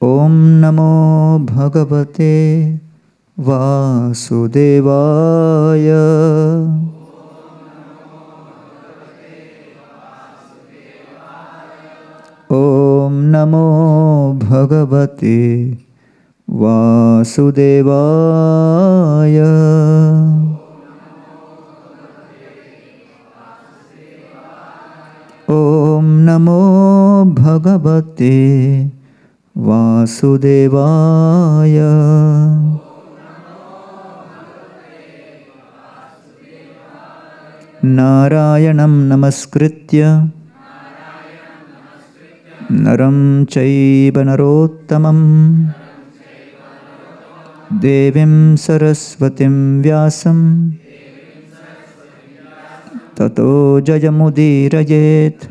ओम नमो भगवते वासुदेवाय। ओम नमो भगवते वासुदेवाय। ओम नमो भगवते वासुदेवाय। नारायणं नमस्कृत्य नरं चैव नरोत्तमं देवीं सरस्वतीं व्यासं ततो जयमुदीरयेत्।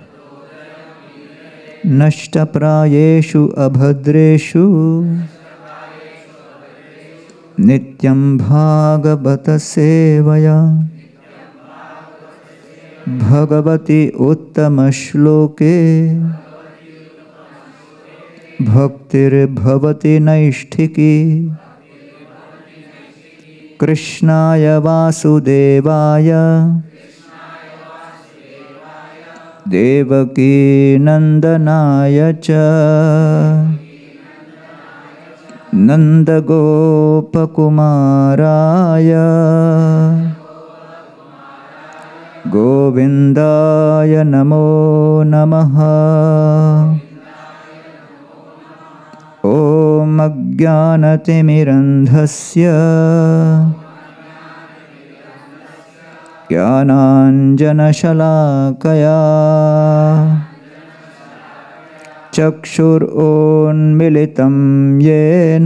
नष्टप्रायेषु अभद्रेषु नित्यं भागवत सेवया भगवति उत्तमश्लोके भक्तिर्भवति नैष्ठिकी। कृष्णाय वासुदेवाय देवकी नंदनाय च नंदगोपकुमाराय गोविंदाय नमो नमः। ॐ अज्ञानतिमिरन्धस्य ज्ञानाञ्जनशलाकया चक्षुरुन्मिलितं येन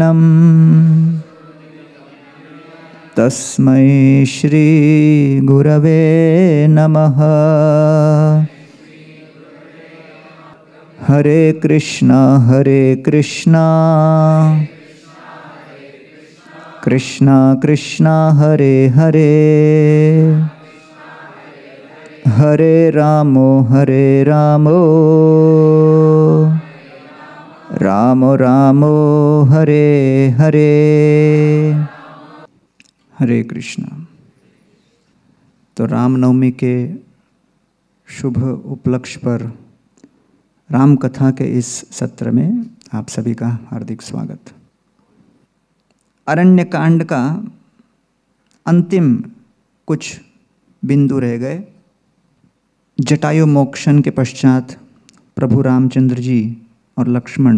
तस्मै श्रीगुरवे नमः। हरे कृष्णा कृष्णा कृष्णा हरे हरे हरे रामो राम रामो हरे हरे। हरे कृष्णा। तो रामनवमी के शुभ उपलक्ष्य पर राम कथा के इस सत्र में आप सभी का हार्दिक स्वागत। अरण्य कांड का अंतिम कुछ बिंदु रह गए। जटायु मोक्षण के पश्चात प्रभु रामचंद्र जी और लक्ष्मण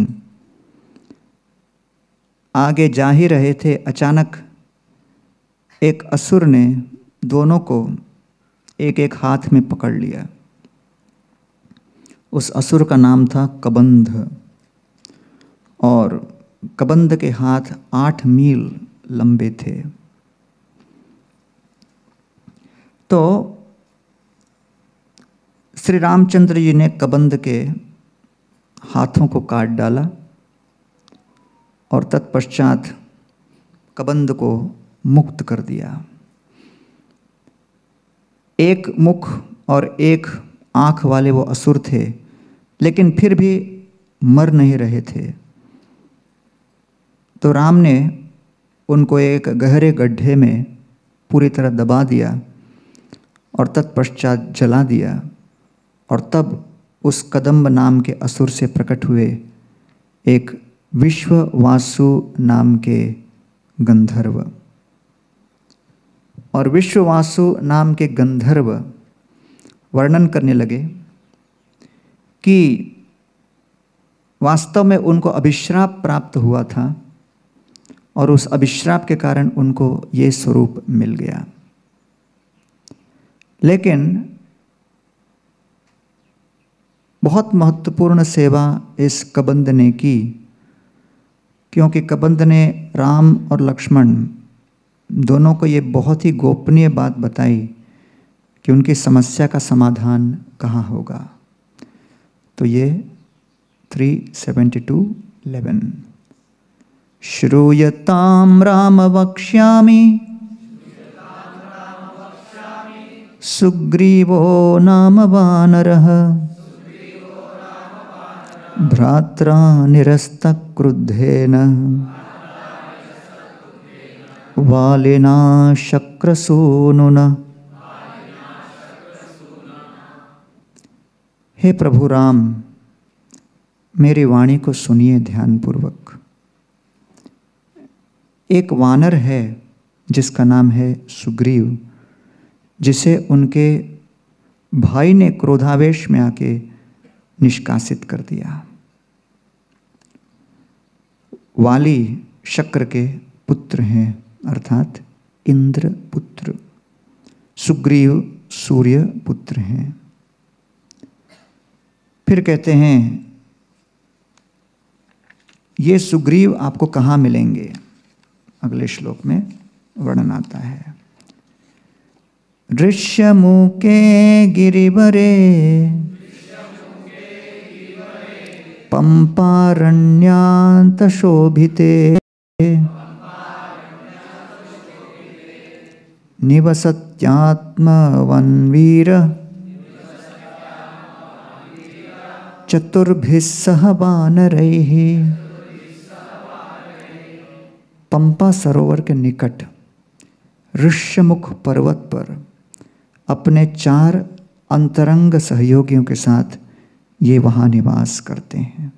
आगे जा ही रहे थे, अचानक एक असुर ने दोनों को एक एक हाथ में पकड़ लिया। उस असुर का नाम था कबंध और कबंध के हाथ 8 मील लंबे थे। तो श्री रामचंद्र जी ने कबंध के हाथों को काट डाला और तत्पश्चात कबंध को मुक्त कर दिया। एक मुख और एक आँख वाले वो असुर थे, लेकिन फिर भी मर नहीं रहे थे। तो राम ने उनको एक गहरे गड्ढे में पूरी तरह दबा दिया और तत्पश्चात जला दिया। और तब उस कदम्ब नाम के असुर से प्रकट हुए एक विश्ववासु नाम के गंधर्व। और विश्ववासु नाम के गंधर्व वर्णन करने लगे कि वास्तव में उनको अभिश्राप प्राप्त हुआ था और उस अभिश्राप के कारण उनको ये स्वरूप मिल गया। लेकिन बहुत महत्वपूर्ण सेवा इस कबंध ने की, क्योंकि कबंध ने राम और लक्ष्मण दोनों को ये बहुत ही गोपनीय बात बताई कि उनकी समस्या का समाधान कहाँ होगा। तो ये 372:11 श्रूयतां राम वक्ष्यामि सुग्रीवो नाम वानरः भ्रात्रा निरस्तक्रुद्धेन वालिना शक्रसूनुना। हे प्रभु राम, मेरी वाणी को सुनिए ध्यानपूर्वक। एक वानर है जिसका नाम है सुग्रीव, जिसे उनके भाई ने क्रोधावेश में आके निष्कासित कर दिया। वाली शक्र के पुत्र हैं, अर्थात इंद्र पुत्र। सुग्रीव सूर्य पुत्र हैं। फिर कहते हैं ये सुग्रीव आपको कहाँ मिलेंगे? अगले श्लोक में वर्णन आता है। ऋष्यमुखे गिरिवरे पंपारण्यान्त शोभिते निवसत्यात्मवन्वीर चतुर्भिः सह वानरैः। पंपा सरोवर के निकट ऋष्यमुख पर्वत पर अपने 4 अंतरंग सहयोगियों के साथ ये वहाँ निवास करते हैं।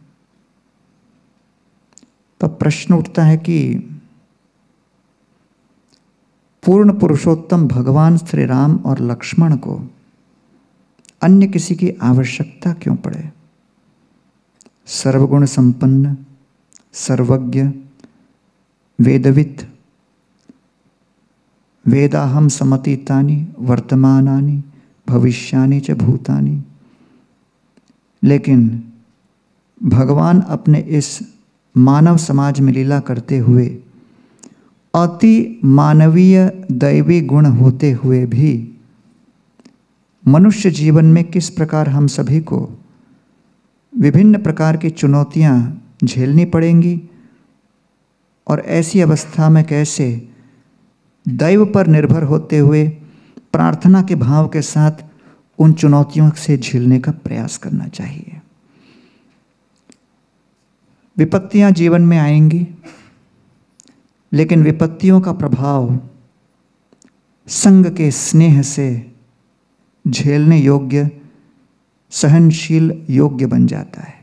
तो प्रश्न उठता है कि पूर्ण पुरुषोत्तम भगवान श्री राम और लक्ष्मण को अन्य किसी की आवश्यकता क्यों पड़े? सर्वगुण संपन्न, सर्वज्ञ, वेदवित्, वेदाहम समतीतानि वर्तमानानि भविष्यानि च भूतानि। लेकिन भगवान अपने इस मानव समाज में लीला करते हुए अति मानवीय दैवी गुण होते हुए भी मनुष्य जीवन में किस प्रकार हम सभी को विभिन्न प्रकार की चुनौतियां झेलनी पड़ेंगी और ऐसी अवस्था में कैसे दैव पर निर्भर होते हुए प्रार्थना के भाव के साथ उन चुनौतियों से झेलने का प्रयास करना चाहिए। विपत्तियां जीवन में आएंगी, लेकिन विपत्तियों का प्रभाव संग के स्नेह से झेलने योग्य, सहनशील योग्य बन जाता है।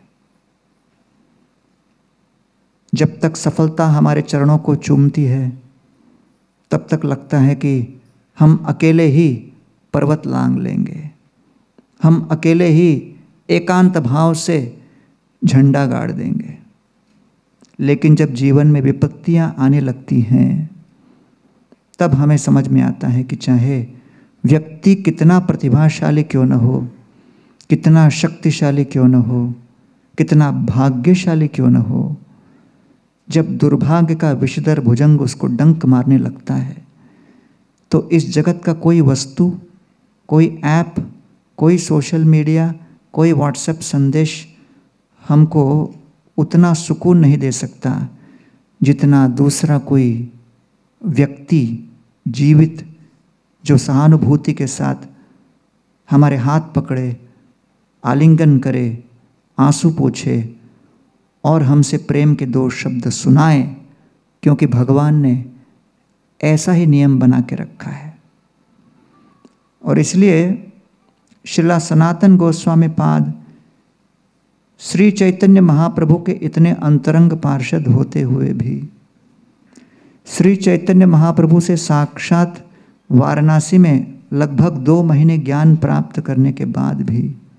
जब तक सफलता हमारे चरणों को चूमती है, तब तक लगता है कि हम अकेले ही पर्वत लांघ लेंगे, हम अकेले ही एकांत भाव से झंडा गाड़ देंगे। लेकिन जब जीवन में विपत्तियां आने लगती हैं, तब हमें समझ में आता है कि चाहे व्यक्ति कितना प्रतिभाशाली क्यों न हो, कितना शक्तिशाली क्यों न हो, कितना भाग्यशाली क्यों न हो, जब दुर्भाग्य का विषधर भुजंग उसको डंक मारने लगता है, तो इस जगत का कोई वस्तु, कोई ऐप, कोई सोशल मीडिया, कोई व्हाट्सएप संदेश हमको उतना सुकून नहीं दे सकता जितना दूसरा कोई व्यक्ति जीवित जो सहानुभूति के साथ हमारे हाथ पकड़े, आलिंगन करे, आंसू पोंछे और हमसे प्रेम के 2 शब्द सुनाए, क्योंकि भगवान ने ऐसा ही नियम बना के रखा है। और इसलिए श्रीला सनातन गोस्वामी पाद श्री चैतन्य महाप्रभु के इतने अंतरंग पार्षद होते हुए भी, श्री चैतन्य महाप्रभु से साक्षात वाराणसी में लगभग 2 महीने ज्ञान प्राप्त करने के बाद भी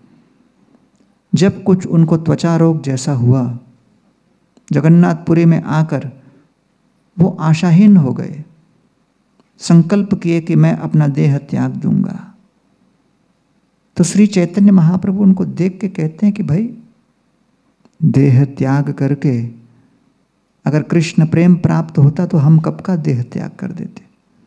जब कुछ उनको त्वचा रोग जैसा हुआ, जगन्नाथपुरी में आकर वो आशाहीन हो गए, संकल्प किए कि मैं अपना देह त्याग दूंगा। तो श्री चैतन्य महाप्रभु उनको देख के कहते हैं कि भाई, देह त्याग करके अगर कृष्ण प्रेम प्राप्त होता तो हम कब का देह त्याग कर देते।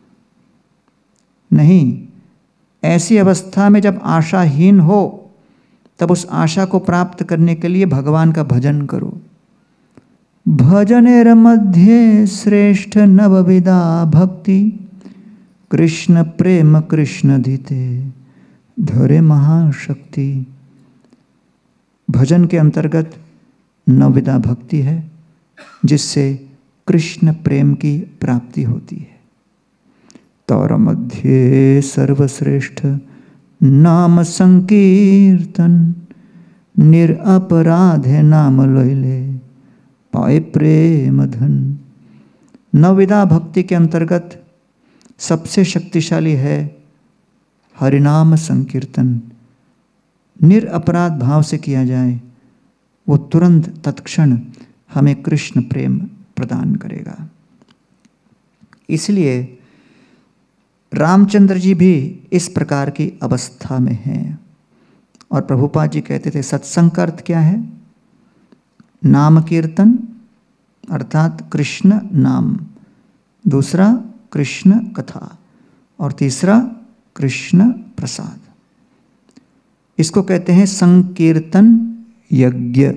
नहीं, ऐसी अवस्था में जब आशाहीन हो, तब उस आशा को प्राप्त करने के लिए भगवान का भजन करो। भजनेर मध्य श्रेष्ठ नवविदा भक्ति, कृष्ण प्रेम कृष्ण धीते धरे महाशक्ति। भजन के अंतर्गत नवविधा भक्ति है जिससे कृष्ण प्रेम की प्राप्ति होती है। तौर मध्य सर्वश्रेष्ठ नाम संकीर्तन, निरपराध नाम लैले पाए प्रेम धन। नवविधा भक्ति के अंतर्गत सबसे शक्तिशाली है हरिनाम संकीर्तन। निरपराध भाव से किया जाए वो तुरंत तत्क्षण हमें कृष्ण प्रेम प्रदान करेगा। इसलिए रामचंद्र जी भी इस प्रकार की अवस्था में हैं। और प्रभुपाद जी कहते थे सत्संग का अर्थ क्या है? नाम कीर्तन अर्थात कृष्ण नाम, दूसरा कृष्ण कथा और तीसरा कृष्ण प्रसाद। इसको कहते हैं संकीर्तन यज्ञ।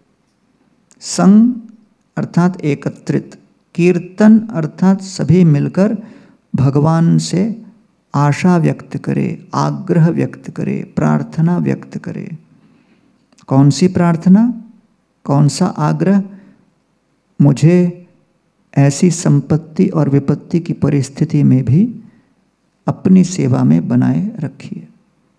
संग अर्थात एकत्रित, कीर्तन अर्थात सभी मिलकर भगवान से आशा व्यक्त करे, आग्रह व्यक्त करे, प्रार्थना व्यक्त करे। कौन सी प्रार्थना, कौन सा आग्रह? मुझे ऐसी संपत्ति और विपत्ति की परिस्थिति में भी अपनी सेवा में बनाए रखिए।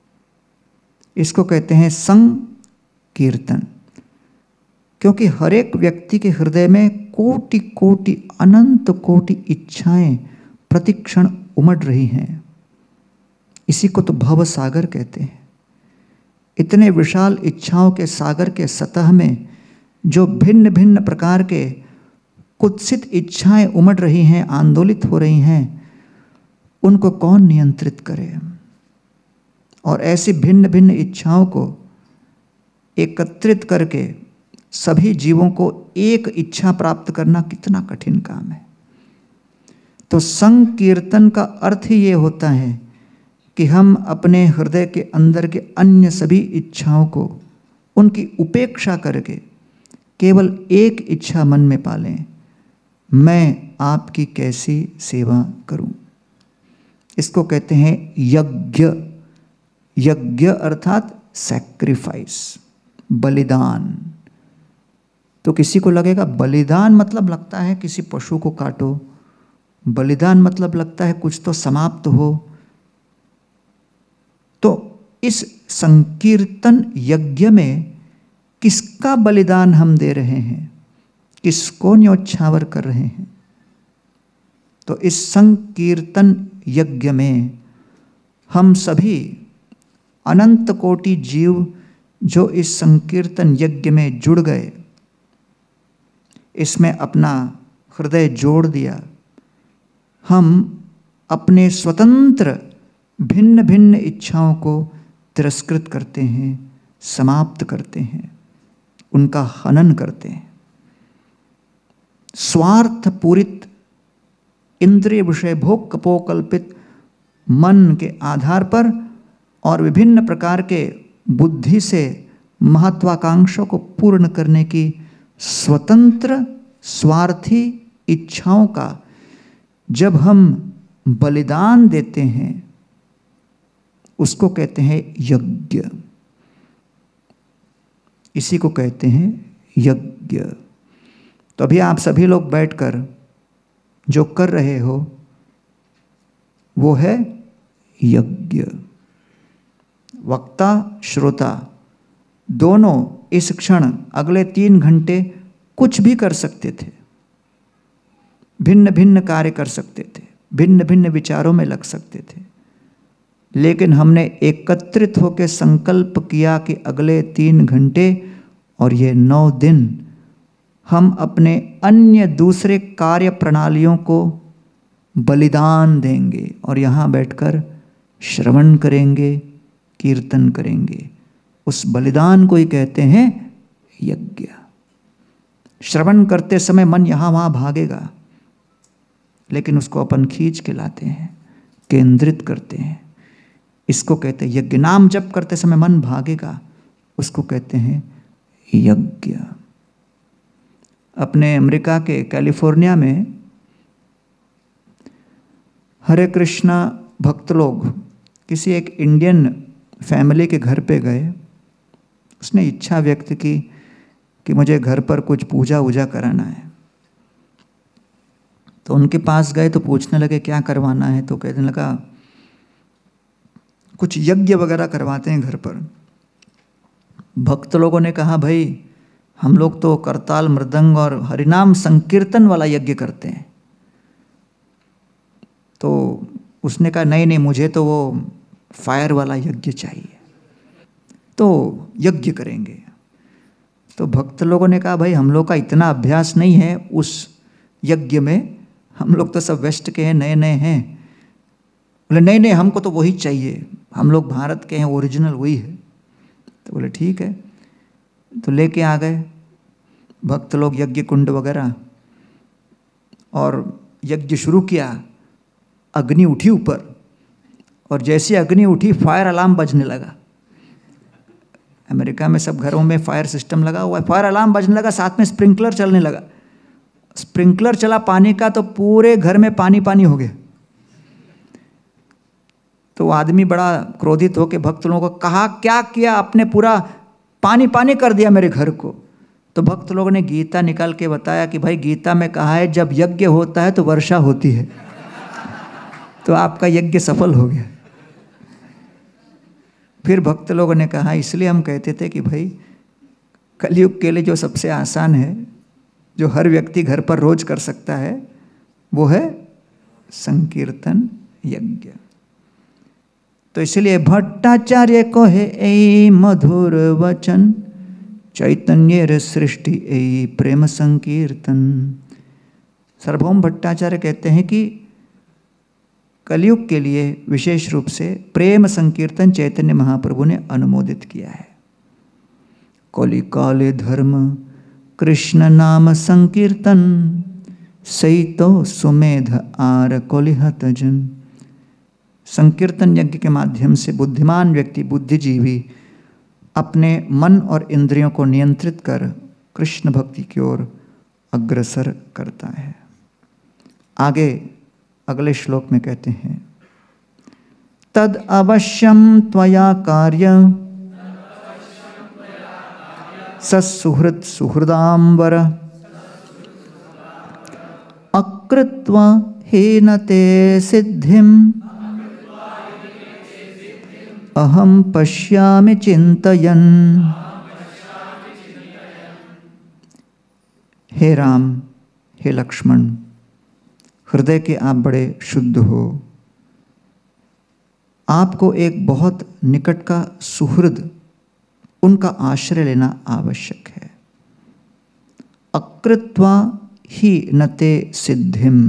इसको कहते हैं संकीर्तन। क्योंकि हर एक व्यक्ति के हृदय में कोटि कोटि अनंत कोटि इच्छाएं प्रतिक्षण उमड़ रही हैं। इसी को तो भव सागर कहते हैं। इतने विशाल इच्छाओं के सागर के सतह में जो भिन्न भिन्न प्रकार के कुत्सित इच्छाएं उमड़ रही हैं, आंदोलित हो रही हैं, उनको कौन नियंत्रित करे? और ऐसी भिन्न भिन्न इच्छाओं को एकत्रित करके सभी जीवों को एक इच्छा प्राप्त करना कितना कठिन काम है। तो संकीर्तन का अर्थ ही ये होता है कि हम अपने हृदय के अंदर के अन्य सभी इच्छाओं को, उनकी उपेक्षा करके केवल एक इच्छा मन में पालें, मैं आपकी कैसी सेवा करूं। इसको कहते हैं यज्ञ। यज्ञ अर्थात सैक्रिफाइस, बलिदान। तो किसी को लगेगा बलिदान मतलब लगता है किसी पशु को काटो, बलिदान मतलब लगता है कुछ तो समाप्त हो। तो इस संकीर्तन यज्ञ में किसका बलिदान हम दे रहे हैं, किसको न्योछावर कर रहे हैं? तो इस संकीर्तन यज्ञ में हम सभी अनंत कोटि जीव जो इस संकीर्तन यज्ञ में जुड़ गए, इसमें अपना हृदय जोड़ दिया, हम अपने स्वतंत्र भिन्न भिन्न इच्छाओं को तिरस्कृत करते हैं, समाप्त करते हैं, उनका हनन करते हैं। स्वार्थ पूरित इंद्रिय विषय भोग कपोकल्पित मन के आधार पर और विभिन्न प्रकार के बुद्धि से महत्वाकांक्षा को पूर्ण करने की स्वतंत्र स्वार्थी इच्छाओं का जब हम बलिदान देते हैं, उसको कहते हैं यज्ञ। इसी को कहते हैं यज्ञ। तो अभी आप सभी लोग बैठकर जो कर रहे हो वो है यज्ञ। वक्ता श्रोता दोनों इस क्षण अगले 3 घंटे कुछ भी कर सकते थे, भिन्न भिन्न कार्य कर सकते थे, भिन्न भिन्न विचारों में लग सकते थे, लेकिन हमने एकत्रित होकर संकल्प किया कि अगले 3 घंटे और ये 9 दिन हम अपने अन्य दूसरे कार्य प्रणालियों को बलिदान देंगे और यहाँ बैठकर श्रवण करेंगे, कीर्तन करेंगे। उस बलिदान को ही कहते हैं यज्ञ। श्रवण करते समय मन यहाँ वहाँ भागेगा, लेकिन उसको अपन खींच के लाते हैं, केंद्रित करते हैं। इसको कहते हैं यज्ञ। नाम जप करते समय मन भागेगा, उसको कहते हैं यज्ञ। अपने अमेरिका के कैलिफोर्निया में हरे कृष्णा भक्त लोग किसी एक इंडियन फैमिली के घर पे गए। उसने इच्छा व्यक्त की कि मुझे घर पर कुछ पूजा वूजा कराना है। तो उनके पास गए तो पूछने लगे क्या करवाना है, तो कहने लगा कुछ यज्ञ वगैरह करवाते हैं घर पर। भक्त लोगों ने कहा भाई हम लोग तो करताल मृदंग और हरिनाम संकीर्तन वाला यज्ञ करते हैं। तो उसने कहा नहीं नहीं, मुझे तो वो फायर वाला यज्ञ चाहिए, तो यज्ञ करेंगे। तो भक्त लोगों ने कहा भाई हम लोग का इतना अभ्यास नहीं है उस यज्ञ में, हम लोग तो सब वेस्ट के हैं, नए नए हैं। बोले नहीं नहीं हमको तो वही चाहिए, हम लोग भारत के हैं, ओरिजिनल वही है। तो बोले ठीक है। तो लेके आ गए भक्त लोग यज्ञ कुंड वगैरह, और यज्ञ शुरू किया। अग्नि उठी ऊपर, और जैसे अग्नि उठी फायर अलार्म बजने लगा। अमेरिका में सब घरों में फायर सिस्टम लगा हुआ है, फायर अलार्म बजने लगा, साथ में स्प्रिंकलर चलने लगा। स्प्रिंकलर चला पानी का तो पूरे घर में पानी पानी हो गया। तो आदमी बड़ा क्रोधित होकर भक्त लोगों को कहा क्या किया आपने, पूरा पानी पानी कर दिया मेरे घर को। तो भक्त लोगों ने गीता निकाल के बताया कि भाई गीता में कहा है जब यज्ञ होता है तो वर्षा होती है, तो आपका यज्ञ सफल हो गया। फिर भक्त लोगों ने कहा इसलिए हम कहते थे कि भाई कलयुग के लिए जो सबसे आसान है, जो हर व्यक्ति घर पर रोज कर सकता है, वो है संकीर्तन यज्ञ। तो इसलिए भट्टाचार्य को है ए मधुर वचन, चैतन्य सृष्टि ए प्रेम संकीर्तन। सार्वभौम भट्टाचार्य कहते हैं कि कलयुग के लिए विशेष रूप से प्रेम संकीर्तन चैतन्य महाप्रभु ने अनुमोदित किया है। कलि काले धर्म कृष्ण नाम संकीर्तन, सही तो सुमेध आर कोलिहत जन। संकीर्तन यज्ञ के माध्यम से बुद्धिमान व्यक्ति, बुद्धिजीवी अपने मन और इंद्रियों को नियंत्रित कर कृष्ण भक्ति की ओर अग्रसर करता है। आगे अगले श्लोक में कहते हैं तद अवश्यम त्वया कार्य सत्सुहृत् सुहृदाम्बर, अकृत्वा हेन ते सिद्धिम अहम पश्यामि चिंतयन्। हे राम, हे लक्ष्मण, हृदय के आप बड़े शुद्ध हो। आपको एक बहुत निकट का सुहृद, उनका आश्रय लेना आवश्यक है। अकृत्वा ही नते सिद्धिम,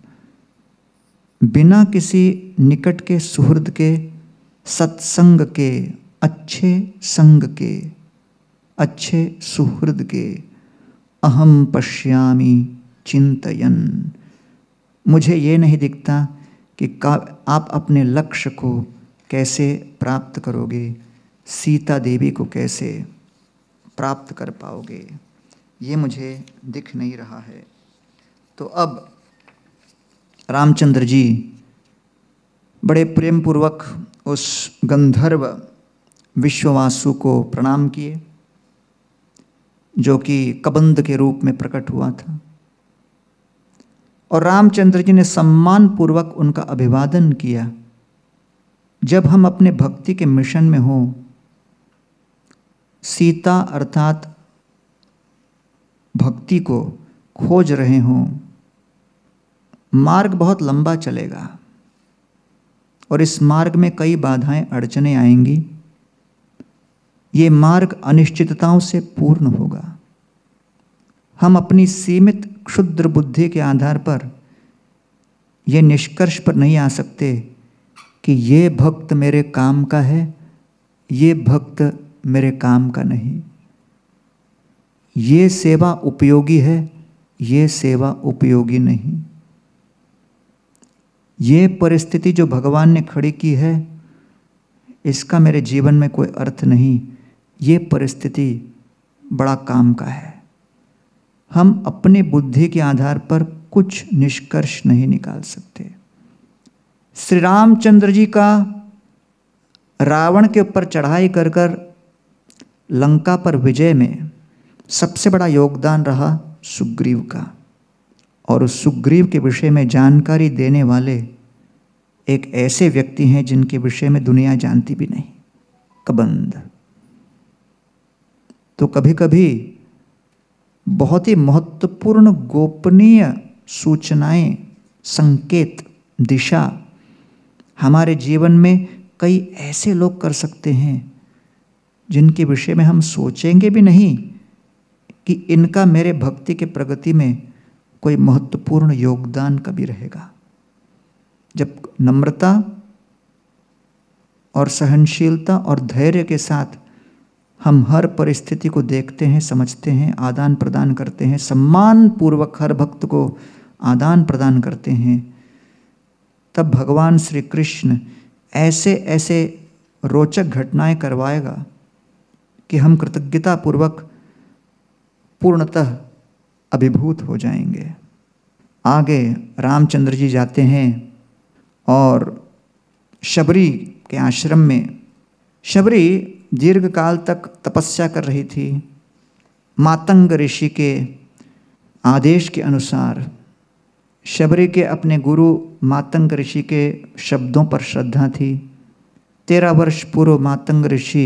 बिना किसी निकट के सुहृद के, सत्संग के, अच्छे संग के, अच्छे सुहृद के, अहम पश्यामि चिंतयन्, मुझे ये नहीं दिखता कि आप अपने लक्ष्य को कैसे प्राप्त करोगे, सीता देवी को कैसे प्राप्त कर पाओगे, ये मुझे दिख नहीं रहा है। तो अब रामचंद्र जी बड़े प्रेम पूर्वक उस गंधर्व विश्ववासु को प्रणाम किए, जो कि कबंध के रूप में प्रकट हुआ था, और रामचंद्र जी ने सम्मान पूर्वक उनका अभिवादन किया। जब हम अपने भक्ति के मिशन में हों, सीता अर्थात भक्ति को खोज रहे हों, मार्ग बहुत लंबा चलेगा और इस मार्ग में कई बाधाएं अड़चनें आएंगी। ये मार्ग अनिश्चितताओं से पूर्ण होगा। हम अपनी सीमित क्षुद्र बुद्धि के आधार पर ये निष्कर्ष पर नहीं आ सकते कि ये भक्त मेरे काम का है, ये भक्त मेरे काम का नहीं, ये सेवा उपयोगी है, ये सेवा उपयोगी नहीं। ये परिस्थिति जो भगवान ने खड़ी की है, इसका मेरे जीवन में कोई अर्थ नहीं, ये परिस्थिति बड़ा काम का है। हम अपनी बुद्धि के आधार पर कुछ निष्कर्ष नहीं निकाल सकते। श्री रामचंद्र जी का रावण के ऊपर चढ़ाई कर कर लंका पर विजय में सबसे बड़ा योगदान रहा सुग्रीव का, और उस सुग्रीव के विषय में जानकारी देने वाले एक ऐसे व्यक्ति हैं जिनके विषय में दुनिया जानती भी नहीं, कबंध। तो कभी कभी बहुत ही महत्वपूर्ण गोपनीय सूचनाएं, संकेत, दिशा हमारे जीवन में कई ऐसे लोग कर सकते हैं जिनके विषय में हम सोचेंगे भी नहीं कि इनका मेरे भक्ति के प्रगति में कोई महत्वपूर्ण योगदान कभी रहेगा। जब नम्रता और सहनशीलता और धैर्य के साथ हम हर परिस्थिति को देखते हैं, समझते हैं, आदान प्रदान करते हैं, सम्मान पूर्वक हर भक्त को आदान प्रदान करते हैं, तब भगवान श्री कृष्ण ऐसे ऐसे रोचक घटनाएं करवाएगा कि हम कृतज्ञता पूर्वक पूर्णतः अभिभूत हो जाएंगे। आगे रामचंद्र जी जाते हैं और शबरी के आश्रम में। शबरी दीर्घ काल तक तपस्या कर रही थी। मातंग ऋषि के आदेश के अनुसार शबरी के अपने गुरु मातंग ऋषि के शब्दों पर श्रद्धा थी। 13 वर्ष पूर्व मातंग ऋषि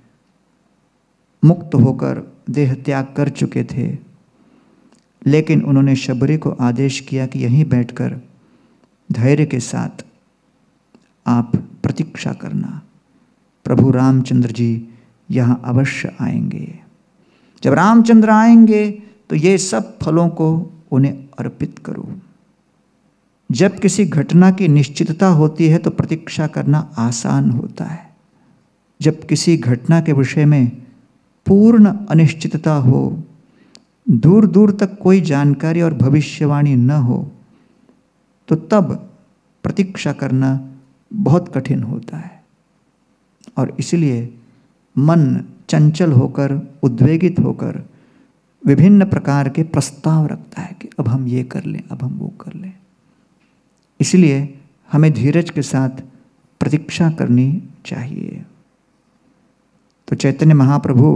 मुक्त होकर देह त्याग कर चुके थे, लेकिन उन्होंने शबरी को आदेश किया कि यहीं बैठकर धैर्य के साथ आप प्रतीक्षा करना, प्रभु रामचंद्र जी यहाँ अवश्य आएंगे। जब रामचंद्र आएंगे तो ये सब फलों को उन्हें अर्पित करो। जब किसी घटना की निश्चितता होती है तो प्रतीक्षा करना आसान होता है। जब किसी घटना के विषय में पूर्ण अनिश्चितता हो, दूर दूर तक कोई जानकारी और भविष्यवाणी न हो, तो तब प्रतीक्षा करना बहुत कठिन होता है। और इसलिए मन चंचल होकर, उद्वेगित होकर विभिन्न प्रकार के प्रस्ताव रखता है कि अब हम ये कर लें, अब हम वो कर लें। इसलिए हमें धीरज के साथ प्रतीक्षा करनी चाहिए। तो चैतन्य महाप्रभु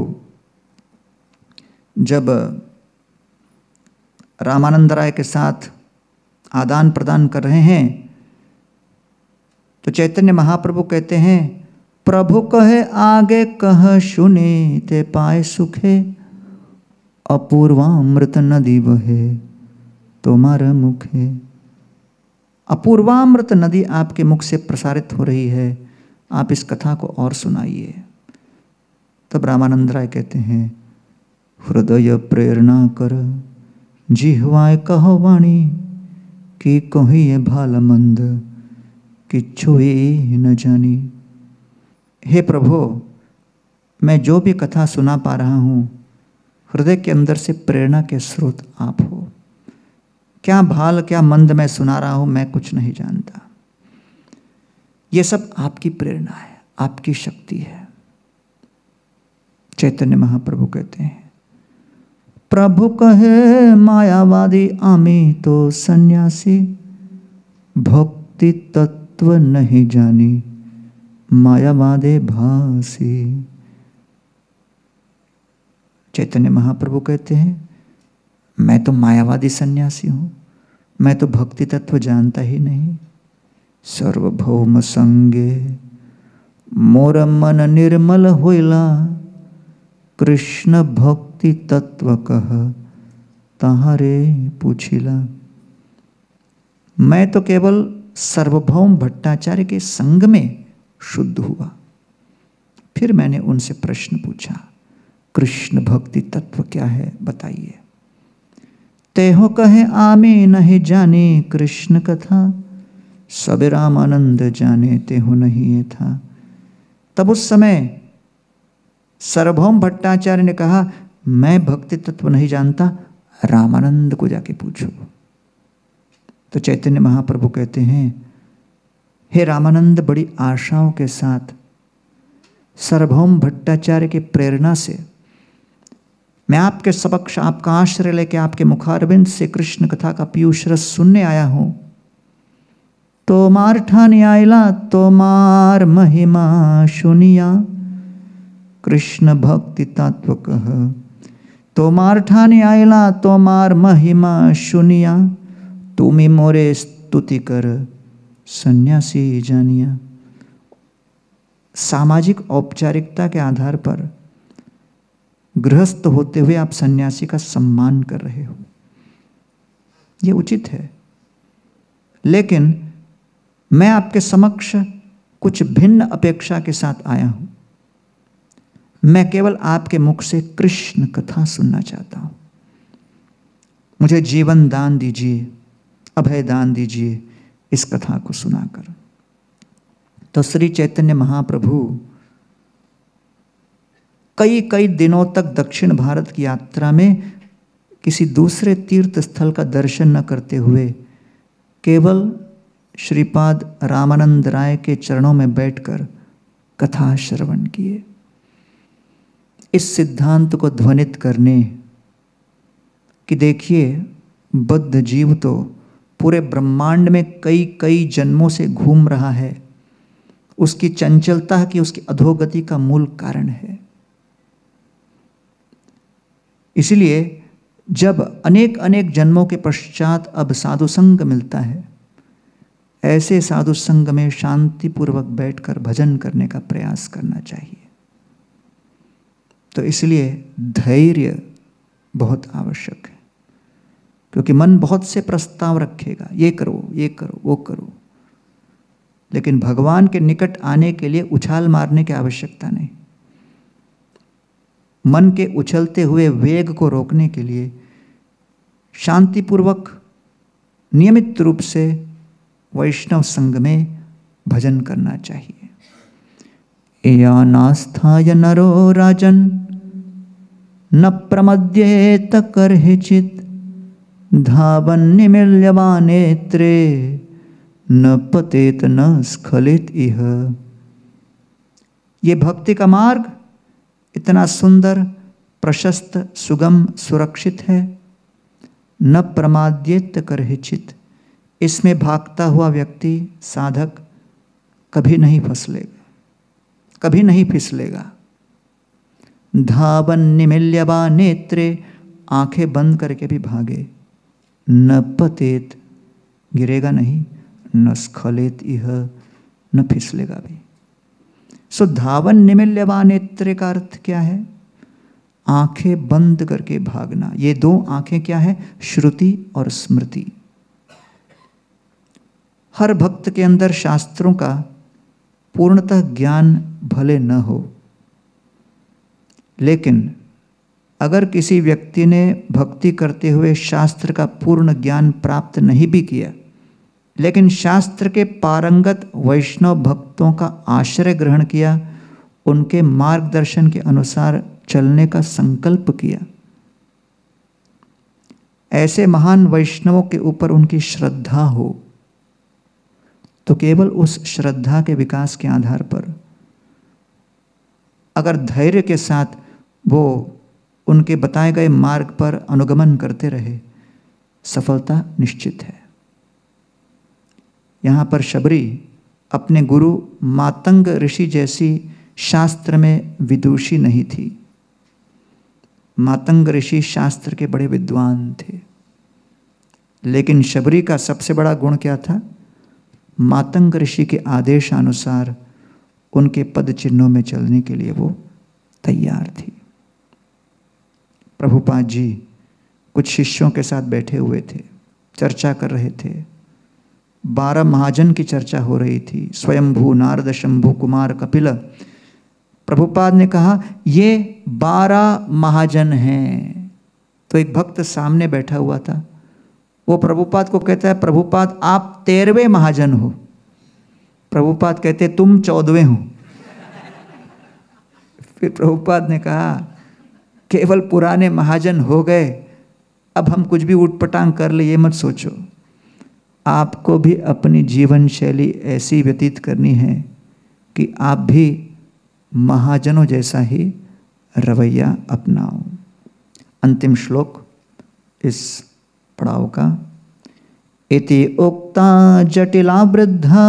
जब रामानंद राय के साथ आदान प्रदान कर रहे हैं तो चैतन्य महाप्रभु कहते हैं, प्रभु कहे आगे कह सुने ते पाए सुखे, अपूर्वामृत नदी बहे तुम्हारे मुखे। अपूर्वामृत नदी आपके मुख से प्रसारित हो रही है, आप इस कथा को और सुनाइए। तब रामानंद राय कहते हैं, हृदय प्रेरणा कर जिह्वाय कहो वाणी, कि कहिए भाल मंद किच्छो ये न जानी। हे प्रभु, मैं जो भी कथा सुना पा रहा हूँ, हृदय के अंदर से प्रेरणा के स्रोत आप हो। क्या भाल क्या मंद मैं सुना रहा हूँ, मैं कुछ नहीं जानता। ये सब आपकी प्रेरणा है, आपकी शक्ति है। चैतन्य महाप्रभु कहते हैं, प्रभु कहे मायावादी आमी तो सन्यासी, भक्ति तत्व नहीं जानी मायावादे भासी। चैतन्य महाप्रभु कहते हैं, मैं तो मायावादी सन्यासी हूँ, मैं तो भक्ति तत्व जानता ही नहीं। सर्वभौम संगे मोर मन निर्मल होइला, कृष्ण भक्ति तत्व कह ताहारे पूछिला। मैं तो केवल सर्वभौम भट्टाचार्य के संग में शुद्ध हुआ। फिर मैंने उनसे प्रश्न पूछा, कृष्ण भक्ति तत्व क्या है, बताइए। तेहो कहे आमे नहीं जाने कृष्ण कथा, सब रामानंद जाने तेहो नहीं ये था। तब उस समय सार्वभौम भट्टाचार्य ने कहा, मैं भक्ति तत्व नहीं जानता, रामानंद को जाके पूछो। तो चैतन्य महाप्रभु कहते हैं, हे रामानंद, बड़ी आशाओं के साथ सार्वभौम भट्टाचार्य की प्रेरणा से मैं आपके समक्ष आपका आश्रय लेके आपके मुखारविंद से कृष्ण कथा का पीयूष रस सुनने आया हूं। तोमार ठानी आयला तोमार महिमा सुनिया, कृष्ण भक्ति तत्व कह तोमार ठाने आयला तोमार महिमा शुनिया, तुमी मोरे स्तुति कर सन्यासी जानिया। सामाजिक औपचारिकता के आधार पर गृहस्थ होते हुए आप सन्यासी का सम्मान कर रहे हो, ये उचित है। लेकिन मैं आपके समक्ष कुछ भिन्न अपेक्षा के साथ आया हूं। मैं केवल आपके मुख से कृष्ण कथा सुनना चाहता हूं। मुझे जीवन दान दीजिए, अभय दान दीजिए इस कथा को सुनाकर। तो श्री चैतन्य महाप्रभु कई कई दिनों तक दक्षिण भारत की यात्रा में किसी दूसरे तीर्थ स्थल का दर्शन न करते हुए केवल श्रीपाद रामानंद राय के चरणों में बैठकर कथा श्रवण किए, इस सिद्धांत को ध्वनित करने कि देखिए बद्ध जीव तो पूरे ब्रह्मांड में कई कई जन्मों से घूम रहा है, उसकी चंचलता की, उसकी अधोगति का मूल कारण है। इसलिए जब अनेक अनेक जन्मों के पश्चात अब साधु संग मिलता है, ऐसे साधु संग में शांतिपूर्वक बैठकर भजन करने का प्रयास करना चाहिए। तो इसलिए धैर्य बहुत आवश्यक है, क्योंकि मन बहुत से प्रस्ताव रखेगा, ये करो, ये करो, वो करो, लेकिन भगवान के निकट आने के लिए उछाल मारने की आवश्यकता नहीं। मन के उछलते हुए वेग को रोकने के लिए शांतिपूर्वक नियमित रूप से वैष्णव संघ में भजन करना चाहिए। या नास्थाय नरो राजन न प्रमद्येत कर्हिचित, धावन निमील्यमानेत्रे न पतेत न स्खलित इह। ये भक्ति का मार्ग इतना सुंदर, प्रशस्त, सुगम, सुरक्षित है। न प्रमाद्येत कर्हिचित, इसमें भागता हुआ व्यक्ति, साधक कभी नहीं फसलेगा, कभी नहीं फिसलेगा। धावन निमील्यवा नेत्रे, आंखें बंद करके भी भागे। न पतेत, गिरेगा नहीं। न स्खलित इह, न फिसलेगा भी। सो धावन निमील्यवा नेत्रे का अर्थ क्या है? आंखें बंद करके भागना। ये दो आंखें क्या है? श्रुति और स्मृति। हर भक्त के अंदर शास्त्रों का पूर्णतः ज्ञान भले न हो, लेकिन अगर किसी व्यक्ति ने भक्ति करते हुए शास्त्र का पूर्ण ज्ञान प्राप्त नहीं भी किया, लेकिन शास्त्र के पारंगत वैष्णव भक्तों का आश्रय ग्रहण किया, उनके मार्गदर्शन के अनुसार चलने का संकल्प किया, ऐसे महान वैष्णवों के ऊपर उनकी श्रद्धा हो, तो केवल उस श्रद्धा के विकास के आधार पर अगर धैर्य के साथ वो उनके बताए गए मार्ग पर अनुगमन करते रहे, सफलता निश्चित है। यहाँ पर शबरी अपने गुरु मातंग ऋषि जैसी शास्त्र में विदुषी नहीं थी। मातंग ऋषि शास्त्र के बड़े विद्वान थे, लेकिन शबरी का सबसे बड़ा गुण क्या था? मातंग ऋषि के आदेशानुसार उनके पद चिन्हों में चलने के लिए वो तैयार थी। प्रभुपाद जी कुछ शिष्यों के साथ बैठे हुए थे, चर्चा कर रहे थे। 12 महाजन की चर्चा हो रही थी। स्वयंभू, नारद, शंभु, कुमार, कपिल। प्रभुपाद ने कहा ये 12 महाजन हैं। तो एक भक्त सामने बैठा हुआ था, वो प्रभुपाद को कहता है, प्रभुपाद आप 13वें महाजन हो। प्रभुपाद कहते तुम 14वें हो। फिर प्रभुपाद ने कहा केवल पुराने महाजन हो गए, अब हम कुछ भी उठपटांग कर ले ये मत सोचो। आपको भी अपनी जीवन शैली ऐसी व्यतीत करनी है कि आप भी महाजनों जैसा ही रवैया अपनाओ। अंतिम श्लोक इस पड़ाव का। इति उक्ता जटिला वृद्धा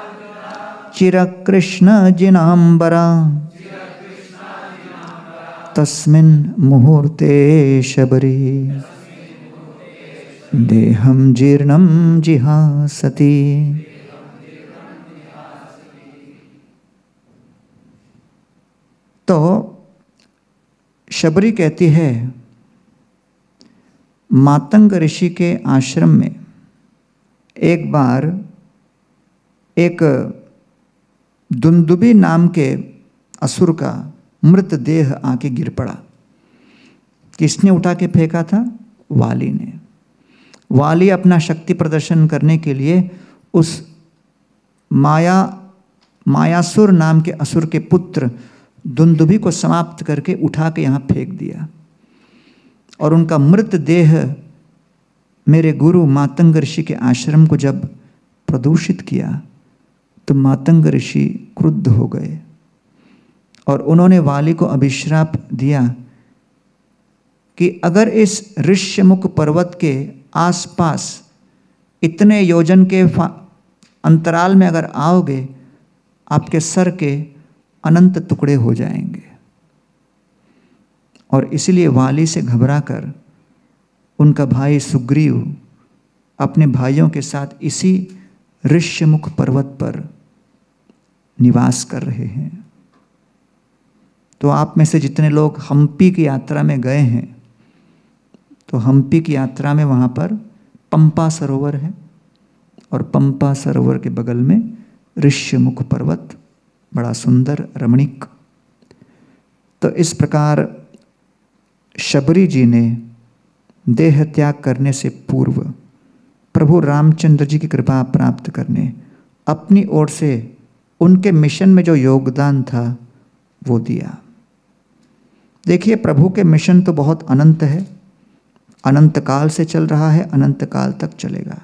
चिरकृष्ण जिनांबरा तस्मिन् मुहूर्ते शबरी देहं जीर्णं जिहासति। तो शबरी कहती है, मातंग ऋषि के आश्रम में एक बार एक दुंदुबी नाम के असुर का मृतदेह आके गिर पड़ा। किसने उठा के फेंका था? वाली ने। वाली अपना शक्ति प्रदर्शन करने के लिए उस मायासुर नाम के असुर के पुत्र दुंदुबी को समाप्त करके उठा के यहाँ फेंक दिया। और उनका मृतदेह मेरे गुरु मातंग ऋषि के आश्रम को जब प्रदूषित किया तो मातंग ऋषि क्रुद्ध हो गए और उन्होंने वाली को अभिश्राप दिया कि अगर इस ऋष्यमुख पर्वत के आसपास इतने योजन के अंतराल में अगर आओगे, आपके सर के अनंत टुकड़े हो जाएंगे। और इसलिए वाली से घबराकर उनका भाई सुग्रीव अपने भाइयों के साथ इसी ऋष्यमुख पर्वत पर निवास कर रहे हैं। तो आप में से जितने लोग हम्पी की यात्रा में गए हैं, तो हम्पी की यात्रा में वहाँ पर पंपा सरोवर है और पंपा सरोवर के बगल में ऋष्यमुख पर्वत, बड़ा सुंदर रमणीक। तो इस प्रकार शबरी जी ने देह त्याग करने से पूर्व प्रभु रामचंद्र जी की कृपा प्राप्त करने अपनी ओर से उनके मिशन में जो योगदान था वो दिया। देखिए, प्रभु के मिशन तो बहुत अनंत है, अनंत काल से चल रहा है, अनंत काल तक चलेगा।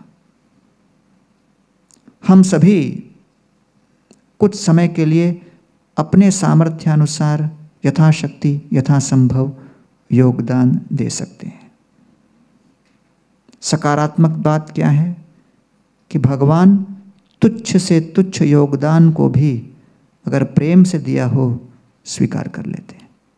हम सभी कुछ समय के लिए अपने सामर्थ्यानुसार यथाशक्ति यथासंभव योगदान दे सकते हैं। सकारात्मक बात क्या है कि भगवान तुच्छ से तुच्छ योगदान को भी अगर प्रेम से दिया हो स्वीकार कर लेते हैं।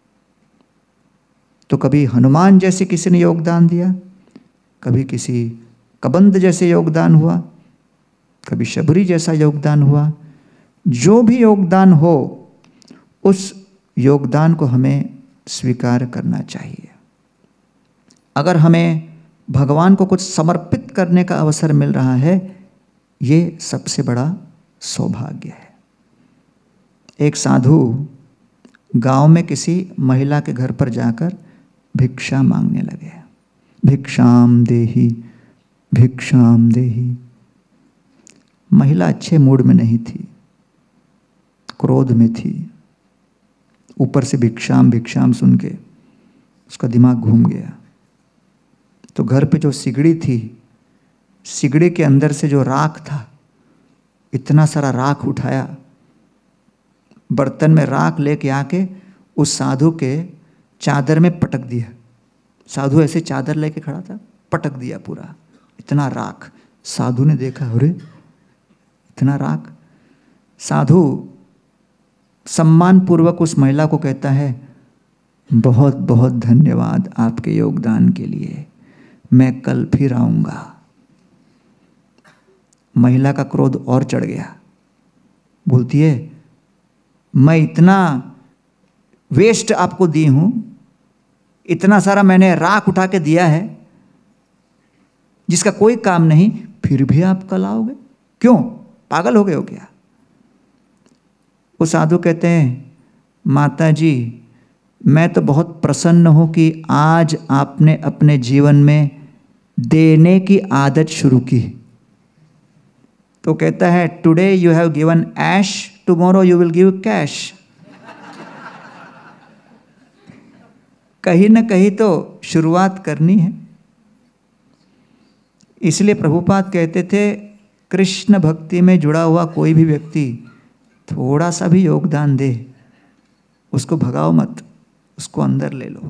तो कभी हनुमान जैसे किसी ने योगदान दिया, कभी किसी कबंध जैसे योगदान हुआ, कभी शबरी जैसा योगदान हुआ। जो भी योगदान हो उस योगदान को हमें स्वीकार करना चाहिए। अगर हमें भगवान को कुछ समर्पित करने का अवसर मिल रहा है, ये सबसे बड़ा सौभाग्य है। एक साधु गांव में किसी महिला के घर पर जाकर भिक्षा मांगने लगे। भिक्षाम देहि, भिक्षाम देहि। महिला अच्छे मूड में नहीं थी, क्रोध में थी। ऊपर से भिक्षाम भिक्षाम सुन के उसका दिमाग घूम गया। तो घर पे जो सिगड़ी थी, सिगड़ी के अंदर से जो राख था, इतना सारा राख उठाया, बर्तन में राख लेके आके उस साधु के चादर में पटक दिया। साधु ऐसे चादर लेके खड़ा था, पटक दिया पूरा, इतना राख। साधु ने देखा, अरे इतना राख। साधु सम्मान पूर्वक उस महिला को कहता है, बहुत बहुत धन्यवाद आपके योगदान के लिए, मैं कल फिर आऊंगा। महिला का क्रोध और चढ़ गया, बोलती है, मैं इतना वेस्ट आपको दी हूं, इतना सारा मैंने राख उठा के दिया है जिसका कोई काम नहीं, फिर भी आप कल आओगे? क्यों, पागल हो गए हो क्या? वो साधु कहते हैं, माता जी मैं तो बहुत प्रसन्न हूं कि आज आपने अपने जीवन में देने की आदत शुरू की। तो कहता है, today you have given ash, tomorrow you will give cash. कहीं ना कहीं तो शुरुआत करनी है। इसलिए प्रभुपाद कहते थे, कृष्ण भक्ति में जुड़ा हुआ कोई भी व्यक्ति थोड़ा सा भी योगदान दे, उसको भगाओ मत, उसको अंदर ले लो,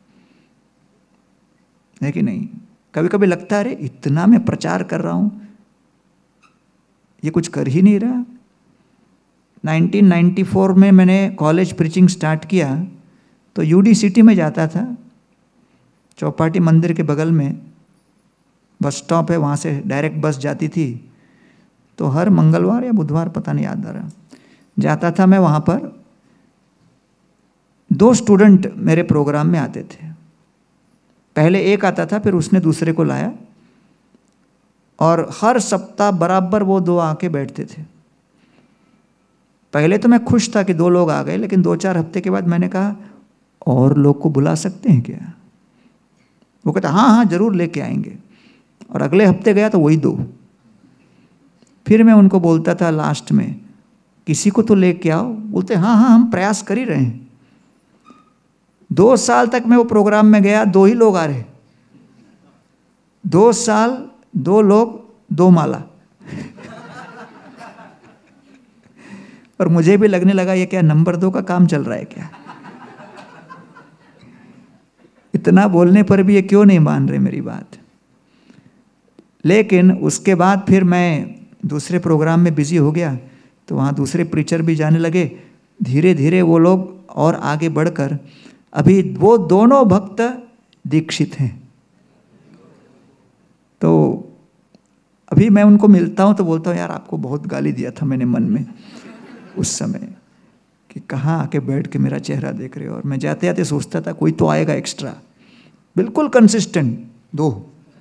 है कि नहीं? कभी कभी लगता है, अरे इतना मैं प्रचार कर रहा हूं, ये कुछ कर ही नहीं रहा। 1994 में मैंने कॉलेज प्रीचिंग स्टार्ट किया तो यूडी सिटी में जाता था, चौपाटी मंदिर के बगल में बस स्टॉप है, वहाँ से डायरेक्ट बस जाती थी। तो हर मंगलवार या बुधवार, पता नहीं याद आ रहा, जाता था मैं वहाँ पर। 2 स्टूडेंट मेरे प्रोग्राम में आते थे। पहले एक आता था, फिर उसने दूसरे को लाया, और हर सप्ताह बराबर वो 2 आके बैठते थे। पहले तो मैं खुश था कि 2 लोग आ गए, लेकिन 2-4 हफ्ते के बाद मैंने कहा और लोग को बुला सकते हैं क्या? वो कहता हाँ हाँ जरूर लेके आएंगे। और अगले हफ्ते गया तो वही 2। फिर मैं उनको बोलता था लास्ट में, किसी को तो लेके आओ। बोलते हाँ हाँ हम प्रयास कर ही रहे हैं। 2 साल तक मैं वो प्रोग्राम में गया, 2 ही लोग आ रहे। 2 साल 2 लोग 2 माला। और मुझे भी लगने लगा ये क्या नंबर 2 का काम चल रहा है क्या? इतना बोलने पर भी ये क्यों नहीं मान रहे मेरी बात। लेकिन उसके बाद फिर मैं दूसरे प्रोग्राम में बिजी हो गया, तो वहाँ दूसरे प्रीचर भी जाने लगे। धीरे धीरे वो लोग और आगे बढ़कर अभी वो दोनों भक्त दीक्षित हैं। तो अभी मैं उनको मिलता हूँ तो बोलता हूँ यार आपको बहुत गाली दिया था मैंने मन में उस समय, कि कहाँ आके बैठ के मेरा चेहरा देख रहे हो। और मैं जाते जाते सोचता था कोई तो आएगा एक्स्ट्रा, बिल्कुल कंसिस्टेंट 2।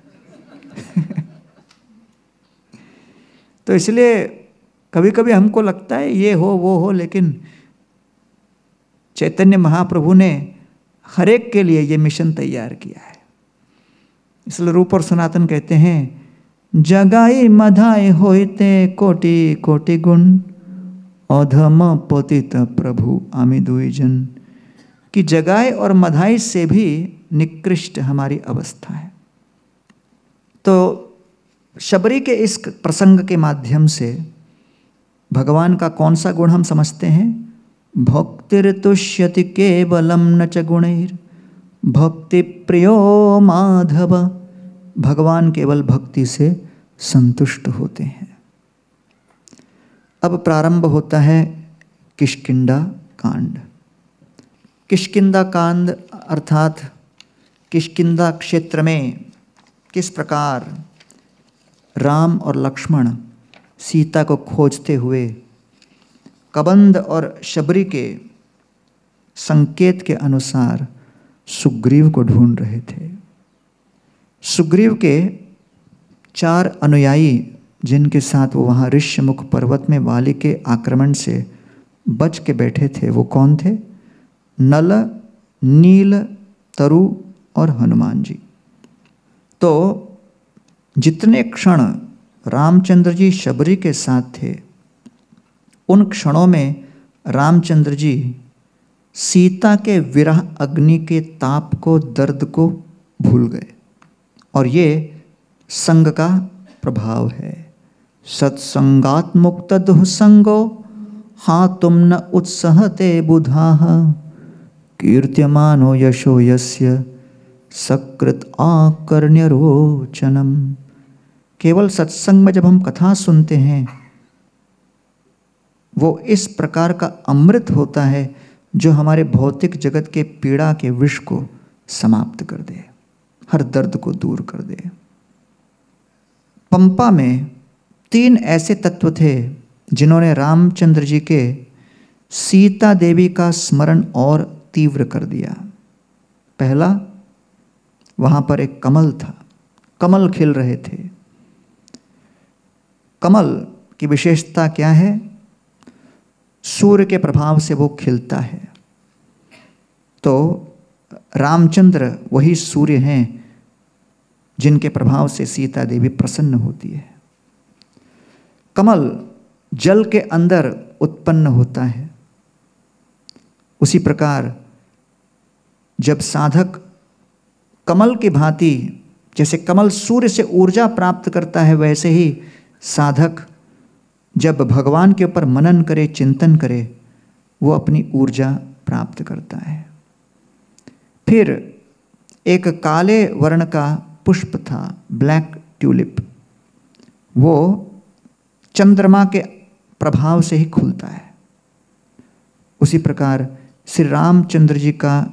तो इसलिए कभी कभी हमको लगता है ये हो वो हो, लेकिन चैतन्य महाप्रभु ने हर एक के लिए ये मिशन तैयार किया है। इसलिए रूप और सनातन कहते हैं, जगाई मधाई होते कोटि कोटि गुण, अधम पतित प्रभु आमि दुईजन। कि जगाई और मधाई से भी निकृष्ट हमारी अवस्था है। तो शबरी के इस प्रसंग के माध्यम से भगवान का कौन सा गुण हम समझते हैं? भक्तिर्तुष्यति केवलम न च गुणैर भक्ति प्रियो माधव। भगवान केवल भक्ति से संतुष्ट होते हैं। अब प्रारंभ होता है किष्किंधा कांड। किष्किंधा कांड अर्थात किष्किंधा क्षेत्र में किस प्रकार राम और लक्ष्मण सीता को खोजते हुए कबंध और शबरी के संकेत के अनुसार सुग्रीव को ढूंढ रहे थे। सुग्रीव के 4 अनुयायी जिनके साथ वो वहाँ ऋष्यमुख पर्वत में वाली के आक्रमण से बच के बैठे थे, वो कौन थे? नल, नील, तरु और हनुमान जी। तो जितने क्षण रामचंद्र जी शबरी के साथ थे, उन क्षणों में रामचंद्र जी सीता के विरह अग्नि के ताप को, दर्द को भूल गए। और ये संग का प्रभाव है। सत्संगात् मुक्त दुःसंगो हाँ तुम न उत्सहते बुधाः कीर्त्यमानो यशो यस्य सकृत आकर्ण्य रोचनम। केवल सत्संग में जब हम कथा सुनते हैं, वो इस प्रकार का अमृत होता है जो हमारे भौतिक जगत के पीड़ा के विष को समाप्त कर दे, हर दर्द को दूर कर दे। पंपा में 3 ऐसे तत्व थे जिन्होंने रामचंद्र जी के सीता देवी का स्मरण और तीव्र कर दिया। पहला, वहाँ पर एक कमल था, कमल खिल रहे थे। कमल की विशेषता क्या है? सूर्य के प्रभाव से वो खिलता है। तो रामचंद्र वही सूर्य हैं जिनके प्रभाव से सीता देवी प्रसन्न होती है। कमल जल के अंदर उत्पन्न होता है। उसी प्रकार जब साधक कमल की भांति, जैसे कमल सूर्य से ऊर्जा प्राप्त करता है, वैसे ही साधक जब भगवान के ऊपर मनन करे, चिंतन करे, वो अपनी ऊर्जा प्राप्त करता है। फिर एक काले वर्ण का पुष्प था, ब्लैक ट्यूलिप, वो चंद्रमा के प्रभाव से ही खुलता है। उसी प्रकार श्री रामचंद्र जी का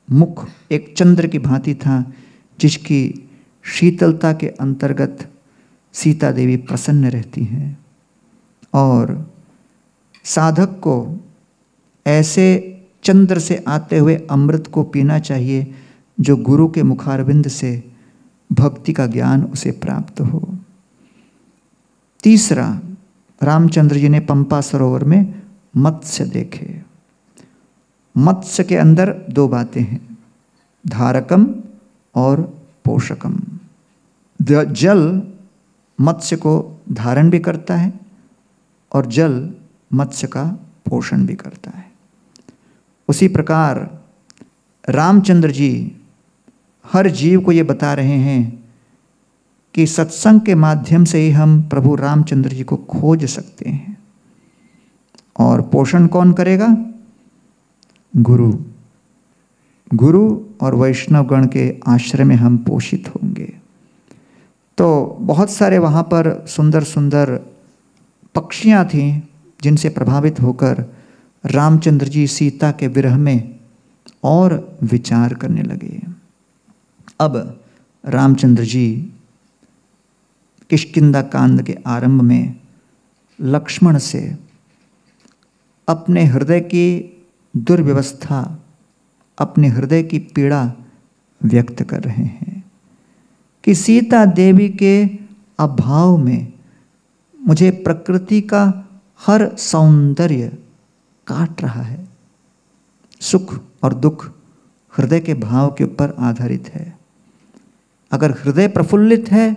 मुख एक चंद्र की भांति था, जिसकी शीतलता के अंतर्गत सीता देवी प्रसन्न रहती हैं। और साधक को ऐसे चंद्र से आते हुए अमृत को पीना चाहिए, जो गुरु के मुखारविंद से भक्ति का ज्ञान उसे प्राप्त हो। तीसरा, रामचंद्र जी ने पंपा सरोवर में मत्स्य देखे। मत्स्य के अंदर दो बातें हैं, धारकम और पोषकम। जल मत्स्य को धारण भी करता है और जल मत्स्य का पोषण भी करता है। उसी प्रकार रामचंद्र जी हर जीव को ये बता रहे हैं कि सत्संग के माध्यम से ही हम प्रभु रामचंद्र जी को खोज सकते हैं। और पोषण कौन करेगा? गुरु। गुरु और वैष्णव गण के आश्रय में हम पोषित होंगे। तो बहुत सारे वहाँ पर सुंदर सुंदर पक्षियाँ थीं, जिनसे प्रभावित होकर रामचंद्र जी सीता के विरह में और विचार करने लगे। अब रामचंद्र जी किष्किंधा कांड के आरंभ में लक्ष्मण से अपने हृदय की दुर्व्यवस्था, अपने हृदय की पीड़ा व्यक्त कर रहे हैं कि सीता देवी के अभाव में मुझे प्रकृति का हर सौंदर्य काट रहा है। सुख और दुख हृदय के भाव के ऊपर आधारित है। अगर हृदय प्रफुल्लित है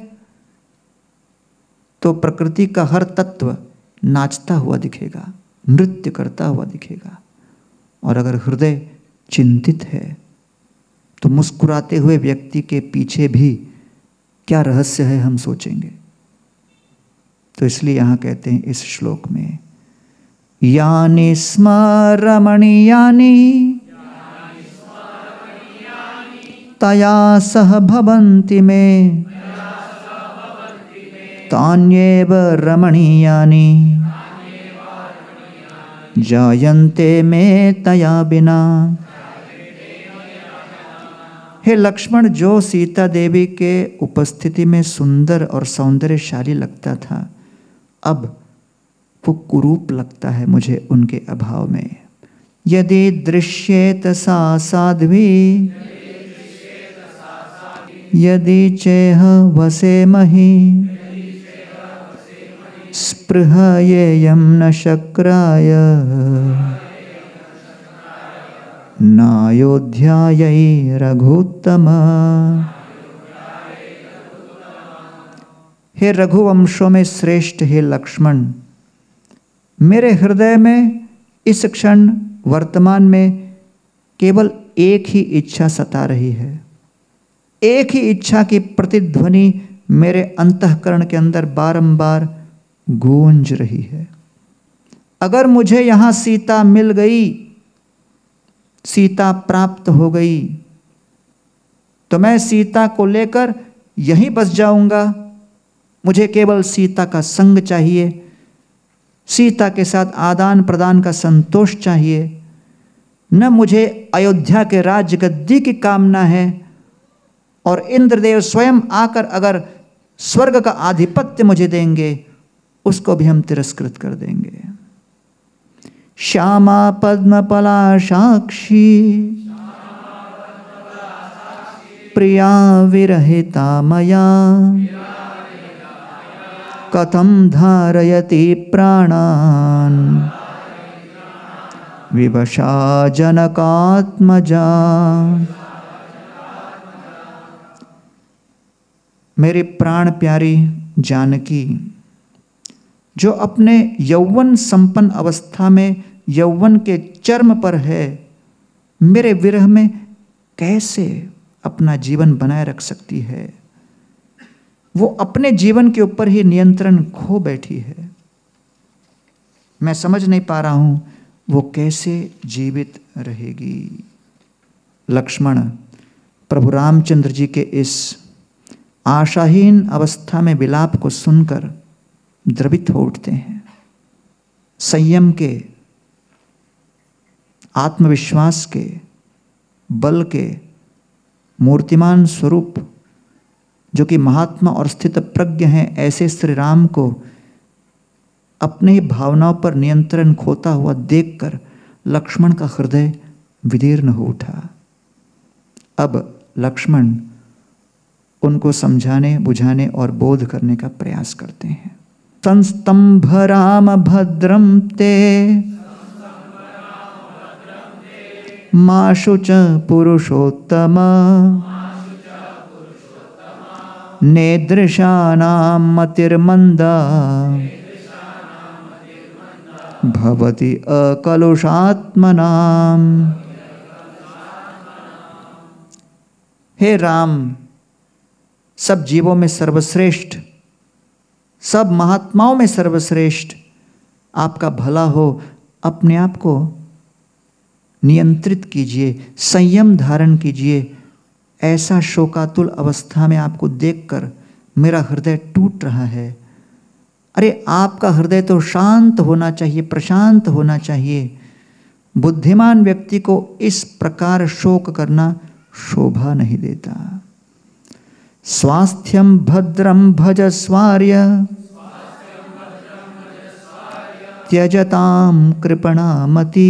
तो प्रकृति का हर तत्व नाचता हुआ दिखेगा, नृत्य करता हुआ दिखेगा। और अगर हृदय चिंतित है तो मुस्कुराते हुए व्यक्ति के पीछे भी क्या रहस्य है हम सोचेंगे। तो इसलिए यहाँ कहते हैं इस श्लोक में, यानि स्म रमणीयानि तया सह भवन्ति मे तान्येव रमणीयानि जायन्ते मे तया बिना। हे लक्ष्मण, जो सीता देवी के उपस्थिति में सुंदर और सौंदर्यशाली लगता था, अब वो कुरूप लगता है मुझे उनके अभाव में। यदि दृश्येत सा साध्वी यदि चेह वसे मही स्पृहयेयं न शक्राय नायोध्यायै रघुत्तम। हे रघुवंशों में श्रेष्ठ हे लक्ष्मण, मेरे हृदय में इस क्षण वर्तमान में केवल एक ही इच्छा सता रही है। एक ही इच्छा की प्रतिध्वनि मेरे अंतःकरण के अंदर बारंबार गूंज रही है। अगर मुझे यहाँ सीता मिल गई, सीता प्राप्त हो गई, तो मैं सीता को लेकर यहीं बस जाऊंगा। मुझे केवल सीता का संग चाहिए, सीता के साथ आदान प्रदान का संतोष चाहिए। न मुझे अयोध्या के राज्य गद्दी की कामना है, और इंद्रदेव स्वयं आकर अगर स्वर्ग का आधिपत्य मुझे देंगे, उसको भी हम तिरस्कृत कर देंगे। श्यामा पद्मपला साक्षी प्रिया विरहिता मया कथम धारयति प्राणान विवशा जनकात्मजा। मेरी प्राण प्यारी जानकी, जो अपने यौवन संपन्न अवस्था में यौवन के चर्म पर है, मेरे विरह में कैसे अपना जीवन बनाए रख सकती है। वो अपने जीवन के ऊपर ही नियंत्रण खो बैठी है। मैं समझ नहीं पा रहा हूं वो कैसे जीवित रहेगी। लक्ष्मण प्रभु रामचंद्र जी के इस आशाहीन अवस्था में विलाप को सुनकर द्रवित हो उठते हैं। संयम के, आत्मविश्वास के, बल के मूर्तिमान स्वरूप जो कि महात्मा और स्थित प्रज्ञ हैं, ऐसे श्री राम को अपने ही भावनाओं पर नियंत्रण खोता हुआ देखकर लक्ष्मण का हृदय विदीर्ण हो उठा। अब लक्ष्मण उनको समझाने, बुझाने और बोध करने का प्रयास करते हैं। संस्तंभ राम भद्रम ते माशु च पुरुषोत्तम नेदृशानां मतिर्मन्दा भवति अकलुषात्मनाम्। हे राम, सब जीवों में सर्वश्रेष्ठ, सब महात्माओं में सर्वश्रेष्ठ आपका भला हो, अपने आप को नियंत्रित कीजिए, संयम धारण कीजिए। ऐसा शोकातुल अवस्था में आपको देखकर मेरा हृदय टूट रहा है। अरे आपका हृदय तो शांत होना चाहिए, प्रशांत होना चाहिए। बुद्धिमान व्यक्ति को इस प्रकार शोक करना शोभा नहीं देता। स्वास्थ्यम भद्रम भजस्वार्य त्यजताम कृपणामति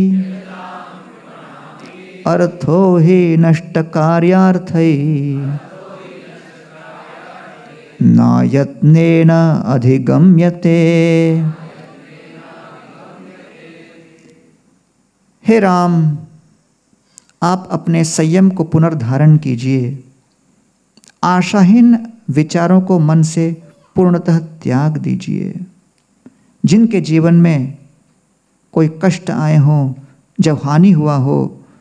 अर्थो हि नष्ट कार्यार्थै नायत्नेन अधिगम्यते। हे राम, आप अपने संयम को पुनर्धारण कीजिए। आशाहीन विचारों को मन से पूर्णतः त्याग दीजिए। जिनके जीवन में कोई कष्ट आए हों, जब हानि हुआ हो,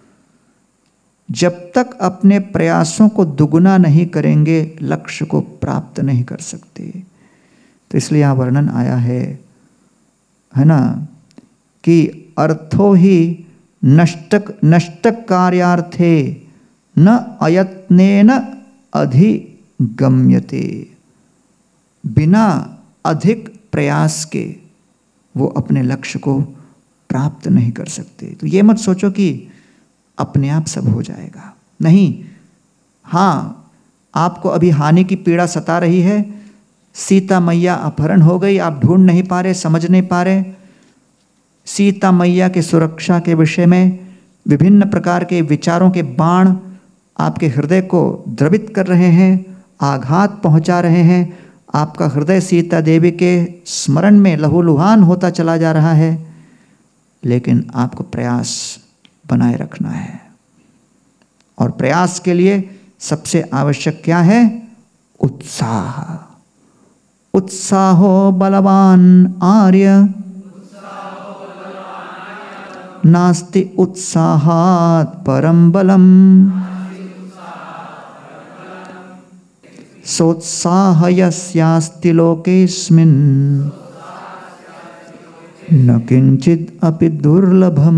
जब तक अपने प्रयासों को दुगुना नहीं करेंगे लक्ष्य को प्राप्त नहीं कर सकते। तो इसलिए यहाँ वर्णन आया है ना, कि अर्थो ही नष्ट कार्यार्थे न अयत्नेन अधिगम्यते। बिना अधिक प्रयास के वो अपने लक्ष्य को प्राप्त नहीं कर सकते। तो ये मत सोचो कि अपने आप सब हो जाएगा, नहीं। हाँ, आपको अभी हानि की पीड़ा सता रही है, सीता मैया अपहरण हो गई, आप ढूंढ नहीं पा रहे, समझ नहीं पा रहे। सीता मैया के सुरक्षा के विषय में विभिन्न प्रकार के विचारों के बाण आपके हृदय को द्रवित कर रहे हैं, आघात पहुंचा रहे हैं। आपका हृदय सीता देवी के स्मरण में लहूलुहान होता चला जा रहा है, लेकिन आपको प्रयास बनाए रखना है। और प्रयास के लिए सबसे आवश्यक क्या है? उत्साह। उत्साहो बलवान आर्य नास्ति उत्साहात् परम बलम सोत्साह यस्यास्ति लोकेस्मिन् न किंचित अपि दुर्लभम।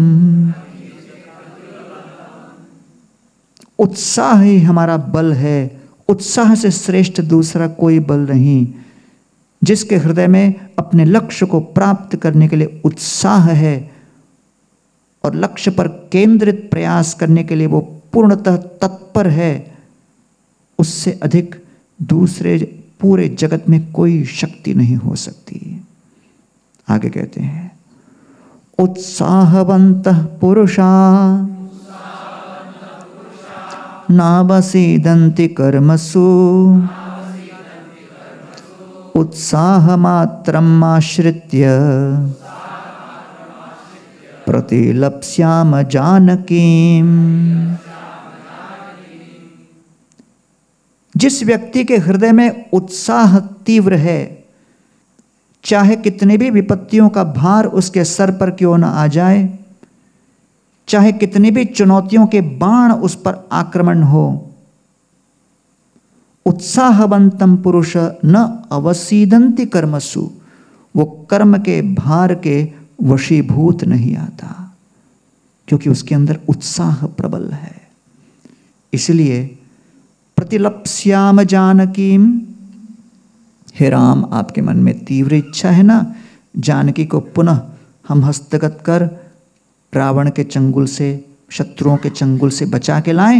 उत्साह ही हमारा बल है। उत्साह से श्रेष्ठ दूसरा कोई बल नहीं। जिसके हृदय में अपने लक्ष्य को प्राप्त करने के लिए उत्साह है और लक्ष्य पर केंद्रित प्रयास करने के लिए वो पूर्णतः तत्पर है, उससे अधिक दूसरे पूरे जगत में कोई शक्ति नहीं हो सकती। आगे कहते हैं, उत्साहवन्तः पुरुषा नावसीदन्ति कर्मसु उत्साहमात्रम् आश्रित्य प्रतिलप्स्याम जानकीम्। जिस व्यक्ति के हृदय में उत्साह तीव्र है, चाहे कितने भी विपत्तियों का भार उसके सर पर क्यों न आ जाए, चाहे कितनी भी चुनौतियों के बाण उस पर आक्रमण हो, उत्साहवंतम पुरुष न अवसीदन्ति कर्मसु, वो कर्म के भार के वशीभूत नहीं आता, क्योंकि उसके अंदर उत्साह प्रबल है। इसलिए प्रतिलप्स्याम जानकीम, हे राम, आपके मन में तीव्र इच्छा है ना जानकी को पुनः हम हस्तगत कर रावण के चंगुल से शत्रुओं के चंगुल से बचा के लाएं।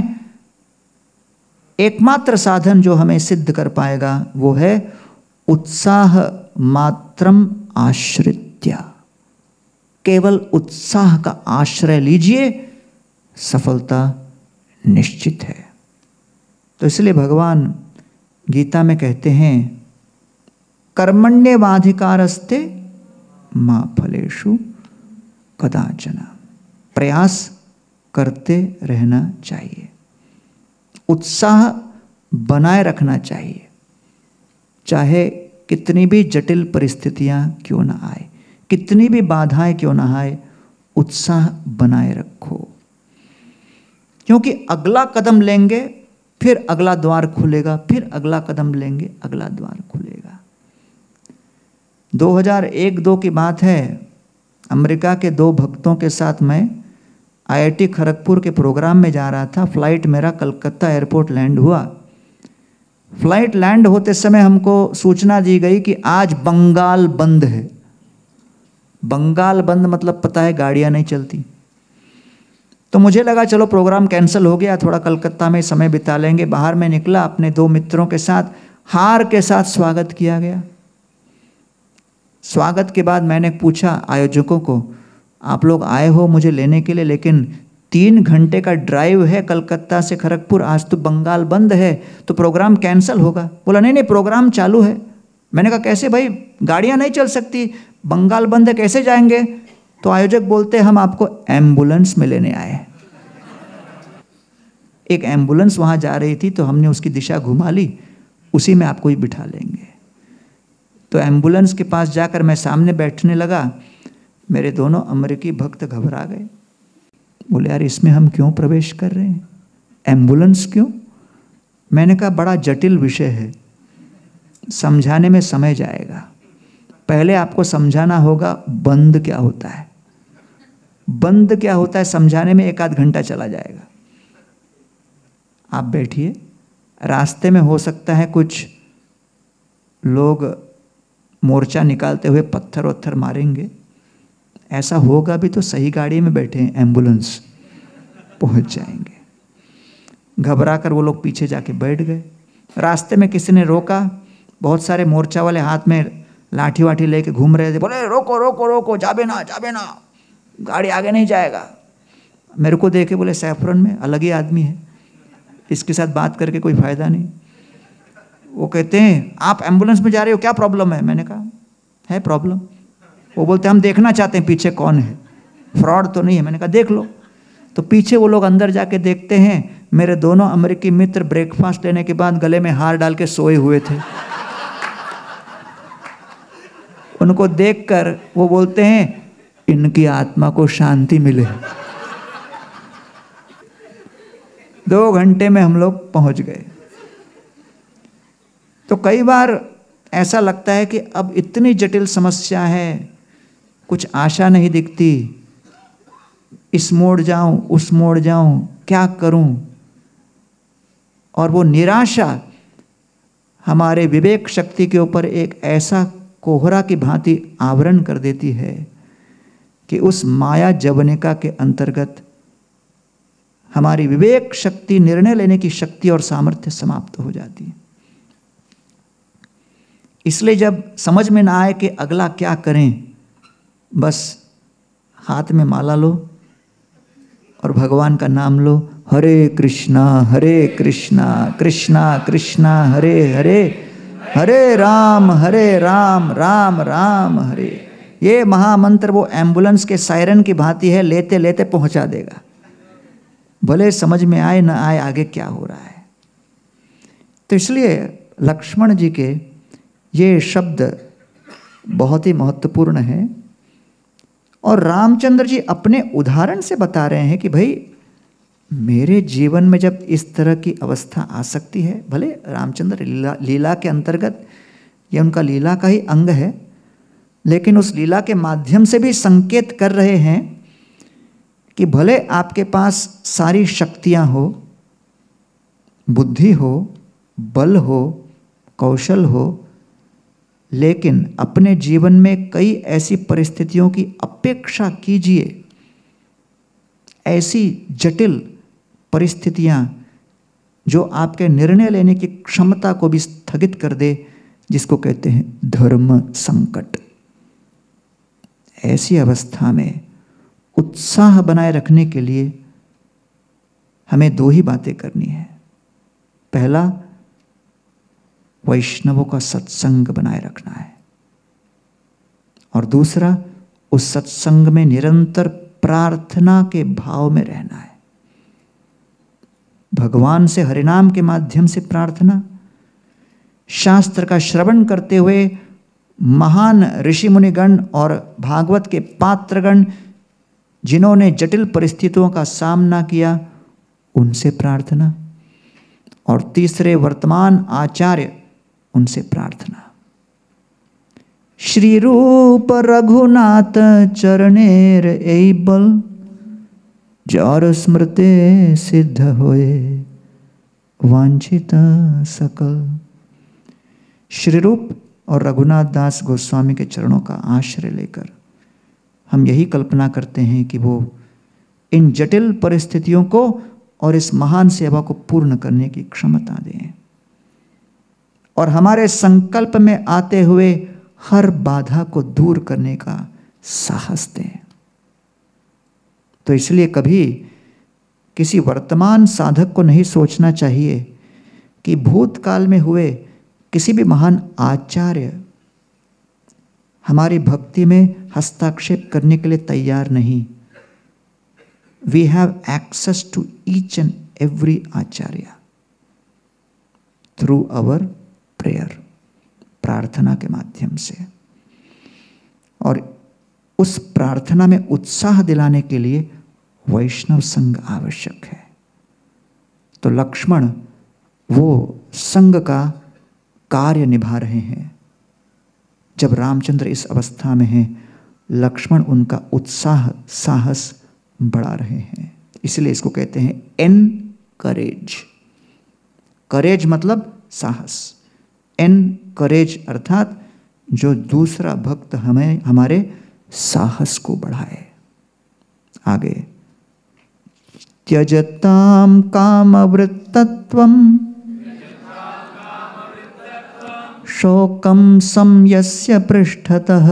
एकमात्र साधन जो हमें सिद्ध कर पाएगा वो है उत्साह मात्रम आश्रित्य। केवल उत्साह का आश्रय लीजिए, सफलता निश्चित है। तो इसलिए भगवान गीता में कहते हैं कर्मण्येवाधिकारस्ते मा फलेषु कदाचन। प्रयास करते रहना चाहिए, उत्साह बनाए रखना चाहिए, चाहे कितनी भी जटिल परिस्थितियां क्यों ना आए, कितनी भी बाधाएं क्यों ना आए, उत्साह बनाए रखो। क्योंकि अगला कदम लेंगे फिर अगला द्वार खुलेगा, फिर अगला कदम लेंगे अगला द्वार खुलेगा। 2001-2 की बात है, अमेरिका के 2 भक्तों के साथ मैं IIT खड़गपुर के प्रोग्राम में जा रहा था। फ्लाइट मेरा कलकत्ता एयरपोर्ट लैंड हुआ। फ्लाइट लैंड होते समय हमको सूचना दी गई कि आज बंगाल बंद है। बंगाल बंद मतलब पता है गाड़ियां नहीं चलती। तो मुझे लगा चलो प्रोग्राम कैंसिल हो गया, थोड़ा कलकत्ता में समय बिता लेंगे। बाहर में निकला, अपने 2 मित्रों के साथ हार के साथ स्वागत किया गया। स्वागत के बाद मैंने पूछा आयोजकों को, आप लोग आए हो मुझे लेने के लिए, लेकिन 3 घंटे का ड्राइव है कलकत्ता से खड़गपुर, आज तो बंगाल बंद है, तो प्रोग्राम कैंसिल होगा। बोला नहीं नहीं प्रोग्राम चालू है। मैंने कहा कैसे भाई, गाड़ियां नहीं चल सकती, बंगाल बंद है, कैसे जाएंगे? तो आयोजक बोलते हम आपको एम्बुलेंस में लेने आए। एक एम्बुलेंस वहां जा रही थी तो हमने उसकी दिशा घुमा ली, उसी में आपको ही बिठा लेंगे। तो एम्बुलेंस के पास जाकर मैं सामने बैठने लगा। मेरे दोनों अमेरिकी भक्त घबरा गए, बोले यार इसमें हम क्यों प्रवेश कर रहे हैं, एम्बुलेंस क्यों? मैंने कहा बड़ा जटिल विषय है, समझाने में समय जाएगा। पहले आपको समझाना होगा बंद क्या होता है, बंद क्या होता है समझाने में 1 आध घंटा चला जाएगा। आप बैठिए, रास्ते में हो सकता है कुछ लोग मोर्चा निकालते हुए पत्थर वत्थर मारेंगे, ऐसा होगा भी तो सही गाड़ी में बैठे हैं, एम्बुलेंस पहुंच जाएंगे। घबरा कर वो लोग पीछे जाके बैठ गए। रास्ते में किसी ने रोका, बहुत सारे मोर्चा वाले हाथ में लाठी वाठी लेके घूम रहे थे, बोले रोको रोको रोको, जाबे ना गाड़ी आगे नहीं जाएगा। मेरे को देखे बोले सैफरन में अलग ही आदमी है, इसके साथ बात करके कोई फायदा नहीं। वो कहते हैं आप एम्बुलेंस में जा रहे हो, क्या प्रॉब्लम है? मैंने कहा है प्रॉब्लम। वो बोलते हम देखना चाहते हैं पीछे कौन है, फ्रॉड तो नहीं है। मैंने कहा देख लो। तो पीछे वो लोग अंदर जाके देखते हैं, मेरे दोनों अमेरिकी मित्र ब्रेकफास्ट लेने के बाद गले में हार डाल के सोए हुए थे। उनको देखकर वो बोलते हैं इनकी आत्मा को शांति मिले। 2 घंटे में हम लोग पहुंच गए। तो कई बार ऐसा लगता है कि अब इतनी जटिल समस्या है, कुछ आशा नहीं दिखती, इस मोड़ जाऊं उस मोड़ जाऊं, क्या करूं? और वो निराशा हमारे विवेक शक्ति के ऊपर एक ऐसा कोहरा की भांति आवरण कर देती है कि उस माया जवनिका के अंतर्गत हमारी विवेक शक्ति, निर्णय लेने की शक्ति और सामर्थ्य समाप्त हो जाती है। इसलिए जब समझ में ना आए कि अगला क्या करें, बस हाथ में माला लो और भगवान का नाम लो, हरे कृष्णा कृष्णा कृष्णा हरे हरे, हरे राम राम राम हरे। ये महामंत्र वो एम्बुलेंस के सायरन की भांति है, लेते लेते पहुंचा देगा, भले समझ में आए ना आए आगे क्या हो रहा है। तो इसलिए लक्ष्मण जी के ये शब्द बहुत ही महत्वपूर्ण है। और रामचंद्र जी अपने उदाहरण से बता रहे हैं कि भाई मेरे जीवन में जब इस तरह की अवस्था आ सकती है, भले रामचंद्र लीला के अंतर्गत ये उनका लीला का ही अंग है, लेकिन उस लीला के माध्यम से भी संकेत कर रहे हैं कि भले आपके पास सारी शक्तियां हो, बुद्धि हो, बल हो, कौशल हो, लेकिन अपने जीवन में कई ऐसी परिस्थितियों की अपेक्षा कीजिए, ऐसी जटिल परिस्थितियां जो आपके निर्णय लेने की क्षमता को भी स्थगित कर दे, जिसको कहते हैं धर्म संकट। ऐसी अवस्था में उत्साह बनाए रखने के लिए हमें दो ही बातें करनी है। पहला, वैष्णवों का सत्संग बनाए रखना है, और दूसरा, उस सत्संग में निरंतर प्रार्थना के भाव में रहना है। भगवान से हरिनाम के माध्यम से प्रार्थना, शास्त्र का श्रवण करते हुए महान ऋषि मुनिगण और भागवत के पात्रगण जिन्होंने जटिल परिस्थितियों का सामना किया, उनसे प्रार्थना, और तीसरे वर्तमान आचार्य, उनसे प्रार्थना। श्री रूप रघुनाथ चरणेर एई बल, जौर स्मृते सिद्ध होए वांछित सकल। श्री रूप और रघुनाथ दास गोस्वामी के चरणों का आश्रय लेकर हम यही कल्पना करते हैं कि वो इन जटिल परिस्थितियों को और इस महान सेवा को पूर्ण करने की क्षमता दें, और हमारे संकल्प में आते हुए हर बाधा को दूर करने का साहस दें। तो इसलिए कभी किसी वर्तमान साधक को नहीं सोचना चाहिए कि भूतकाल में हुए किसी भी महान आचार्य हमारी भक्ति में हस्तक्षेप करने के लिए तैयार नहीं। We have access to each and every acharya through our prayer, प्रार्थना के माध्यम से। और उस प्रार्थना में उत्साह दिलाने के लिए वैष्णव संग आवश्यक है। तो लक्ष्मण वो संग का कार्य निभा रहे हैं। जब रामचंद्र इस अवस्था में हैं, लक्ष्मण उनका उत्साह साहस बढ़ा रहे हैं। इसलिए इसको कहते हैं एनकरेज। करेज मतलब साहस, एनकरेज अर्थात जो दूसरा भक्त हमें हमारे साहस को बढ़ाए। आगे, त्यजताम कामवृत्तत्वम शोकम संयस्य पृष्ठतः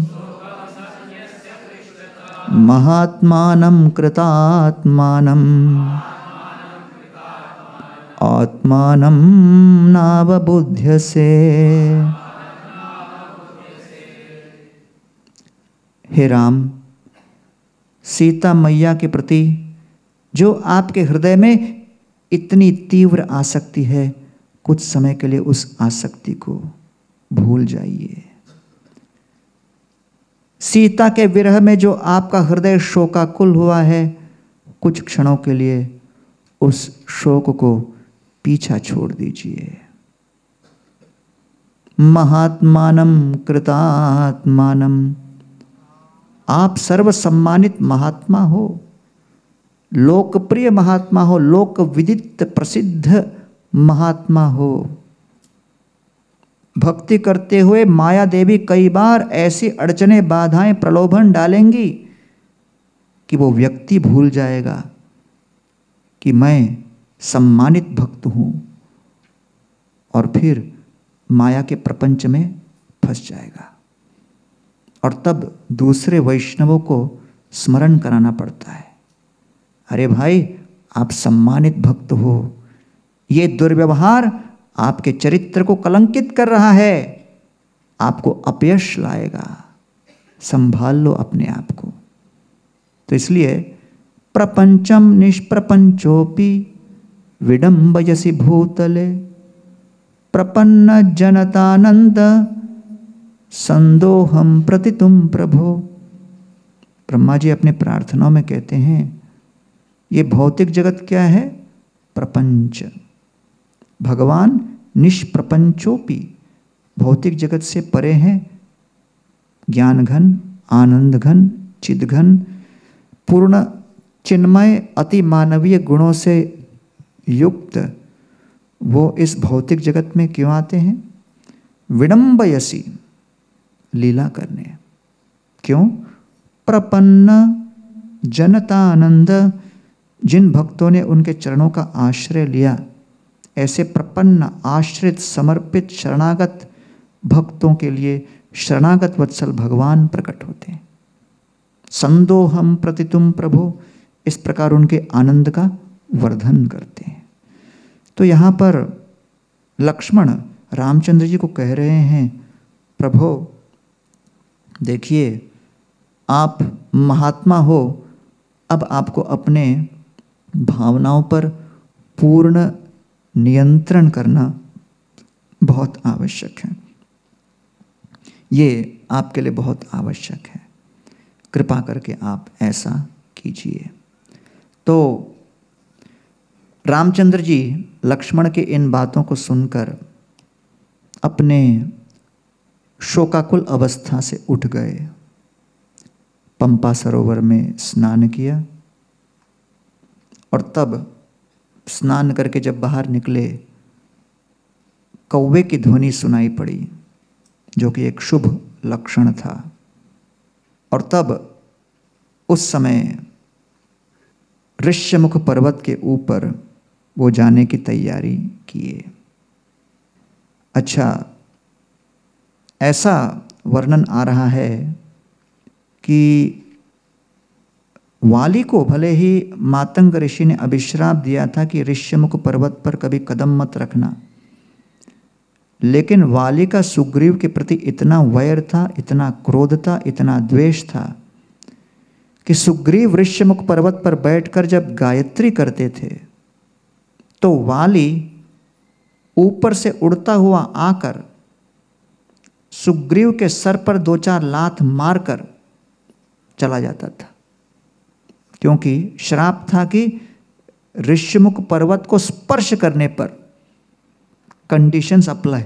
महात्मानं कृतात्मानं आत्मानं नावबुध्यसे। हे राम, सीता मैया के प्रति जो आपके हृदय में इतनी तीव्र आसक्ति है, कुछ समय के लिए उस आसक्ति को भूल जाइए। सीता के विरह में जो आपका हृदय शोकाकुल हुआ है, कुछ क्षणों के लिए उस शोक को पीछा छोड़ दीजिए। महात्मानं कृतात्मानं, आप सर्व सम्मानित महात्मा हो, लोकप्रिय महात्मा हो, लोक विदित प्रसिद्ध महात्मा हो। भक्ति करते हुए माया देवी कई बार ऐसी अड़चने, बाधाएं, प्रलोभन डालेंगी कि वो व्यक्ति भूल जाएगा कि मैं सम्मानित भक्त हूं, और फिर माया के प्रपंच में फंस जाएगा। और तब दूसरे वैष्णवों को स्मरण कराना पड़ता है, अरे भाई, आप सम्मानित भक्त हो, ये दुर्व्यवहार आपके चरित्र को कलंकित कर रहा है, आपको अपयश लाएगा, संभाल लो अपने आप को। तो इसलिए प्रपंचम निष्प्रपंचोपि विडंबयसि भूतले प्रपन्न जनतानंद संदोहम प्रतितुम प्रभो। ब्रह्मा जी अपने प्रार्थनाओं में कहते हैं, ये भौतिक जगत क्या है? प्रपंच। भगवान निष्प्रपंचोपि, भौतिक जगत से परे हैं, ज्ञान घन, आनंद घन, चिद घन, पूर्ण चिन्मय, अति मानवीय गुणों से युक्त वो इस भौतिक जगत में क्यों आते हैं? विडंबयसी, लीला करने। क्यों? प्रपन्न जनतानंद, जिन भक्तों ने उनके चरणों का आश्रय लिया, ऐसे प्रपन्न आश्रित समर्पित शरणागत भक्तों के लिए शरणागत वत्सल भगवान प्रकट होते हैं। संदोहम प्रतितुम प्रभो, इस प्रकार उनके आनंद का वर्धन करते हैं। तो यहाँ पर लक्ष्मण रामचंद्र जी को कह रहे हैं, प्रभो देखिए आप महात्मा हो, अब आपको अपने भावनाओं पर पूर्ण नियंत्रण करना बहुत आवश्यक है। ये आपके लिए बहुत आवश्यक है, कृपा करके आप ऐसा कीजिए। तो रामचंद्र जी लक्ष्मण के इन बातों को सुनकर अपने शोकाकुल अवस्था से उठ गए, पंपा सरोवर में स्नान किया और तब स्नान करके जब बाहर निकले, कौवे की ध्वनि सुनाई पड़ी, जो कि एक शुभ लक्षण था। और तब उस समय ऋष्यमुख पर्वत के ऊपर वो जाने की तैयारी किए। अच्छा, ऐसा वर्णन आ रहा है कि वाली को भले ही मातंग ऋषि ने अभिश्राप दिया था कि ऋष्यमुख पर्वत पर कभी कदम मत रखना, लेकिन वाली का सुग्रीव के प्रति इतना वैर था, इतना क्रोध था, इतना द्वेष था कि सुग्रीव ऋष्यमुख पर्वत पर बैठकर जब गायत्री करते थे तो वाली ऊपर से उड़ता हुआ आकर सुग्रीव के सर पर 2-4 लात मारकर चला जाता था, क्योंकि श्राप था कि ऋष्यमुख पर्वत को स्पर्श करने पर कंडीशंस अप्लाई।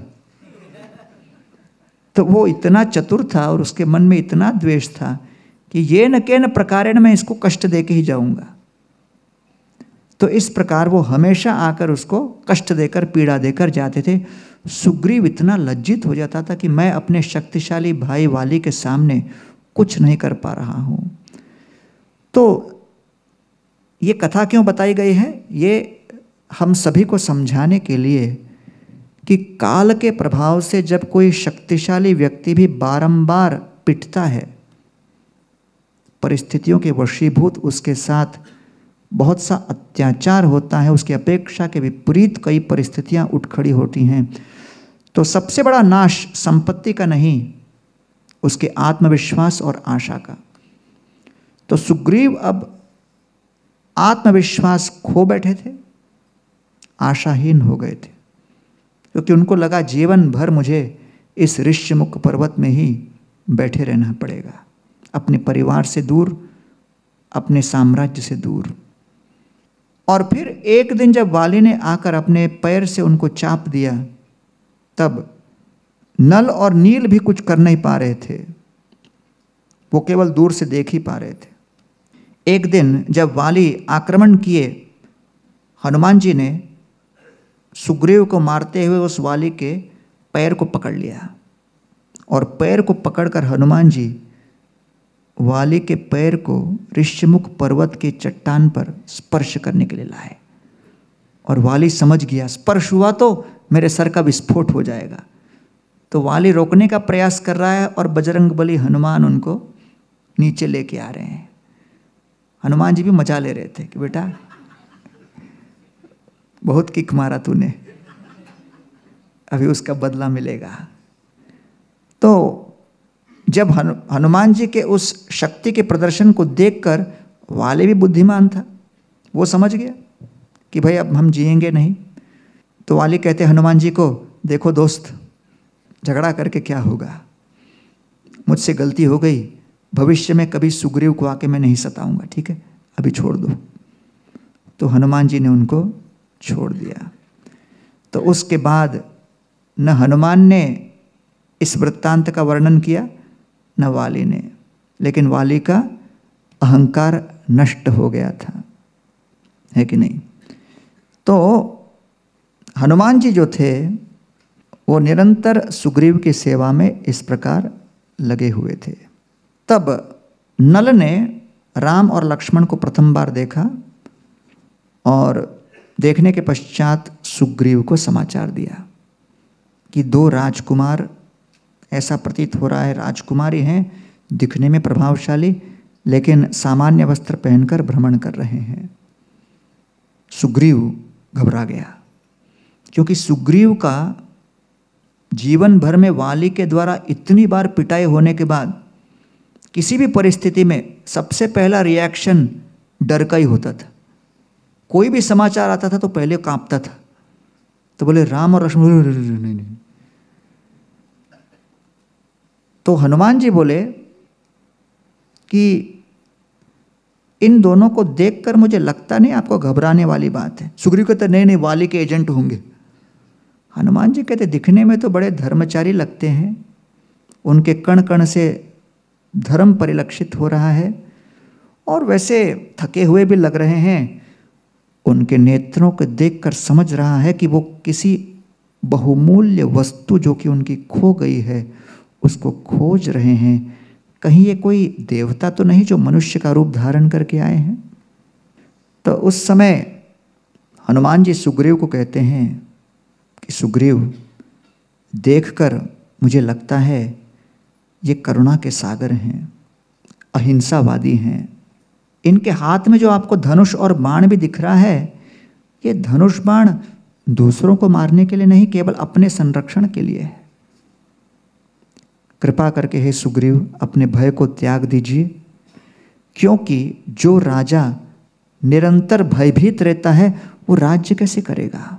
तो वो इतना चतुर था और उसके मन में इतना द्वेष था कि ये न के न प्रकारेण मैं इसको कष्ट दे के ही जाऊंगा। तो इस प्रकार वो हमेशा आकर उसको कष्ट देकर पीड़ा देकर जाते थे। सुग्रीव इतना लज्जित हो जाता था कि मैं अपने शक्तिशाली भाई वाली के सामने कुछ नहीं कर पा रहा हूं। तो ये कथा क्यों बताई गई है? ये हम सभी को समझाने के लिए कि काल के प्रभाव से जब कोई शक्तिशाली व्यक्ति भी बारंबार पिटता है, परिस्थितियों के वशीभूत उसके साथ बहुत सा अत्याचार होता है, उसकी अपेक्षा के विपरीत कई परिस्थितियां उठ खड़ी होती हैं, तो सबसे बड़ा नाश संपत्ति का नहीं, उसके आत्मविश्वास और आशा का। तो सुग्रीव अब आत्मविश्वास खो बैठे थे, आशाहीन हो गए थे, क्योंकि उनको लगा जीवन भर मुझे इस ऋष्यमुख पर्वत में ही बैठे रहना पड़ेगा, अपने परिवार से दूर, अपने साम्राज्य से दूर। और फिर एक दिन जब वाली ने आकर अपने पैर से उनको चाप दिया, तब नल और नील भी कुछ कर नहीं पा रहे थे, वो केवल दूर से देख ही पा रहे थे। एक दिन जब वाली आक्रमण किए, हनुमान जी ने सुग्रीव को मारते हुए उस वाली के पैर को पकड़ लिया और पैर को पकड़कर हनुमान जी वाली के पैर को ऋष्यमुख पर्वत के चट्टान पर स्पर्श करने के लिए लाए। और वाली समझ गया स्पर्श हुआ तो मेरे सर का विस्फोट हो जाएगा। तो वाली रोकने का प्रयास कर रहा है और बजरंगबली हनुमान उनको नीचे लेके आ रहे हैं। हनुमान जी भी मजा ले रहे थे कि बेटा बहुत किक मारा तूने, अभी उसका बदला मिलेगा। तो जब हनुमान जी के उस शक्ति के प्रदर्शन को देखकर वाली भी बुद्धिमान था, वो समझ गया कि भाई अब हम जिएंगे नहीं। तो वाली कहते हनुमान जी को, देखो दोस्त, झगड़ा करके क्या होगा, मुझसे गलती हो गई, भविष्य में कभी सुग्रीव को आके मैं नहीं सताऊंगा, ठीक है, अभी छोड़ दो। तो हनुमान जी ने उनको छोड़ दिया। तो उसके बाद न हनुमान ने इस वृत्तांत का वर्णन किया न वाली ने, लेकिन वाली का अहंकार नष्ट हो गया था, है कि नहीं? तो हनुमान जी जो थे वो निरंतर सुग्रीव की सेवा में इस प्रकार लगे हुए थे। तब नल ने राम और लक्ष्मण को प्रथम बार देखा और देखने के पश्चात सुग्रीव को समाचार दिया कि 2 राजकुमार, ऐसा प्रतीत हो रहा है राजकुमारी हैं, दिखने में प्रभावशाली, लेकिन सामान्य वस्त्र पहनकर भ्रमण कर रहे हैं। सुग्रीव घबरा गया, क्योंकि सुग्रीव का जीवन भर में वाली के द्वारा इतनी बार पिटाई होने के बाद किसी भी परिस्थिति में सबसे पहला रिएक्शन डर का ही होता था। कोई भी समाचार आता था तो पहले कांपता था। तो बोले राम और लक्ष्मण, नहीं। तो हनुमान जी बोले कि इन दोनों को देखकर मुझे लगता नहीं आपको घबराने वाली बात है। सुग्रीव कहते नहीं, वाली के एजेंट होंगे। हनुमान जी कहते दिखने में तो बड़े धर्मचारी लगते हैं, उनके कण कण से धर्म परिलक्षित हो रहा है, और वैसे थके हुए भी लग रहे हैं। उनके नेत्रों को देखकर समझ रहा है कि वो किसी बहुमूल्य वस्तु जो कि उनकी खो गई है उसको खोज रहे हैं। कहीं ये कोई देवता तो नहीं जो मनुष्य का रूप धारण करके आए हैं। तो उस समय हनुमान जी सुग्रीव को कहते हैं कि सुग्रीव, देखकर मुझे लगता है ये करुणा के सागर हैं, अहिंसावादी हैं। इनके हाथ में जो आपको धनुष और बाण भी दिख रहा है, ये धनुष बाण दूसरों को मारने के लिए नहीं, केवल अपने संरक्षण के लिए है। कृपा करके हे सुग्रीव, अपने भय को त्याग दीजिए, क्योंकि जो राजा निरंतर भयभीत रहता है वो राज्य कैसे करेगा।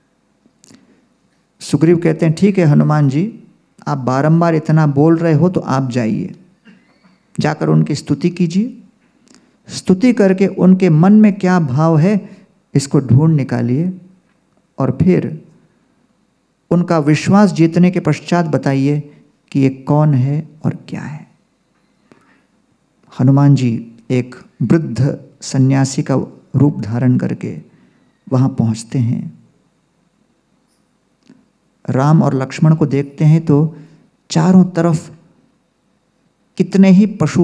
सुग्रीव कहते हैं ठीक है हनुमान जी, आप बारंबार इतना बोल रहे हो तो आप जाइए, जाकर उनकी स्तुति कीजिए। स्तुति करके उनके मन में क्या भाव है इसको ढूंढ निकालिए, और फिर उनका विश्वास जीतने के पश्चात बताइए कि ये कौन है और क्या है। हनुमान जी एक वृद्ध सन्यासी का रूप धारण करके वहाँ पहुँचते हैं। राम और लक्ष्मण को देखते हैं तो चारों तरफ कितने ही पशु,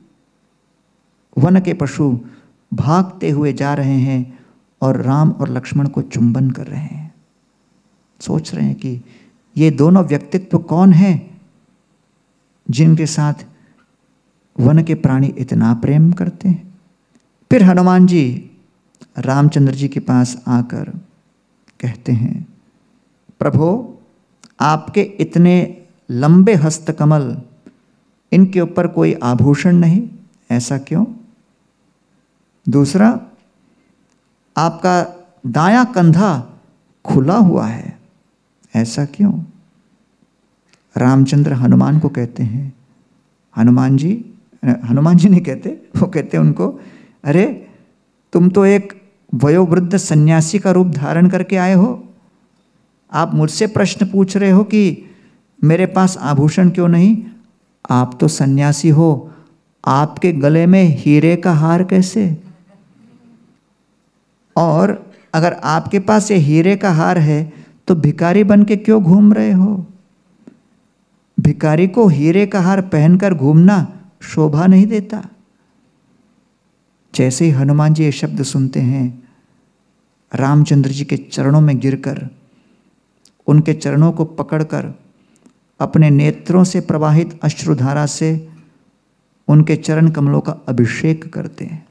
वन के पशु भागते हुए जा रहे हैं और राम और लक्ष्मण को चुंबन कर रहे हैं। सोच रहे हैं कि ये दोनों व्यक्तित्व कौन हैं जिनके साथ वन के प्राणी इतना प्रेम करते हैं। फिर हनुमान जी रामचंद्र जी के पास आकर कहते हैं, प्रभो आपके इतने लंबे हस्तकमल, इनके ऊपर कोई आभूषण नहीं, ऐसा क्यों? दूसरा, आपका दायां कंधा खुला हुआ है, ऐसा क्यों? रामचंद्र हनुमान को कहते हैं, हनुमान जी नहीं कहते, वो कहते हैं उनको, अरे तुम तो एक वयोवृद्ध सन्यासी का रूप धारण करके आए हो, आप मुझसे प्रश्न पूछ रहे हो कि मेरे पास आभूषण क्यों नहीं? आप तो सन्यासी हो, आपके गले में हीरे का हार कैसे? और अगर आपके पास ये हीरे का हार है तो भिखारी बन के क्यों घूम रहे हो? भिखारी को हीरे का हार पहनकर घूमना शोभा नहीं देता। जैसे ही हनुमान जी ये शब्द सुनते हैं, रामचंद्र जी के चरणों में गिरकर, उनके चरणों को पकड़कर अपने नेत्रों से प्रवाहित अश्रुधारा से उनके चरण कमलों का अभिषेक करते हैं।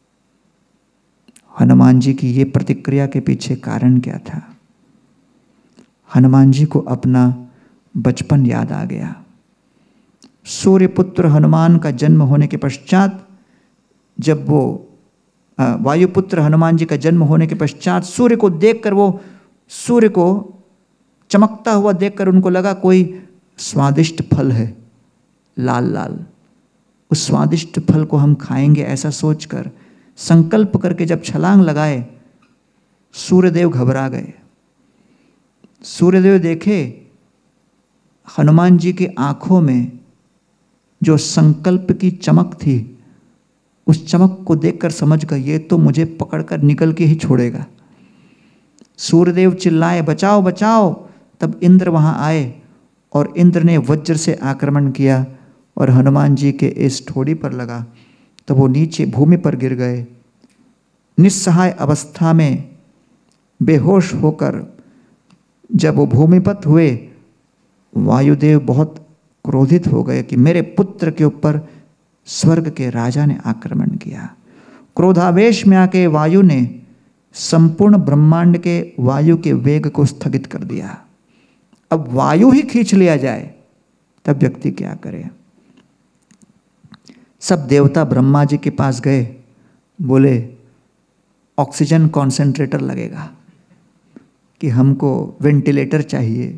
हनुमान जी की ये प्रतिक्रिया के पीछे कारण क्या था? हनुमान जी को अपना बचपन याद आ गया। सूर्यपुत्र हनुमान का जन्म होने के पश्चात, जब वो वायुपुत्र हनुमान जी का जन्म होने के पश्चात सूर्य को देखकर, वो सूर्य को चमकता हुआ देखकर उनको लगा कोई स्वादिष्ट फल है, लाल लाल, उस स्वादिष्ट फल को हम खाएंगे, ऐसा सोचकर संकल्प करके जब छलांग लगाए, सूर्यदेव घबरा गए। सूर्यदेव देखे हनुमान जी की आंखों में जो संकल्प की चमक थी, उस चमक को देखकर समझ गए ये तो मुझे पकड़कर निकल के ही छोड़ेगा। सूर्यदेव चिल्लाए, बचाओ बचाओ। तब इंद्र वहां आए और इंद्र ने वज्र से आक्रमण किया और हनुमान जी के इस ठोड़ी पर लगा, तो वो नीचे भूमि पर गिर गए। निस्सहाय अवस्था में बेहोश होकर जब वो भूमिपत हुए, वायुदेव बहुत क्रोधित हो गए कि मेरे पुत्र के ऊपर स्वर्ग के राजा ने आक्रमण किया। क्रोधावेश में आके वायु ने संपूर्ण ब्रह्मांड के वायु के वेग को स्थगित कर दिया। अब वायु ही खींच लिया जाए तब व्यक्ति क्या करे। सब देवता ब्रह्मा जी के पास गए, बोले ऑक्सीजन कॉन्सेंट्रेटर लगेगा, कि हमको वेंटिलेटर चाहिए।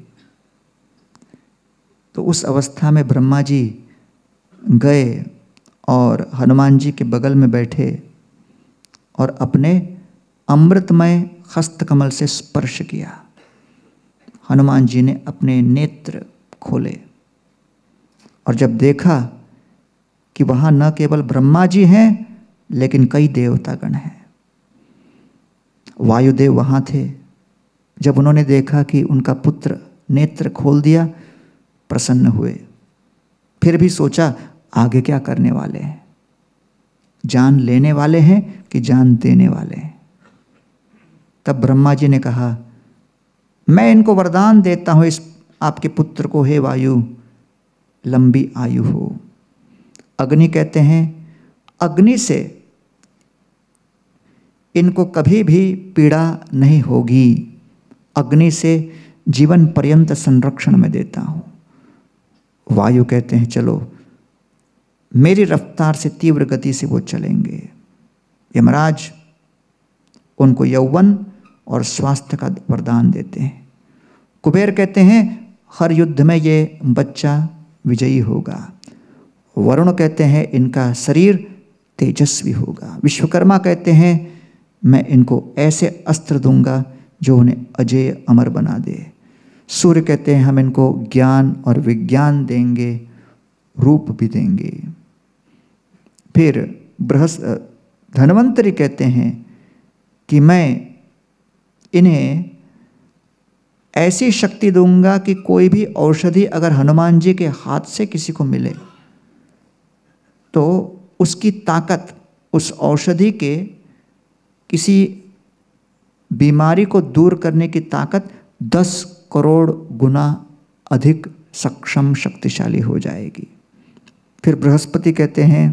तो उस अवस्था में ब्रह्मा जी गए और हनुमान जी के बगल में बैठे और अपने अमृतमय हस्तकमल से स्पर्श किया। हनुमान जी ने अपने नेत्र खोले और जब देखा कि वहाँ न केवल ब्रह्मा जी हैं लेकिन कई देवतागण हैं। वायुदेव वहाँ थे। जब उन्होंने देखा कि उनका पुत्र नेत्र खोल दिया, प्रसन्न हुए। फिर भी सोचा आगे क्या करने वाले हैं, जान लेने वाले हैं कि जान देने वाले हैं। तब ब्रह्मा जी ने कहा मैं इनको वरदान देता हूँ, इस आपके पुत्र को, हे वायु लंबी आयु हो। अग्नि कहते हैं अग्नि से इनको कभी भी पीड़ा नहीं होगी, अग्नि से जीवन पर्यंत संरक्षण में देता हूँ। वायु कहते हैं चलो मेरी रफ्तार से तीव्र गति से वो चलेंगे। यमराज उनको यौवन और स्वास्थ्य का वरदान देते हैं। कुबेर कहते हैं हर युद्ध में ये बच्चा विजयी होगा। वरुण कहते हैं इनका शरीर तेजस्वी होगा। विश्वकर्मा कहते हैं मैं इनको ऐसे अस्त्र दूंगा जो उन्हें अजेय अमर बना दे। सूर्य कहते हैं हम इनको ज्ञान और विज्ञान देंगे, रूप भी देंगे। फिर धन्वंतरि कहते हैं कि मैं इन्हें ऐसी शक्ति दूंगा कि कोई भी औषधि अगर हनुमान जी के हाथ से किसी को मिले तो उसकी ताकत, उस औषधि के किसी बीमारी को दूर करने की ताकत 10 करोड़ गुना अधिक सक्षम शक्तिशाली हो जाएगी। फिर बृहस्पति कहते हैं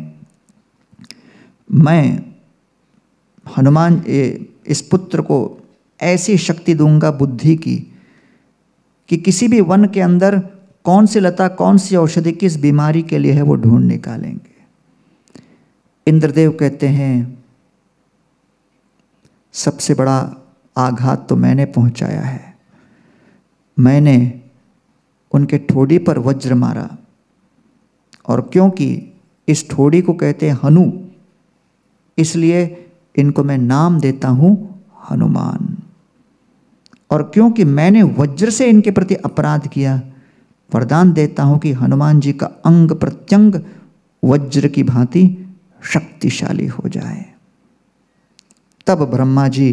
मैं हनुमान इस पुत्र को ऐसी शक्ति दूंगा बुद्धि की कि किसी भी वन के अंदर कौन सी लता, कौन सी औषधि किस बीमारी के लिए है वो ढूंढ निकालेंगे। इंद्रदेव कहते हैं सबसे बड़ा आघात तो मैंने पहुंचाया है। मैंने उनके ठोड़ी पर वज्र मारा और क्योंकि इस ठोड़ी को कहते हैं हनु, इसलिए इनको मैं नाम देता हूं हनुमान। और क्योंकि मैंने वज्र से इनके प्रति अपराध किया, वरदान देता हूं कि हनुमान जी का अंग प्रत्यंग वज्र की भांति शक्तिशाली हो जाए। तब ब्रह्मा जी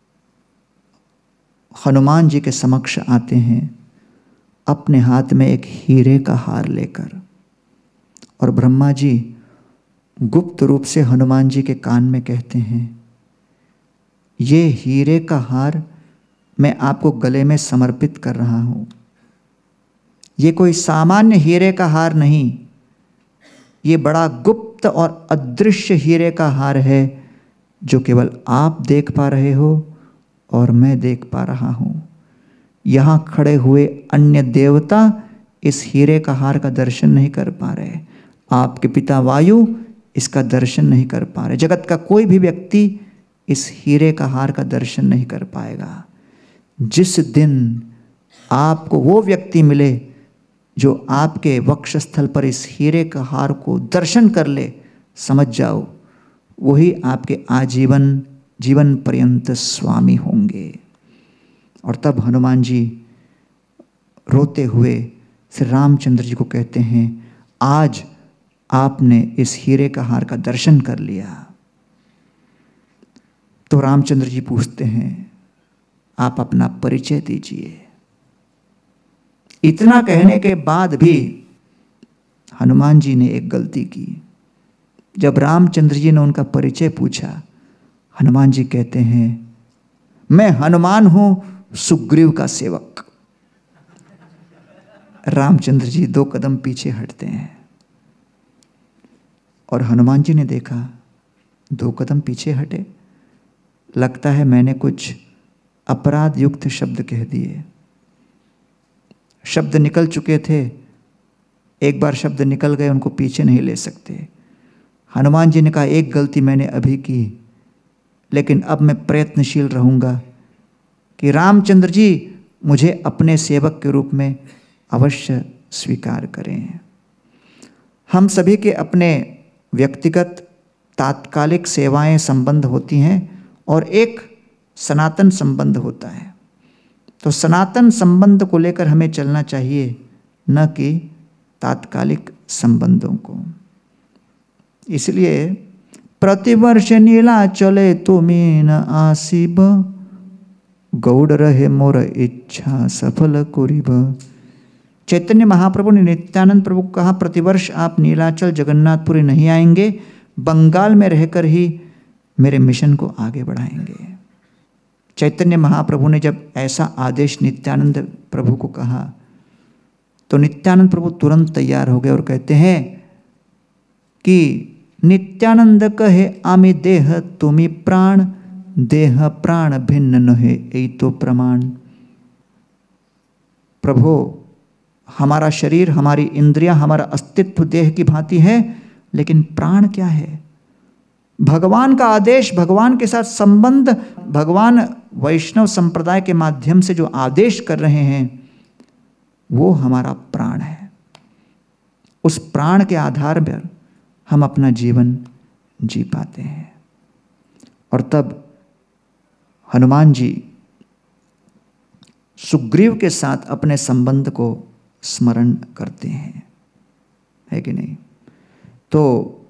हनुमान जी के समक्ष आते हैं अपने हाथ में एक हीरे का हार लेकर, और ब्रह्मा जी गुप्त रूप से हनुमान जी के कान में कहते हैं ये हीरे का हार मैं आपको गले में समर्पित कर रहा हूं। ये कोई सामान्य हीरे का हार नहीं, ये बड़ा गुप्त और अदृश्य हीरे का हार है जो केवल आप देख पा रहे हो और मैं देख पा रहा हूं। यहां खड़े हुए अन्य देवता इस हीरे का हार का दर्शन नहीं कर पा रहे। आपके पिता वायु इसका दर्शन नहीं कर पा रहे। जगत का कोई भी व्यक्ति इस हीरे का हार का दर्शन नहीं कर पाएगा। जिस दिन आपको वो व्यक्ति मिले जो आपके वक्षस्थल पर इस हीरे का हार को दर्शन कर ले, समझ जाओ वही आपके आजीवन जीवन पर्यंत स्वामी होंगे। और तब हनुमान जी रोते हुए श्री रामचंद्र जी को कहते हैं आज आपने इस हीरे का हार का दर्शन कर लिया। तो रामचंद्र जी पूछते हैं आप अपना परिचय दीजिए। इतना कहने के बाद भी हनुमान जी ने एक गलती की। जब रामचंद्र जी ने उनका परिचय पूछा, हनुमान जी कहते हैं, मैं हनुमान हूं सुग्रीव का सेवक। रामचंद्र जी 2 कदम पीछे हटते हैं और हनुमान जी ने देखा 2 कदम पीछे हटे, लगता है मैंने कुछ अपराध युक्त शब्द कह दिए। शब्द निकल चुके थे, एक बार शब्द निकल गए, उनको पीछे नहीं ले सकते। हनुमान जी ने कहा, एक गलती मैंने अभी की, लेकिन अब मैं प्रयत्नशील रहूँगा कि रामचंद्र जी मुझे अपने सेवक के रूप में अवश्य स्वीकार करें। हम सभी के अपने व्यक्तिगत तात्कालिक सेवाएं संबंध होती हैं और एक सनातन संबंध होता है। तो सनातन संबंध को लेकर हमें चलना चाहिए, न कि तात्कालिक संबंधों को। इसलिए प्रतिवर्ष नीलाचले तुमी न आसीब, गौड़ रहे मोर इच्छा सफल कुरिब। चैतन्य महाप्रभु ने नित्यानंद प्रभु को कहा, प्रतिवर्ष आप नीलाचल जगन्नाथपुरी नहीं आएंगे, बंगाल में रहकर ही मेरे मिशन को आगे बढ़ाएंगे। चैतन्य महाप्रभु ने जब ऐसा आदेश नित्यानंद प्रभु को कहा तो नित्यानंद प्रभु तुरंत तैयार हो गए और कहते हैं कि नित्यानंद कहे आमी देह तुमी प्राण, देह प्राण भिन्न नहे यही तो प्रमाण। प्रभु, हमारा शरीर, हमारी इंद्रियां, हमारा अस्तित्व देह की भांति है, लेकिन प्राण क्या है? भगवान का आदेश, भगवान के साथ संबंध, भगवान वैष्णव संप्रदाय के माध्यम से जो आदेश कर रहे हैं वो हमारा प्राण है। उस प्राण के आधार पर हम अपना जीवन जी पाते हैं। और तब हनुमान जी सुग्रीव के साथ अपने संबंध को स्मरण करते हैं, है कि नहीं? तो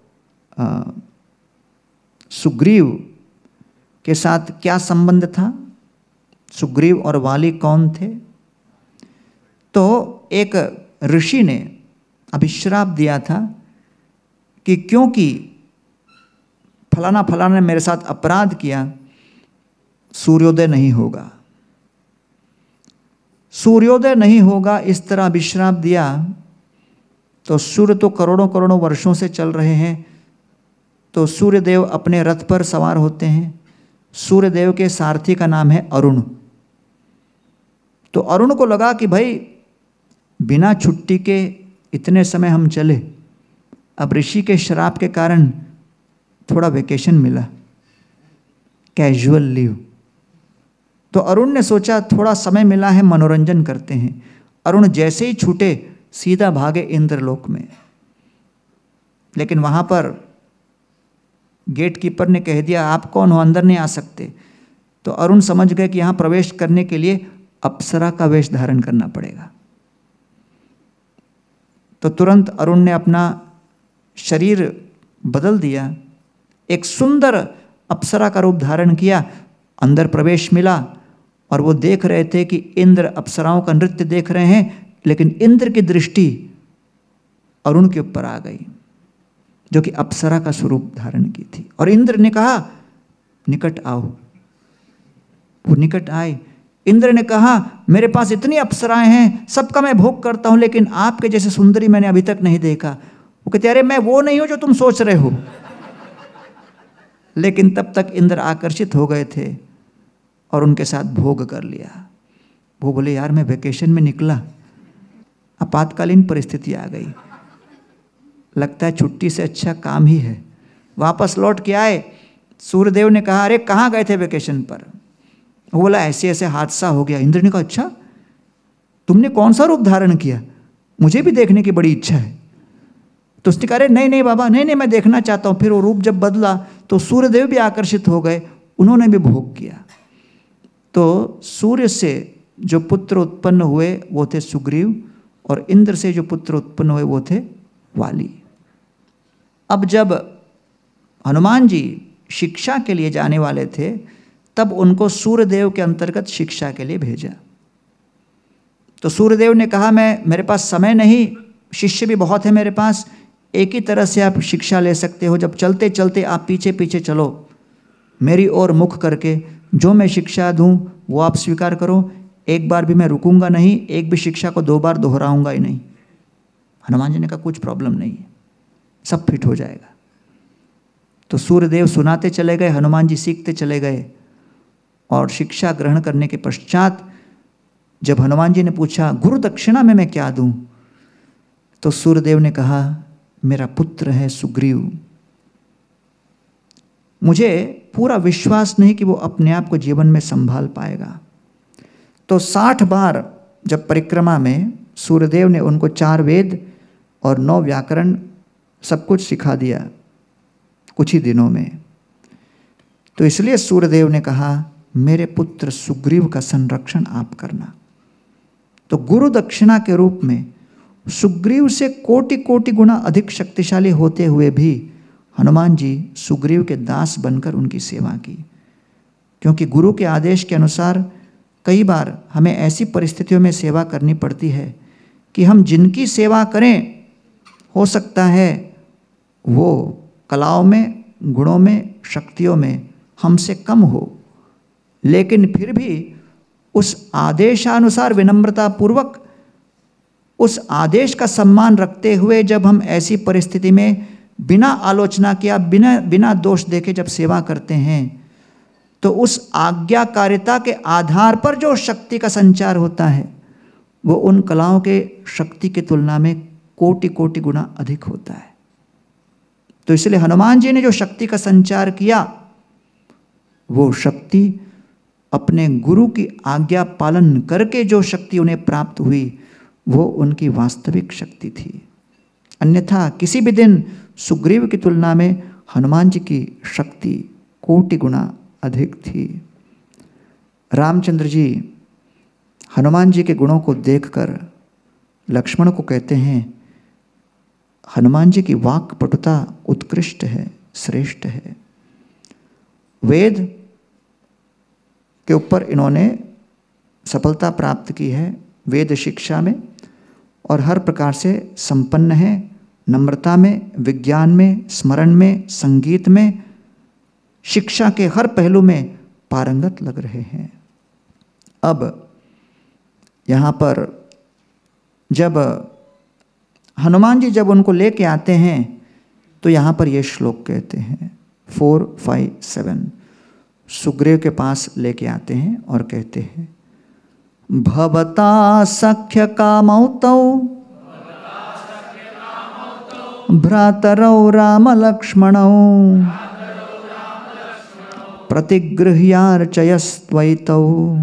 सुग्रीव के साथ क्या संबंध था? सुग्रीव और वाली कौन थे? तो एक ऋषि ने अभिश्राप दिया था कि क्योंकि फलाना फलाना ने मेरे साथ अपराध किया, सूर्योदय नहीं होगा, सूर्योदय नहीं होगा, इस तरह अभिश्राप दिया। तो सूर्य तो करोड़ों करोड़ों वर्षों से चल रहे हैं, तो सूर्यदेव अपने रथ पर सवार होते हैं। सूर्यदेव के सारथी का नाम है अरुण। तो अरुण को लगा कि भाई बिना छुट्टी के इतने समय हम चले, अब ऋषि के श्राप के कारण थोड़ा वेकेशन मिला, कैजुअल लीव। तो अरुण ने सोचा थोड़ा समय मिला है, मनोरंजन करते हैं। अरुण जैसे ही छूटे सीधा भागे इंद्रलोक में, लेकिन वहाँ पर गेट कीपर ने कह दिया आप कौन हो, अंदर नहीं आ सकते। तो अरुण समझ गए कि यहाँ प्रवेश करने के लिए अप्सरा का वेश धारण करना पड़ेगा। तो तुरंत अरुण ने अपना शरीर बदल दिया, एक सुंदर अप्सरा का रूप धारण किया, अंदर प्रवेश मिला। और वो देख रहे थे कि इंद्र अप्सराओं का नृत्य देख रहे हैं, लेकिन इंद्र की दृष्टि अरुण के ऊपर आ गई, जो कि अप्सरा का स्वरूप धारण की थी। और इंद्र ने कहा निकट आओ। वो निकट आए। इंद्र ने कहा मेरे पास इतनी अप्सराएं हैं, सबका मैं भोग करता हूं, लेकिन आपके जैसे सुंदरी मैंने अभी तक नहीं देखा। वो कहते अरे मैं वो नहीं हूं जो तुम सोच रहे हो। लेकिन तब तक इंद्र आकर्षित हो गए थे और उनके साथ भोग कर लिया। वो बोले यार मैं वेकेशन में निकला, आपातकालीन परिस्थिति आ गई, लगता है छुट्टी से अच्छा काम ही है। वापस लौट के आए, सूर्यदेव ने कहा अरे कहाँ गए थे वेकेशन पर? वो बोला ऐसे ऐसे हादसा हो गया। इंद्र ने कहा अच्छा तुमने कौन सा रूप धारण किया, मुझे भी देखने की बड़ी इच्छा है। तो उसने कहा अरे नहीं नहीं बाबा, नहीं नहीं मैं देखना चाहता हूँ। फिर वो रूप जब बदला तो सूर्यदेव भी आकर्षित हो गए, उन्होंने भी भोग किया। तो सूर्य से जो पुत्र उत्पन्न हुए वो थे सुग्रीव, और इंद्र से जो पुत्र उत्पन्न हुए वो थे वाली। अब जब हनुमान जी शिक्षा के लिए जाने वाले थे तब उनको सूर्यदेव के अंतर्गत शिक्षा के लिए भेजा। तो सूर्यदेव ने कहा मेरे पास समय नहीं, शिष्य भी बहुत है मेरे पास, एक ही तरह से आप शिक्षा ले सकते हो, जब चलते चलते आप पीछे पीछे चलो। मेरी ओर मुख करके जो मैं शिक्षा दूं वो आप स्वीकार करो, एक बार भी मैं रुकूंगा नहीं, एक भी शिक्षा को 2 बार दोहराऊंगा ही नहीं। हनुमान जी ने कहा कुछ प्रॉब्लम नहीं है, सब फिट हो जाएगा। तो सूर्यदेव सुनाते चले गए, हनुमान जी सीखते चले गए। और शिक्षा ग्रहण करने के पश्चात जब हनुमान जी ने पूछा गुरु दक्षिणा में मैं क्या दूं, तो सूर्यदेव ने कहा मेरा पुत्र है सुग्रीव, मुझे पूरा विश्वास नहीं कि वो अपने आप को जीवन में संभाल पाएगा। तो 60 बार जब परिक्रमा में सूर्यदेव ने उनको 4 वेद और 9 व्याकरण सब कुछ सिखा दिया कुछ ही दिनों में। तो इसलिए सूर्यदेव ने कहा मेरे पुत्र सुग्रीव का संरक्षण आप करना। तो गुरु दक्षिणा के रूप में सुग्रीव से कोटि कोटि गुना अधिक शक्तिशाली होते हुए भी हनुमान जी सुग्रीव के दास बनकर उनकी सेवा की। क्योंकि गुरु के आदेश के अनुसार कई बार हमें ऐसी परिस्थितियों में सेवा करनी पड़ती है कि हम जिनकी सेवा करें हो सकता है वो कलाओं में, गुणों में, शक्तियों में हमसे कम हो, लेकिन फिर भी उस आदेशानुसार विनम्रता पूर्वक उस आदेश का सम्मान रखते हुए जब हम ऐसी परिस्थिति में बिना आलोचना किया, बिना दोष देखे जब सेवा करते हैं, तो उस आज्ञाकारिता के आधार पर जो शक्ति का संचार होता है वो उन कलाओं के शक्ति की तुलना में कोटि कोटि गुना अधिक होता है। तो इसलिए हनुमान जी ने जो शक्ति का संचार किया वो शक्ति अपने गुरु की आज्ञा पालन करके जो शक्ति उन्हें प्राप्त हुई वो उनकी वास्तविक शक्ति थी। अन्यथा किसी भी दिन सुग्रीव की तुलना में हनुमान जी की शक्ति कोटि गुना अधिक थी। रामचंद्र जी हनुमान जी के गुणों को देखकर लक्ष्मण को कहते हैं हनुमान जी की वाक पटुता उत्कृष्ट है, श्रेष्ठ है। वेद के ऊपर इन्होंने सफलता प्राप्त की है, वेद शिक्षा में, और हर प्रकार से संपन्न है, नम्रता में, विज्ञान में, स्मरण में, संगीत में, शिक्षा के हर पहलू में पारंगत लग रहे हैं। अब यहाँ पर जब हनुमान जी जब उनको लेके आते हैं तो यहाँ पर ये श्लोक कहते हैं 4, 5, 7 सुग्रीव के पास लेके आते हैं और कहते हैं भवता सख्य कामौतौ भ्रातरौ राम लक्ष्मणौ प्रतिगृह्यार्चयस्त्वैतौ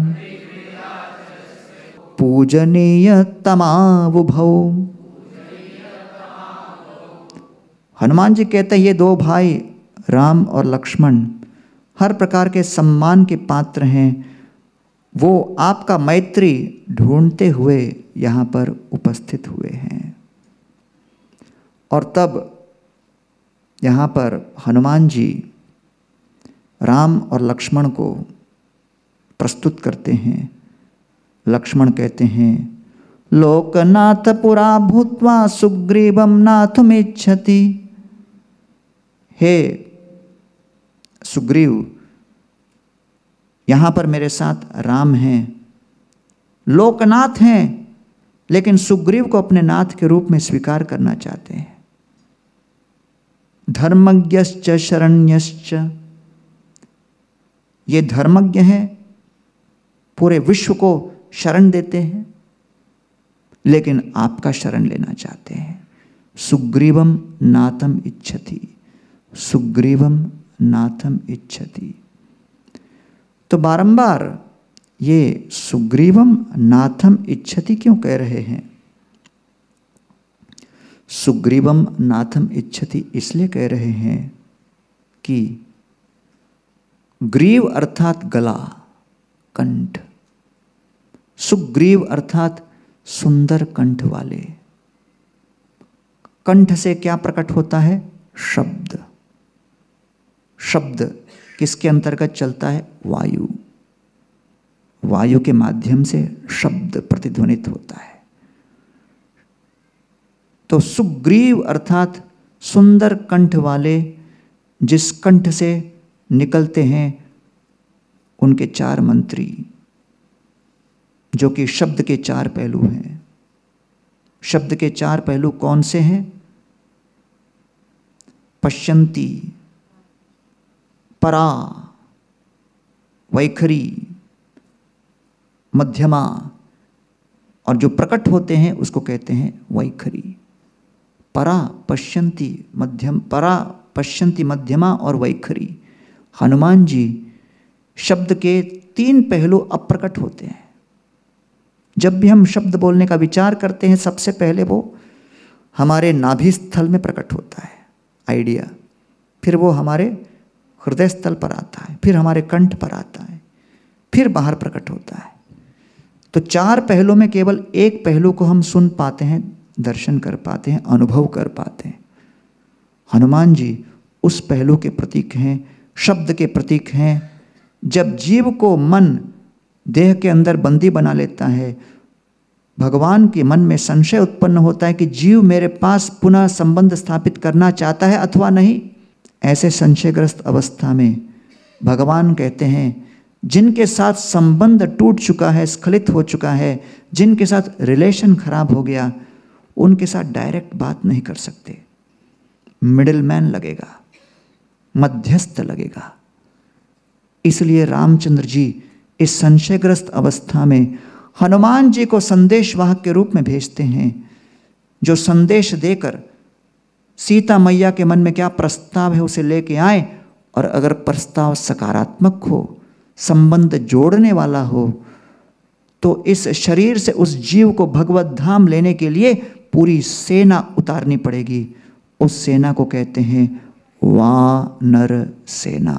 पूजनीयतमावुभौ। हनुमान जी कहते हैं ये 2 भाई राम और लक्ष्मण हर प्रकार के सम्मान के पात्र हैं, वो आपका मैत्री ढूंढते हुए यहाँ पर उपस्थित हुए हैं। और तब यहाँ पर हनुमान जी राम और लक्ष्मण को प्रस्तुत करते हैं। लक्ष्मण कहते हैं लोकनाथ पुरा भूत्वा सुग्रीवं नाथुमिच्छति। हे सुग्रीव, यहाँ पर मेरे साथ राम हैं, लोकनाथ हैं, लेकिन सुग्रीव को अपने नाथ के रूप में स्वीकार करना चाहते हैं। धर्मज्ञश्च शरण्यश्च, ये धर्मज्ञ हैं, पूरे विश्व को शरण देते हैं, लेकिन आपका शरण लेना चाहते हैं। सुग्रीवम नाथम इच्छति, सुग्रीवम नाथम इच्छति। तो बारंबार ये सुग्रीवम नाथम इच्छति क्यों कह रहे हैं? सुग्रीवम नाथम इच्छति इसलिए कह रहे हैं कि ग्रीव अर्थात गला, कंठ, सुग्रीव अर्थात सुंदर कंठ वाले। कंठ से क्या प्रकट होता है? शब्द। शब्द किसके अंतर्गत चलता है? वायु। वायु के माध्यम से शब्द प्रतिध्वनित होता है। तो सुग्रीव अर्थात सुंदर कंठ वाले, जिस कंठ से निकलते हैं उनके 4 मंत्री, जो कि शब्द के 4 पहलू हैं। शब्द के 4 पहलू कौन से हैं? पश्यन्ति, परा, वैखरी, मध्यमा, और जो प्रकट होते हैं उसको कहते हैं वैखरी। परा पश्यन्ति मध्यम, परा पश्यन्ति मध्यमा और वैखरी। हनुमान जी शब्द के 3 पहलू अप्रकट होते हैं। जब भी हम शब्द बोलने का विचार करते हैं, सबसे पहले वो हमारे नाभि स्थल में प्रकट होता है आइडिया, फिर वो हमारे हृदय स्थल पर आता है, फिर हमारे कंठ पर आता है, फिर बाहर प्रकट होता है। तो 4 पहलू में केवल एक पहलू को हम सुन पाते हैं, दर्शन कर पाते हैं, अनुभव कर पाते हैं। हनुमान जी उस पहलू के प्रतीक हैं, शब्द के प्रतीक हैं। जब जीव को मन देह के अंदर बंदी बना लेता है, भगवान के मन में संशय उत्पन्न होता है कि जीव मेरे पास पुनः संबंध स्थापित करना चाहता है अथवा नहीं। ऐसे संशयग्रस्त अवस्था में भगवान कहते हैं, जिनके साथ संबंध टूट चुका है, स्खलित हो चुका है, जिनके साथ रिलेशन खराब हो गया, उनके साथ डायरेक्ट बात नहीं कर सकते। मिडिलमैन लगेगा, मध्यस्थ लगेगा। इसलिए रामचंद्र जी इस संशयग्रस्त अवस्था में हनुमान जी को संदेशवाहक के रूप में भेजते हैं, जो संदेश देकर सीता मैया के मन में क्या प्रस्ताव है उसे लेके आए, और अगर प्रस्ताव सकारात्मक हो, संबंध जोड़ने वाला हो, तो इस शरीर से उस जीव को भगवत धाम लेने के लिए पूरी सेना उतारनी पड़ेगी। उस सेना को कहते हैं वानर सेना।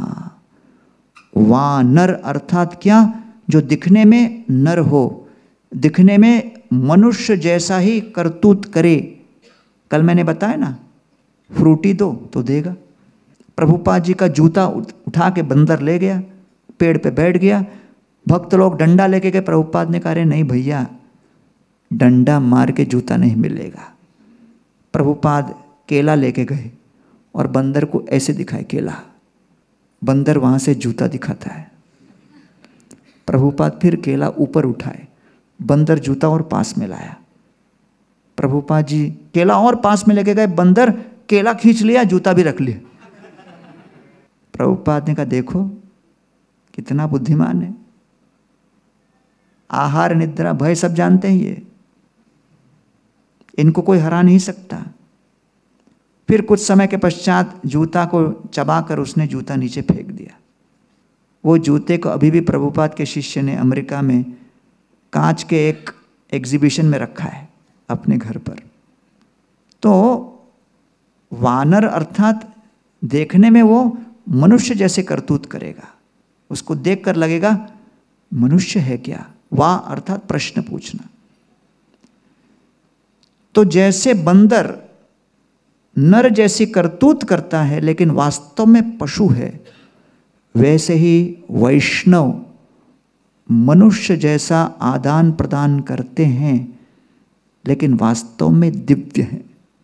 वानर अर्थात क्या? जो दिखने में नर हो, दिखने में मनुष्य जैसा ही करतूत करे। कल मैंने बताया ना, फ्रूटी दो तो देगा। प्रभुपाद जी का जूता उठा के बंदर ले गया, पेड़ पे बैठ गया। भक्त लोग डंडा लेके गए, प्रभुपाद ने कहा अरे नहीं भैया, डंडा मार के जूता नहीं मिलेगा। प्रभुपाद केला लेके गए और बंदर को ऐसे दिखाए केला, बंदर वहां से जूता दिखाता है। प्रभुपाद फिर केला ऊपर उठाए, बंदर जूता और पास में लाया। प्रभुपाद जी केला और पास में लेके गए, बंदर केला खींच लिया, जूता भी रख लिया। प्रभुपाद ने कहा देखो कितना बुद्धिमान है, आहार निद्रा भय सब जानते हैं ये, इनको कोई हरा नहीं सकता। फिर कुछ समय के पश्चात जूता को चबाकर उसने जूता नीचे फेंक दिया। वो जूते को अभी भी प्रभुपाद के शिष्य ने अमेरिका में कांच के एक एग्जीबिशन में रखा है अपने घर पर। तो वानर अर्थात देखने में वो मनुष्य जैसे करतूत करेगा, उसको देखकर लगेगा मनुष्य है क्या। वाह अर्थात प्रश्न पूछना। तो जैसे बंदर नर जैसी करतूत करता है लेकिन वास्तव में पशु है, वैसे ही वैष्णव मनुष्य जैसा आदान प्रदान करते हैं लेकिन वास्तव में दिव्य हैं।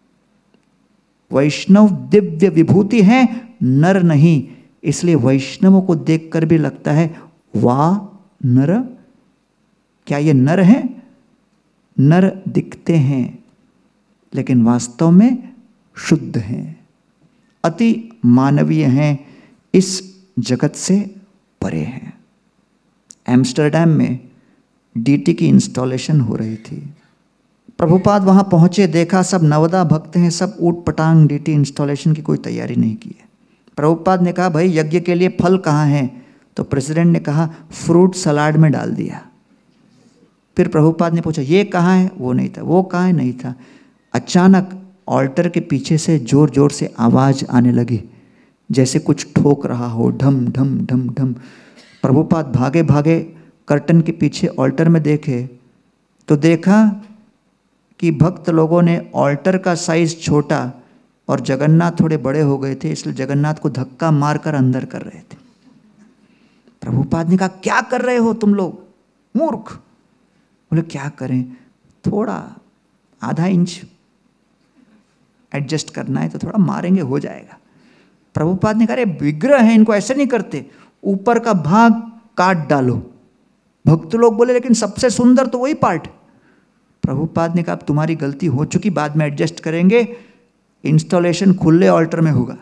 वैष्णव दिव्य विभूति है, नर नहीं। इसलिए वैष्णवों को देखकर भी लगता है वाह नर, क्या ये नर है? नर दिखते हैं लेकिन वास्तव में शुद्ध हैं, अति मानवीय हैं, इस जगत से परे हैं। एम्स्टर्डम में डीटी की इंस्टॉलेशन हो रही थी। प्रभुपाद वहाँ पहुँचे, देखा सब नवदा भक्त हैं, सब ऊट पटांग डीटी इंस्टॉलेशन की कोई तैयारी नहीं की है। प्रभुपाद ने कहा भाई यज्ञ के लिए फल कहाँ हैं? तो प्रेसिडेंट ने कहा फ्रूट सलाड में डाल दिया। फिर प्रभुपाद ने पूछा ये कहाँ है? वो नहीं था। वो कहाँ है? नहीं था। अचानक ऑल्टर के पीछे से जोर जोर से आवाज़ आने लगी, जैसे कुछ ठोक रहा हो, ढम ढम ढम ढम। प्रभुपाद भागे भागे कर्टन के पीछे ऑल्टर में देखे तो देखा कि भक्त लोगों ने ऑल्टर का साइज छोटा और जगन्नाथ थोड़े बड़े हो गए थे, इसलिए जगन्नाथ को धक्का मारकर अंदर कर रहे थे। प्रभुपाद ने कहा क्या कर रहे हो तुम लोग, मूर्ख। बोले क्या करें, थोड़ा आधा इंच एडजस्ट करना है तो थोड़ा मारेंगे, हो जाएगा। प्रभुपाद ने कहा अरे विग्रह है, इनको ऐसे नहीं करते, ऊपर का भाग काट डालो। भक्त लोग बोले लेकिन सबसे सुंदर तो वही पार्ट। प्रभुपाद ने कहा अब तुम्हारी गलती हो चुकी, बाद में एडजस्ट करेंगे, इंस्टॉलेशन खुले ऑल्टर में होगा।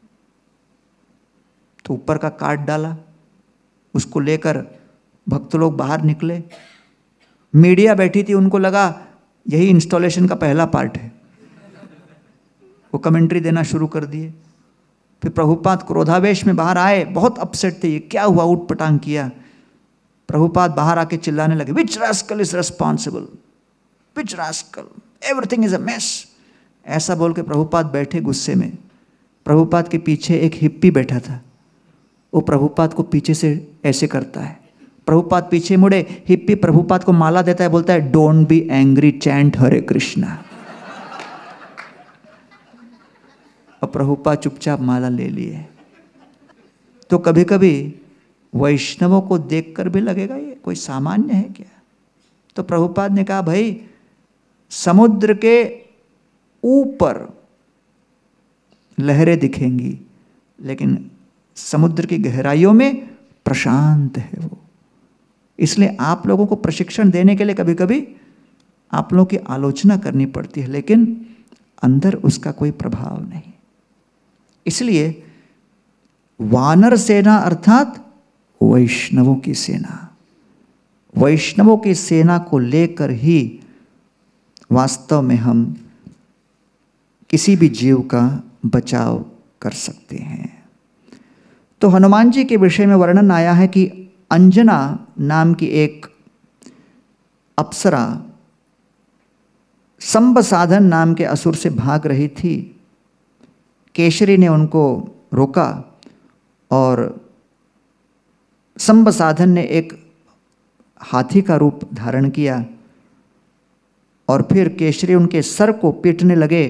तो ऊपर का काट डाला, उसको लेकर भक्त लोग बाहर निकले। मीडिया बैठी थी, उनको लगा यही इंस्टॉलेशन का पहला पार्ट है, वो कमेंट्री देना शुरू कर दिए। फिर प्रभुपाद क्रोधावेश में बाहर आए, बहुत अपसेट थे, ये क्या हुआ, उठ पटांग किया। प्रभुपाद बाहर आके चिल्लाने लगे, which rascal is responsible, which rascal, everything is a mess. ऐसा बोल के प्रभुपाद बैठे गुस्से में। प्रभुपाद के पीछे एक हिप्पी बैठा था, वो प्रभुपाद को पीछे से ऐसे करता है। प्रभुपाद पीछे मुड़े, हिप्पी प्रभुपाद को माला देता है, बोलता है don't be angry, chant Hare Krishna. और प्रभुपाद चुपचाप माला ले लिए। तो कभी कभी वैष्णवों को देखकर भी लगेगा ये कोई सामान्य है क्या। तो प्रभुपाद ने कहा भाई समुद्र के ऊपर लहरें दिखेंगी, लेकिन समुद्र की गहराइयों में प्रशांत है वो। इसलिए आप लोगों को प्रशिक्षण देने के लिए कभी कभी आप लोगों की आलोचना करनी पड़ती है, लेकिन अंदर उसका कोई प्रभाव नहीं। इसलिए वानर सेना अर्थात वैष्णवों की सेना, वैष्णवों की सेना को लेकर ही वास्तव में हम किसी भी जीव का बचाव कर सकते हैं। तो हनुमान जी के विषय में वर्णन आया है कि अंजना नाम की एक अप्सरा संबसाधन नाम के असुर से भाग रही थी। केशरी ने उनको रोका और संबसाधन ने एक हाथी का रूप धारण किया और फिर केशरी उनके सर को पीटने लगे।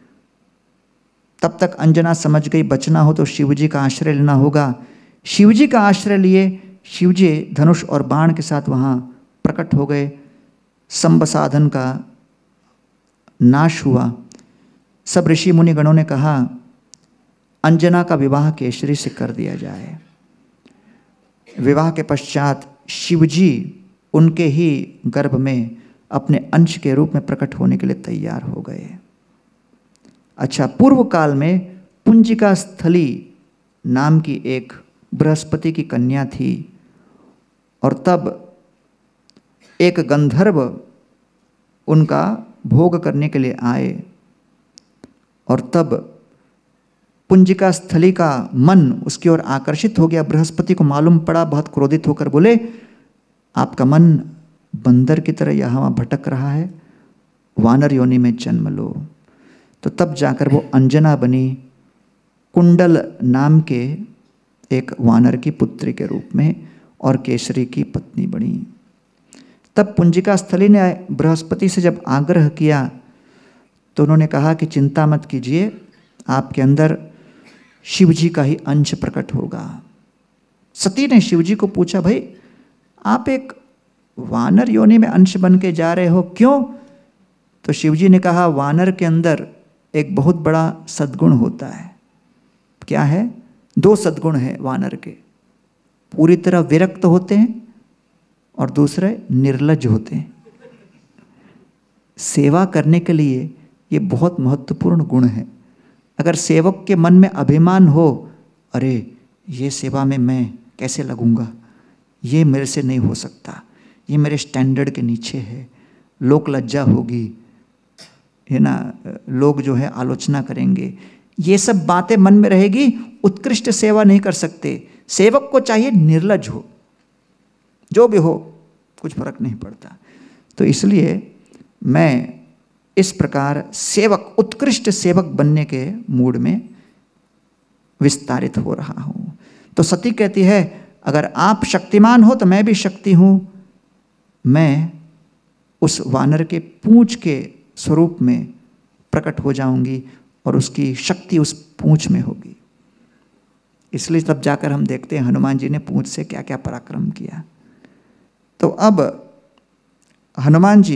तब तक अंजना समझ गई बचना हो तो शिवजी का आश्रय लेना होगा। शिवजी का आश्रय लिए शिवजी धनुष और बाण के साथ वहाँ प्रकट हो गए। संबसाधन का नाश हुआ। सब ऋषि मुनि गणों ने कहा अंजना का विवाह केशरी से कर दिया जाए। विवाह के पश्चात शिवजी उनके ही गर्भ में अपने अंश के रूप में प्रकट होने के लिए तैयार हो गए। अच्छा, पूर्व काल में पुंजिका स्थली नाम की एक बृहस्पति की कन्या थी और तब एक गंधर्व उनका भोग करने के लिए आए और तब पुंजिका स्थली का मन उसकी ओर आकर्षित हो गया। बृहस्पति को मालूम पड़ा, बहुत क्रोधित होकर बोले आपका मन बंदर की तरह यहाँ भटक रहा है, वानर योनि में जन्म लो। तो तब जाकर वो अंजना बनी, कुंडल नाम के एक वानर की पुत्री के रूप में और केसरी की पत्नी बनी। तब पुंजिका स्थली ने बृहस्पति से जब आग्रह किया तो उन्होंने कहा कि चिंता मत कीजिए, आपके अंदर शिवजी का ही अंश प्रकट होगा। सती ने शिवजी को पूछा भाई आप एक वानर योनि में अंश बन के जा रहे हो, क्यों? तो शिवजी ने कहा वानर के अंदर एक बहुत बड़ा सद्गुण होता है। क्या है? 2 सद्गुण है वानर के, पूरी तरह विरक्त होते हैं और दूसरे निर्लज्ज होते हैं। सेवा करने के लिए ये बहुत महत्वपूर्ण गुण है। अगर सेवक के मन में अभिमान हो, अरे ये सेवा में मैं कैसे लगूंगा, ये मेरे से नहीं हो सकता, ये मेरे स्टैंडर्ड के नीचे है, लोक लज्जा होगी, है ना, लोग जो है आलोचना करेंगे, ये सब बातें मन में रहेगी, उत्कृष्ट सेवा नहीं कर सकते। सेवक को चाहिए निर्लज्ज हो, जो भी हो कुछ फर्क नहीं पड़ता। तो इसलिए मैं इस प्रकार सेवक, उत्कृष्ट सेवक बनने के मूड में विस्तारित हो रहा हूँ। तो सती कहती है अगर आप शक्तिमान हो तो मैं भी शक्ति हूँ, मैं उस वानर के पूंछ के स्वरूप में प्रकट हो जाऊंगी और उसकी शक्ति उस पूंछ में होगी। इसलिए तब जाकर हम देखते हैं हनुमान जी ने पूंछ से क्या क्या पराक्रम किया। तो अब हनुमान जी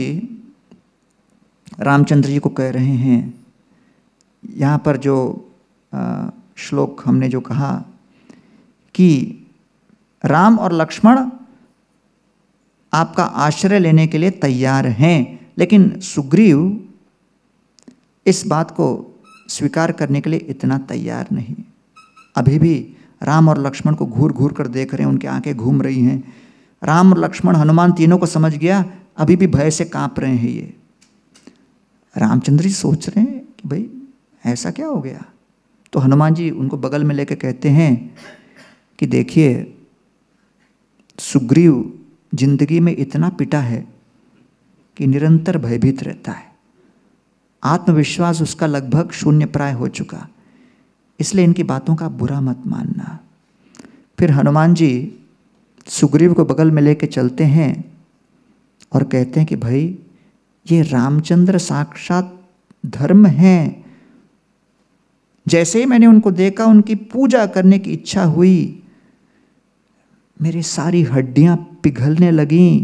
रामचंद्र जी को कह रहे हैं, यहाँ पर जो श्लोक हमने जो कहा कि राम और लक्ष्मण आपका आश्रय लेने के लिए तैयार हैं, लेकिन सुग्रीव इस बात को स्वीकार करने के लिए इतना तैयार नहीं। अभी भी राम और लक्ष्मण को घूर घूर कर देख रहे हैं, उनकी आंखें घूम रही हैं। राम और लक्ष्मण, हनुमान तीनों को समझ गया, अभी भी भय से कांप रहे हैं। ये रामचंद्र जी सोच रहे हैं कि भाई ऐसा क्या हो गया। तो हनुमान जी उनको बगल में लेकर कहते हैं कि देखिए, सुग्रीव जिंदगी में इतना पिटा है कि निरंतर भयभीत रहता है, आत्मविश्वास उसका लगभग शून्य प्राय हो चुका, इसलिए इनकी बातों का बुरा मत मानना। फिर हनुमान जी सुग्रीव को बगल में लेके चलते हैं और कहते हैं कि भाई ये रामचंद्र साक्षात धर्म हैं। जैसे ही मैंने उनको देखा, उनकी पूजा करने की इच्छा हुई, मेरी सारी हड्डियां पिघलने लगीं।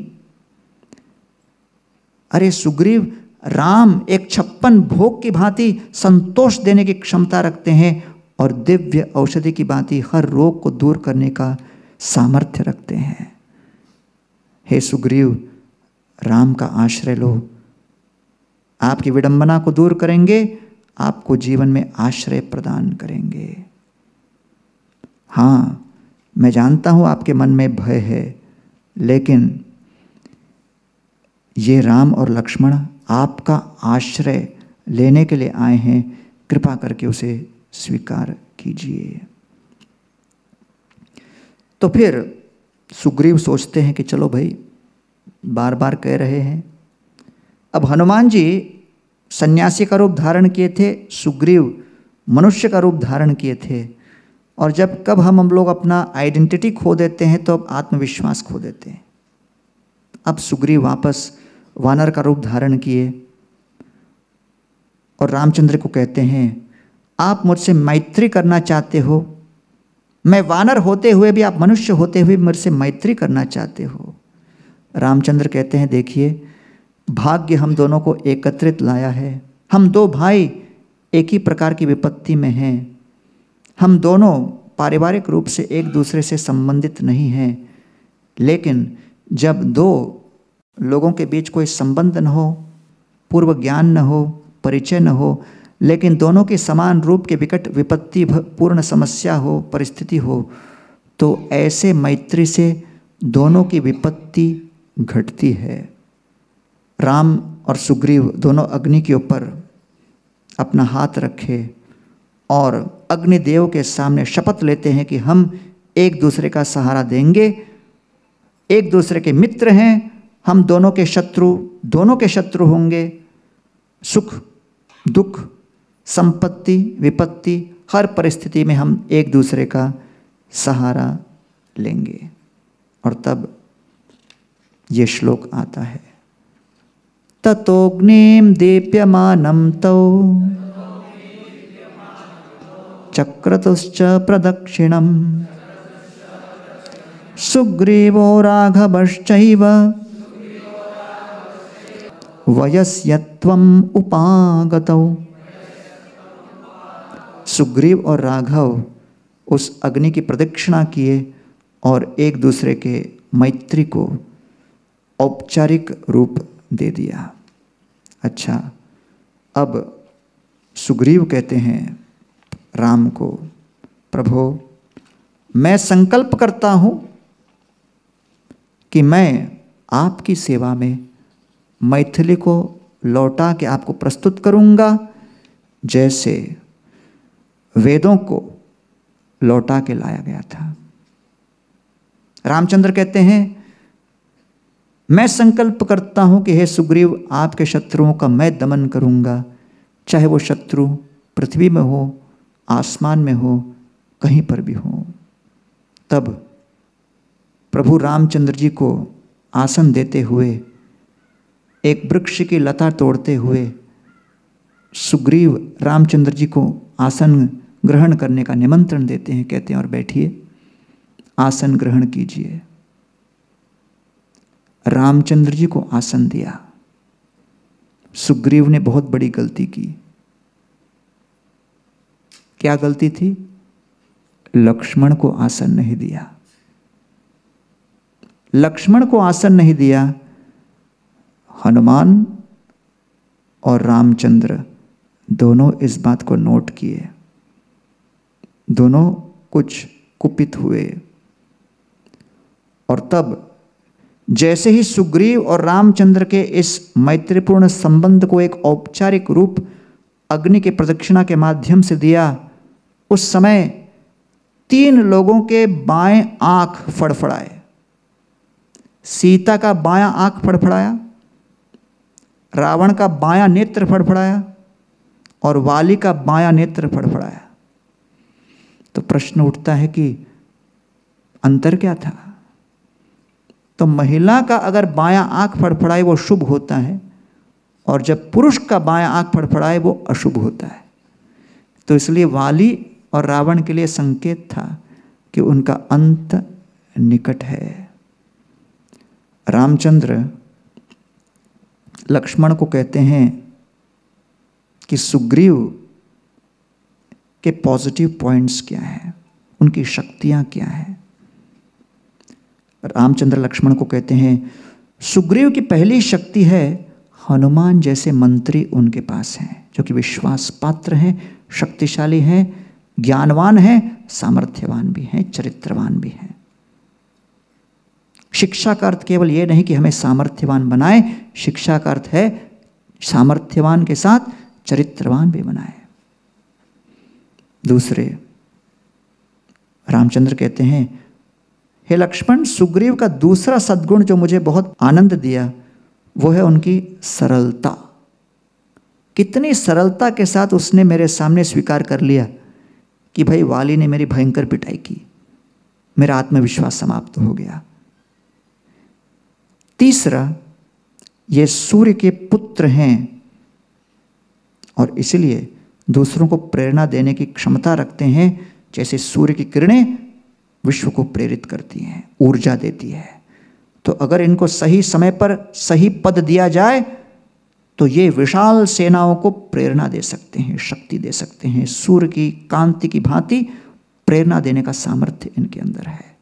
अरे सुग्रीव, राम एक 56 भोग की भांति संतोष देने की क्षमता रखते हैं और दिव्य औषधि की भांति हर रोग को दूर करने का सामर्थ्य रखते हैं। हे सुग्रीव, राम का आश्रय लो, आपकी विडंबना को दूर करेंगे, आपको जीवन में आश्रय प्रदान करेंगे। हाँ, मैं जानता हूं आपके मन में भय है, लेकिन ये राम और लक्ष्मण आपका आश्रय लेने के लिए आए हैं, कृपा करके उसे स्वीकार कीजिए। तो फिर सुग्रीव सोचते हैं कि चलो भाई, बार बार कह रहे हैं। अब हनुमान जी सन्यासी का रूप धारण किए थे, सुग्रीव मनुष्य का रूप धारण किए थे। और जब कब हम लोग अपना आइडेंटिटी खो देते हैं तो अब आत्मविश्वास खो देते हैं। अब सुग्रीव वापस वानर का रूप धारण किए और रामचंद्र को कहते हैं, आप मुझसे मैत्री करना चाहते हो, मैं वानर होते हुए भी, आप मनुष्य होते हुए मुझसे मैत्री करना चाहते हो। रामचंद्र कहते हैं, देखिए भाग्य हम दोनों को एकत्रित लाया है। हम दो भाई एक ही प्रकार की विपत्ति में हैं। हम दोनों पारिवारिक रूप से एक दूसरे से संबंधित नहीं हैं, लेकिन जब दो लोगों के बीच कोई संबंध न हो, पूर्व ज्ञान न हो, परिचय न हो, लेकिन दोनों की समान रूप के विकट विपत्ति पूर्ण समस्या हो, परिस्थिति हो, तो ऐसे मैत्री से दोनों की विपत्ति घटती है। राम और सुग्रीव दोनों अग्नि के ऊपर अपना हाथ रखे और अग्निदेव के सामने शपथ लेते हैं कि हम एक दूसरे का सहारा देंगे, एक दूसरे के मित्र हैं, हम दोनों के शत्रु होंगे। सुख दुख, संपत्ति विपत्ति, हर परिस्थिति में हम एक दूसरे का सहारा लेंगे। और तब ये श्लोक आता है, ततोग्निं दीप्यमानं तौ चक्रतुश्च प्रदक्षिणम् सुग्रीवो राघवश्चैव वयस्यत्वम् उपागतौ। सुग्रीव और राघव उस अग्नि की प्रदक्षिणा किए और एक दूसरे के मैत्री को औपचारिक रूप दे दिया। अच्छा, अब सुग्रीव कहते हैं राम को, प्रभु मैं संकल्प करता हूं कि मैं आपकी सेवा में मैथिली को लौटा के आपको प्रस्तुत करूंगा, जैसे वेदों को लौटा के लाया गया था। रामचंद्र कहते हैं, मैं संकल्प करता हूं कि हे सुग्रीव, आपके शत्रुओं का मैं दमन करूंगा, चाहे वो शत्रु पृथ्वी में हो, आसमान में हो, कहीं पर भी हो। तब प्रभु रामचंद्र जी को आसन देते हुए, एक वृक्ष की लता तोड़ते हुए सुग्रीव रामचंद्र जी को आसन ग्रहण करने का निमंत्रण देते हैं। कहते हैं, और बैठिए, आसन ग्रहण कीजिए। रामचंद्र जी को आसन दिया। सुग्रीव ने बहुत बड़ी गलती की। क्या गलती थी? लक्ष्मण को आसन नहीं दिया। लक्ष्मण को आसन नहीं दिया। हनुमान और रामचंद्र दोनों इस बात को नोट किए, दोनों कुछ कुपित हुए। और तब जैसे ही सुग्रीव और रामचंद्र के इस मैत्रीपूर्ण संबंध को एक औपचारिक रूप अग्नि के प्रदक्षिणा के माध्यम से दिया, उस समय 3 लोगों के बाएं आंख फड़फड़ाए। सीता का बायां आंख फड़फड़ाया, रावण का बायां नेत्र फड़फड़ाया और वाली का बायां नेत्र फड़फड़ाया। तो प्रश्न उठता है कि अंतर क्या था? तो महिला का अगर बायां आंख फड़फड़ाए वो शुभ होता है, और जब पुरुष का बायां आंख फड़फड़ाए वो अशुभ होता है। तो इसलिए वाली और रावण के लिए संकेत था कि उनका अंत निकट है। रामचंद्र लक्ष्मण को कहते हैं कि सुग्रीव के पॉजिटिव पॉइंट्स क्या हैं, उनकी शक्तियां क्या हैं। रामचंद्र लक्ष्मण को कहते हैं सुग्रीव की पहली शक्ति है हनुमान जैसे मंत्री उनके पास हैं, जो कि विश्वास पात्र हैं, शक्तिशाली हैं, ज्ञानवान हैं, सामर्थ्यवान भी हैं, चरित्रवान भी हैं। शिक्षा का अर्थ केवल ये नहीं कि हमें सामर्थ्यवान बनाए, शिक्षा का अर्थ है सामर्थ्यवान के साथ चरित्रवान भी बनाए। दूसरे, रामचंद्र कहते हैं हे लक्ष्मण, सुग्रीव का दूसरा सद्गुण जो मुझे बहुत आनंद दिया वो है उनकी सरलता। कितनी सरलता के साथ उसने मेरे सामने स्वीकार कर लिया कि भाई वाली ने मेरी भयंकर पिटाई की, मेरा आत्मविश्वास समाप्त हो गया। तीसरा, ये सूर्य के पुत्र हैं और इसलिए दूसरों को प्रेरणा देने की क्षमता रखते हैं, जैसे सूर्य की किरणें विश्व को प्रेरित करती हैं, ऊर्जा देती है। तो अगर इनको सही समय पर सही पद दिया जाए तो ये विशाल सेनाओं को प्रेरणा दे सकते हैं, शक्ति दे सकते हैं। सूर्य की कांति की भांति प्रेरणा देने का सामर्थ्य इनके अंदर है।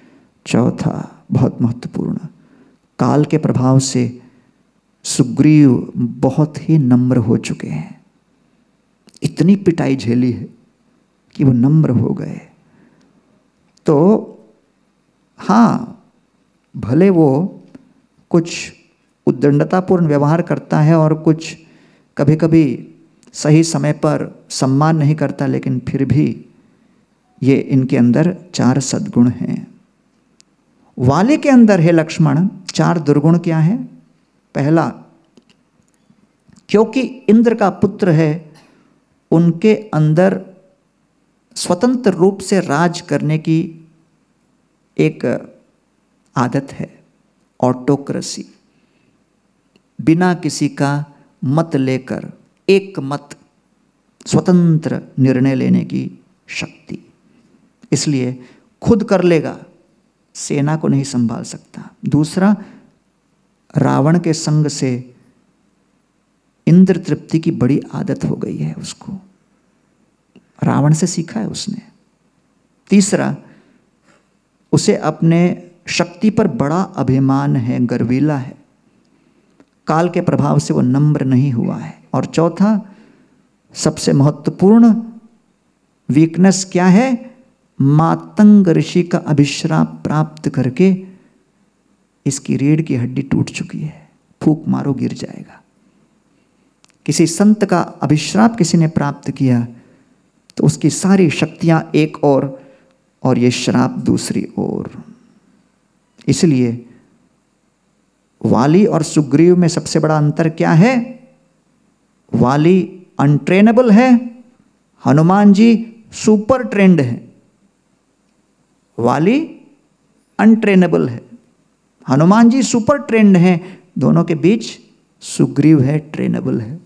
चौथा, बहुत महत्वपूर्ण, काल के प्रभाव से सुग्रीव बहुत ही नम्र हो चुके हैं। इतनी पिटाई झेली है कि वो नम्र हो गए। तो हाँ, भले वो कुछ उद्दंडतापूर्ण व्यवहार करता है और कुछ कभी कभी सही समय पर सम्मान नहीं करता, लेकिन फिर भी ये इनके अंदर 4 सद्गुण हैं। वाली के अंदर है लक्ष्मण 4 दुर्गुण क्या है? पहला, क्योंकि इंद्र का पुत्र है, उनके अंदर स्वतंत्र रूप से राज करने की एक आदत है, ऑटोक्रेसी। बिना किसी का मत लेकर एक मत स्वतंत्र निर्णय लेने की शक्ति। इसलिए खुद कर लेगा, सेना को नहीं संभाल सकता। दूसरा, रावण के संग से इंद्र तृप्ति की बड़ी आदत हो गई है उसको, रावण से सीखा है उसने। तीसरा, उसे अपने शक्ति पर बड़ा अभिमान है, गर्वीला है, काल के प्रभाव से वो नम्र नहीं हुआ है। और चौथा, सबसे महत्वपूर्ण वीकनेस क्या है? मातंग ऋषि का अभिश्राप प्राप्त करके इसकी रीढ़ की हड्डी टूट चुकी है, फूंक मारो गिर जाएगा। किसी संत का अभिश्राप किसी ने प्राप्त किया तो उसकी सारी शक्तियां एक और ये श्राप दूसरी ओर। इसलिए वाली और सुग्रीव में सबसे बड़ा अंतर क्या है? वाली अनट्रेनेबल है, हनुमान जी सुपर ट्रेंड है। वाली अनट्रेनेबल है, हनुमान जी सुपर ट्रेंड है। दोनों के बीच सुग्रीव है, ट्रेनेबल है।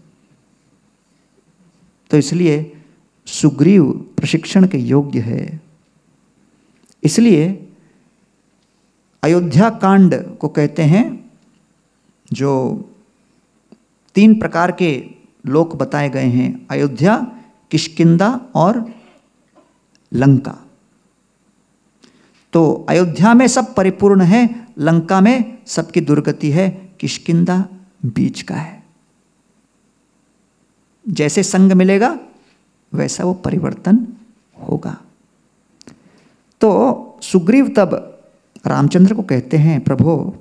तो इसलिए सुग्रीव प्रशिक्षण के योग्य है। इसलिए अयोध्या कांड को कहते हैं, जो 3 प्रकार के लोक बताए गए हैं, अयोध्या, किष्किंधा और लंका। तो अयोध्या में सब परिपूर्ण है, लंका में सबकी दुर्गति है, किष्किंधा बीच का है। जैसे संग मिलेगा वैसा वो परिवर्तन होगा। तो सुग्रीव तब रामचंद्र को कहते हैं, प्रभु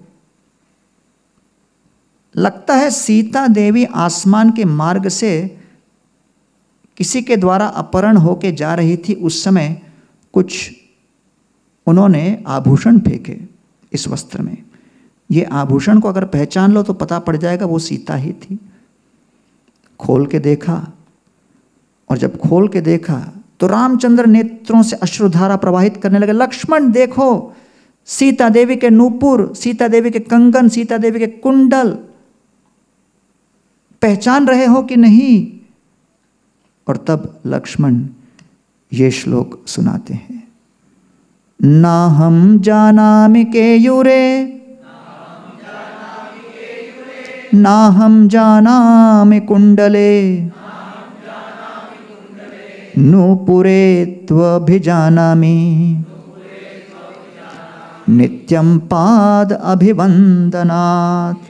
लगता है सीता देवी आसमान के मार्ग से किसी के द्वारा अपहरण होके जा रही थी। उस समय कुछ उन्होंने आभूषण फेंके इस वस्त्र में। ये आभूषण को अगर पहचान लो तो पता पड़ जाएगा वो सीता ही थी। खोल के देखा, और जब खोल के देखा तो रामचंद्र नेत्रों से अश्रुधारा प्रवाहित करने लगे। लक्ष्मण देखो, सीता देवी के नूपुर, सीता देवी के कंगन, सीता देवी के कुंडल पहचान रहे हो कि नहीं? और तब लक्ष्मण ये श्लोक सुनाते हैं, ना हम जानामि केयूरे, ना हम जानामि कुंडले, नूपुरे त्वभिजानामि, नित्यं पाद अभिवंदनात्।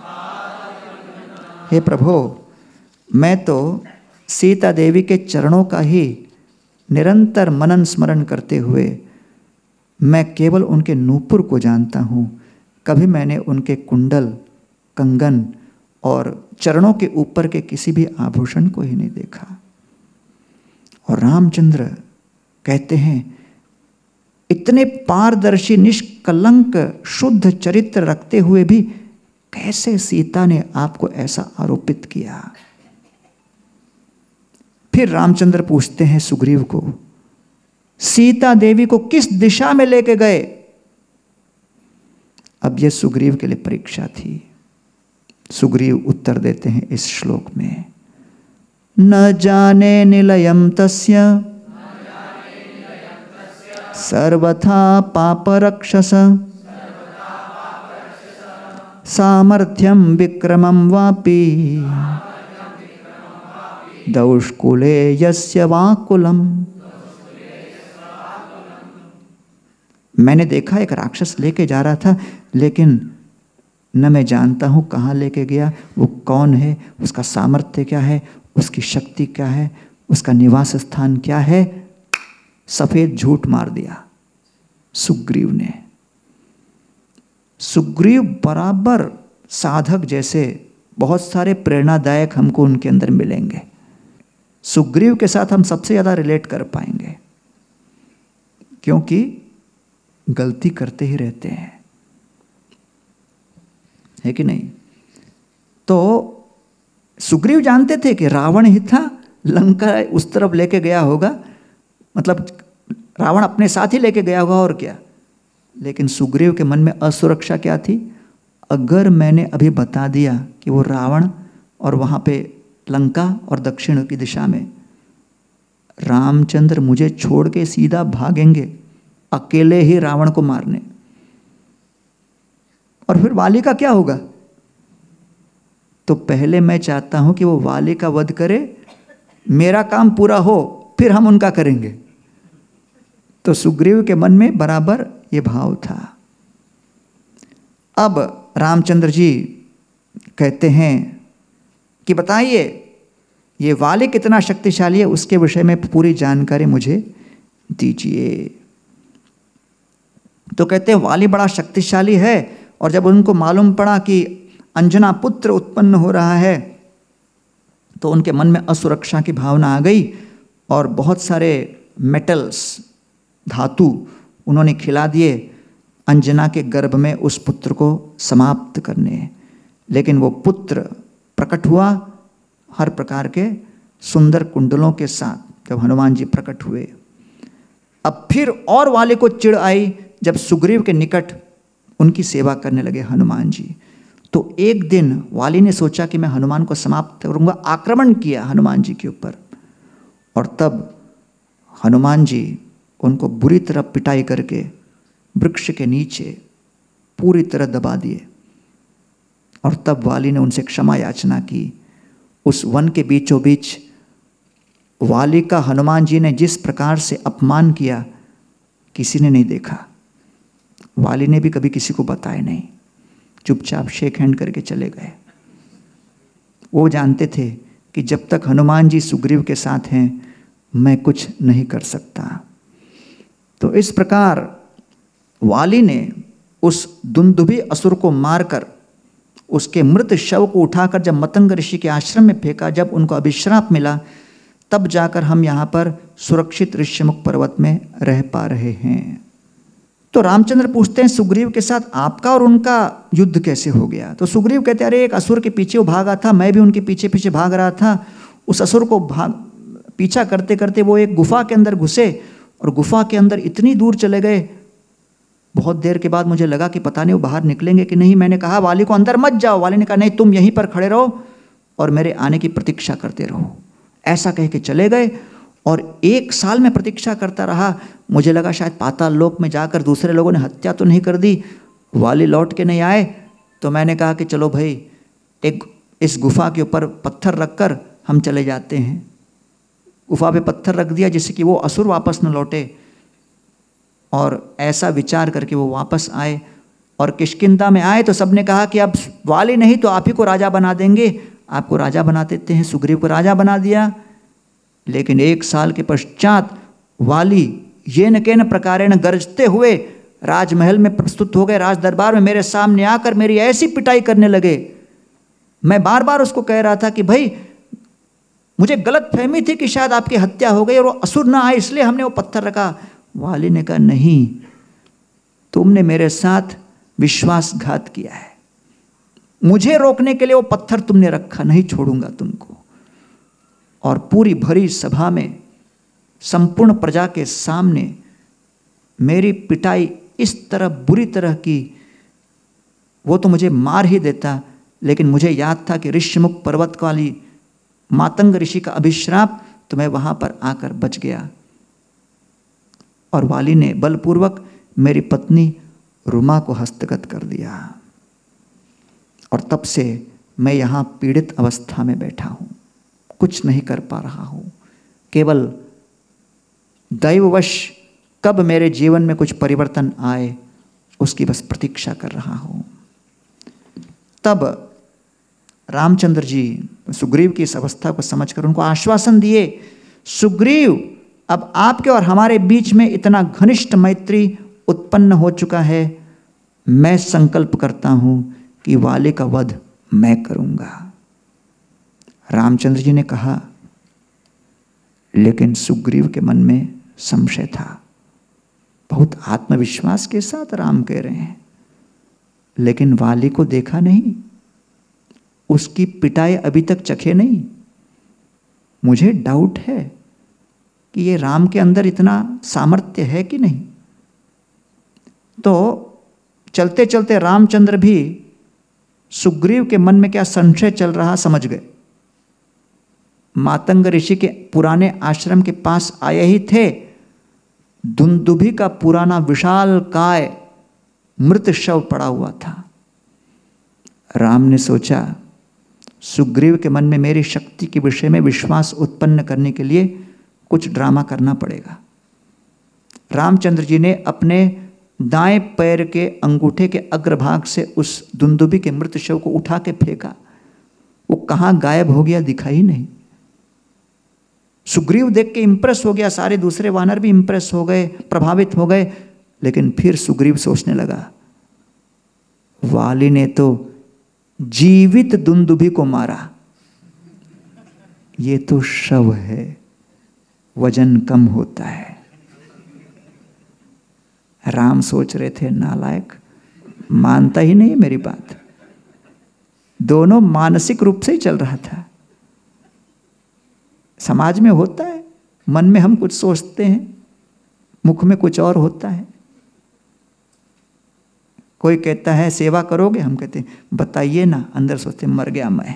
हे प्रभु, मैं तो सीता देवी के चरणों का ही निरंतर मनन स्मरण करते हुए मैं केवल उनके नूपुर को जानता हूँ। कभी मैंने उनके कुंडल, कंगन और चरणों के ऊपर के किसी भी आभूषण को ही नहीं देखा। और रामचंद्र कहते हैं, इतने पारदर्शी, निष्कलंक, शुद्ध चरित्र रखते हुए भी कैसे सीता ने आपको ऐसा आरोपित किया? फिर रामचंद्र पूछते हैं सुग्रीव को, सीता देवी को किस दिशा में लेके गए? अब यह सुग्रीव के लिए परीक्षा थी। सुग्रीव उत्तर देते हैं इस श्लोक में, न जाने निलयम तस्य सर्वथा पापरक्षस, सामर्थ्यम विक्रमं वापि दौष्कुले यस्य वाकुलम। मैंने देखा एक राक्षस लेके जा रहा था, लेकिन न मैं जानता हूं कहां लेके गया, वो कौन है, उसका सामर्थ्य क्या है, उसकी शक्ति क्या है, उसका निवास स्थान क्या है। सफेद झूठ मार दिया सुग्रीव ने। सुग्रीव बराबर साधक जैसे बहुत सारे प्रेरणादायक हमको उनके अंदर मिलेंगे। सुग्रीव के साथ हम सबसे ज़्यादा रिलेट कर पाएंगे, क्योंकि गलती करते ही रहते हैं, है कि नहीं? तो सुग्रीव जानते थे कि रावण ही था, लंका उस तरफ लेके गया होगा, मतलब रावण अपने साथ ही लेके गया होगा, और क्या। लेकिन सुग्रीव के मन में असुरक्षा क्या थी? अगर मैंने अभी बता दिया कि वो रावण और वहाँ पे लंका और दक्षिण की दिशा में, रामचंद्र मुझे छोड़ के सीधा भागेंगे अकेले ही रावण को मारने, और फिर वाली का क्या होगा? तो पहले मैं चाहता हूं कि वो वाली का वध करे, मेरा काम पूरा हो, फिर हम उनका करेंगे। तो सुग्रीव के मन में बराबर ये भाव था। अब रामचंद्र जी कहते हैं कि बताइए ये वाली कितना शक्तिशाली है, उसके विषय में पूरी जानकारी मुझे दीजिए। तो कहते हैं वाली बड़ा शक्तिशाली है, और जब उनको मालूम पड़ा कि अंजना पुत्र उत्पन्न हो रहा है तो उनके मन में असुरक्षा की भावना आ गई, और बहुत सारे मेटल्स, धातु उन्होंने खिला दिए अंजना के गर्भ में उस पुत्र को समाप्त करने। लेकिन वो पुत्र प्रकट हुआ हर प्रकार के सुंदर कुंडलों के साथ जब हनुमान जी प्रकट हुए। अब फिर और वाले को चिढ़ आई जब सुग्रीव के निकट उनकी सेवा करने लगे हनुमान जी। तो एक दिन वाली ने सोचा कि मैं हनुमान को समाप्त करूंगा, आक्रमण किया हनुमान जी के ऊपर, और तब हनुमान जी उनको बुरी तरह पिटाई करके वृक्ष के नीचे पूरी तरह दबा दिए। और तब वाली ने उनसे क्षमा याचना की। उस वन के बीचों बीच वाली का हनुमान जी ने जिस प्रकार से अपमान किया किसी ने नहीं देखा। वाली ने भी कभी किसी को बताया नहीं, चुपचाप शेक हैंड करके चले गए। वो जानते थे कि जब तक हनुमान जी सुग्रीव के साथ हैं मैं कुछ नहीं कर सकता। तो इस प्रकार वाली ने उस दुंदुभि असुर को मारकर उसके मृत शव को उठाकर जब मतंग ऋषि के आश्रम में फेंका, जब उनको अभिश्राप मिला, तब जाकर हम यहाँ पर सुरक्षित ऋष्यमुख पर्वत में रह पा रहे हैं। तो रामचंद्र पूछते हैं सुग्रीव के साथ आपका और उनका युद्ध कैसे हो गया? तो सुग्रीव कहते अरे एक असुर के पीछे वो भागा था, मैं भी उनके पीछे पीछे भाग रहा था। उस असुर को पीछा करते करते वो एक गुफा के अंदर घुसे और गुफा के अंदर इतनी दूर चले गए, बहुत देर के बाद मुझे लगा कि पता नहीं वो बाहर निकलेंगे कि नहीं। मैंने कहा वाली को अंदर मत जाओ। वाली ने कहा नहीं, तुम यहीं पर खड़े रहो और मेरे आने की प्रतीक्षा करते रहो। ऐसा कह के चले गए और 1 साल में प्रतीक्षा करता रहा। मुझे लगा शायद पाताल लोक में जाकर दूसरे लोगों ने हत्या तो नहीं कर दी। वाली लौट के नहीं आए तो मैंने कहा कि चलो भाई एक इस गुफा के ऊपर पत्थर रखकर हम चले जाते हैं। गुफा पे पत्थर रख दिया जिससे कि वो असुर वापस न लौटे। और ऐसा विचार करके वो वापस आए और किष्किंधा में आए तो सबने कहा कि अब वाली नहीं तो आप ही को राजा बना देंगे, आपको राजा बना देते हैं। सुग्रीव को राजा बना दिया। लेकिन 1 साल के पश्चात वाली ये न के न प्रकारेण गरजते हुए राजमहल में प्रस्तुत हो गए। राज दरबार में मेरे सामने आकर मेरी ऐसी पिटाई करने लगे। मैं बार बार उसको कह रहा था कि भाई मुझे गलत फहमी थी कि शायद आपकी हत्या हो गई और वो असुर ना आए इसलिए हमने वो पत्थर रखा। वाली ने कहा नहीं, तुमने मेरे साथ विश्वासघात किया है। मुझे रोकने के लिए वो पत्थर तुमने रखा, नहीं छोड़ूंगा तुमको। और पूरी भरी सभा में संपूर्ण प्रजा के सामने मेरी पिटाई इस तरह बुरी तरह की, वो तो मुझे मार ही देता, लेकिन मुझे याद था कि ऋष्यमुख पर्वत वाली मातंग ऋषि का अभिश्राप, तो मैं वहां पर आकर बच गया। और वाली ने बलपूर्वक मेरी पत्नी रुमा को हस्तगत कर दिया और तब से मैं यहाँ पीड़ित अवस्था में बैठा हूँ, कुछ नहीं कर पा रहा हूँ। केवल दैववश कब मेरे जीवन में कुछ परिवर्तन आए उसकी बस प्रतीक्षा कर रहा हूँ। तब रामचंद्र जी सुग्रीव की इस अवस्था को समझकर उनको आश्वासन दिए, सुग्रीव अब आपके और हमारे बीच में इतना घनिष्ठ मैत्री उत्पन्न हो चुका है, मैं संकल्प करता हूं कि वाली का वध मैं करूंगा। रामचंद्र जी ने कहा, लेकिन सुग्रीव के मन में संशय था। बहुत आत्मविश्वास के साथ राम कह रहे हैं, लेकिन वाली को देखा नहीं, उसकी पिटाई अभी तक चखे नहीं। मुझे डाउट है कि ये राम के अंदर इतना सामर्थ्य है कि नहीं। तो चलते चलते रामचंद्र भी सुग्रीव के मन में क्या संशय चल रहा समझ गए। मातंग ऋषि के पुराने आश्रम के पास आए ही थे, दुंदुभि का पुराना विशाल काय मृत शव पड़ा हुआ था। राम ने सोचा सुग्रीव के मन में मेरी शक्ति के विषय में विश्वास उत्पन्न करने के लिए कुछ ड्रामा करना पड़ेगा। रामचंद्र जी ने अपने दाएं पैर के अंगूठे के अग्रभाग से उस दुंदुभि के मृत शव को उठा के फेंका। वो कहाँ गायब हो गया दिखाई नहीं। सुग्रीव देख के इंप्रेस हो गया, सारे दूसरे वानर भी इंप्रेस हो गए, प्रभावित हो गए। लेकिन फिर सुग्रीव सोचने लगा, वाली ने तो जीवित दुंदुभि को मारा, ये तो शव है, वजन कम होता है। राम सोच रहे थे नालायक, मानता ही नहीं मेरी बात। दोनों मानसिक रूप से ही चल रहा था। समाज में होता है, मन में हम कुछ सोचते हैं, मुख में कुछ और होता है। कोई कहता है सेवा करोगे, हम कहते हैं बताइए ना, अंदर सोचते मर गया मैं।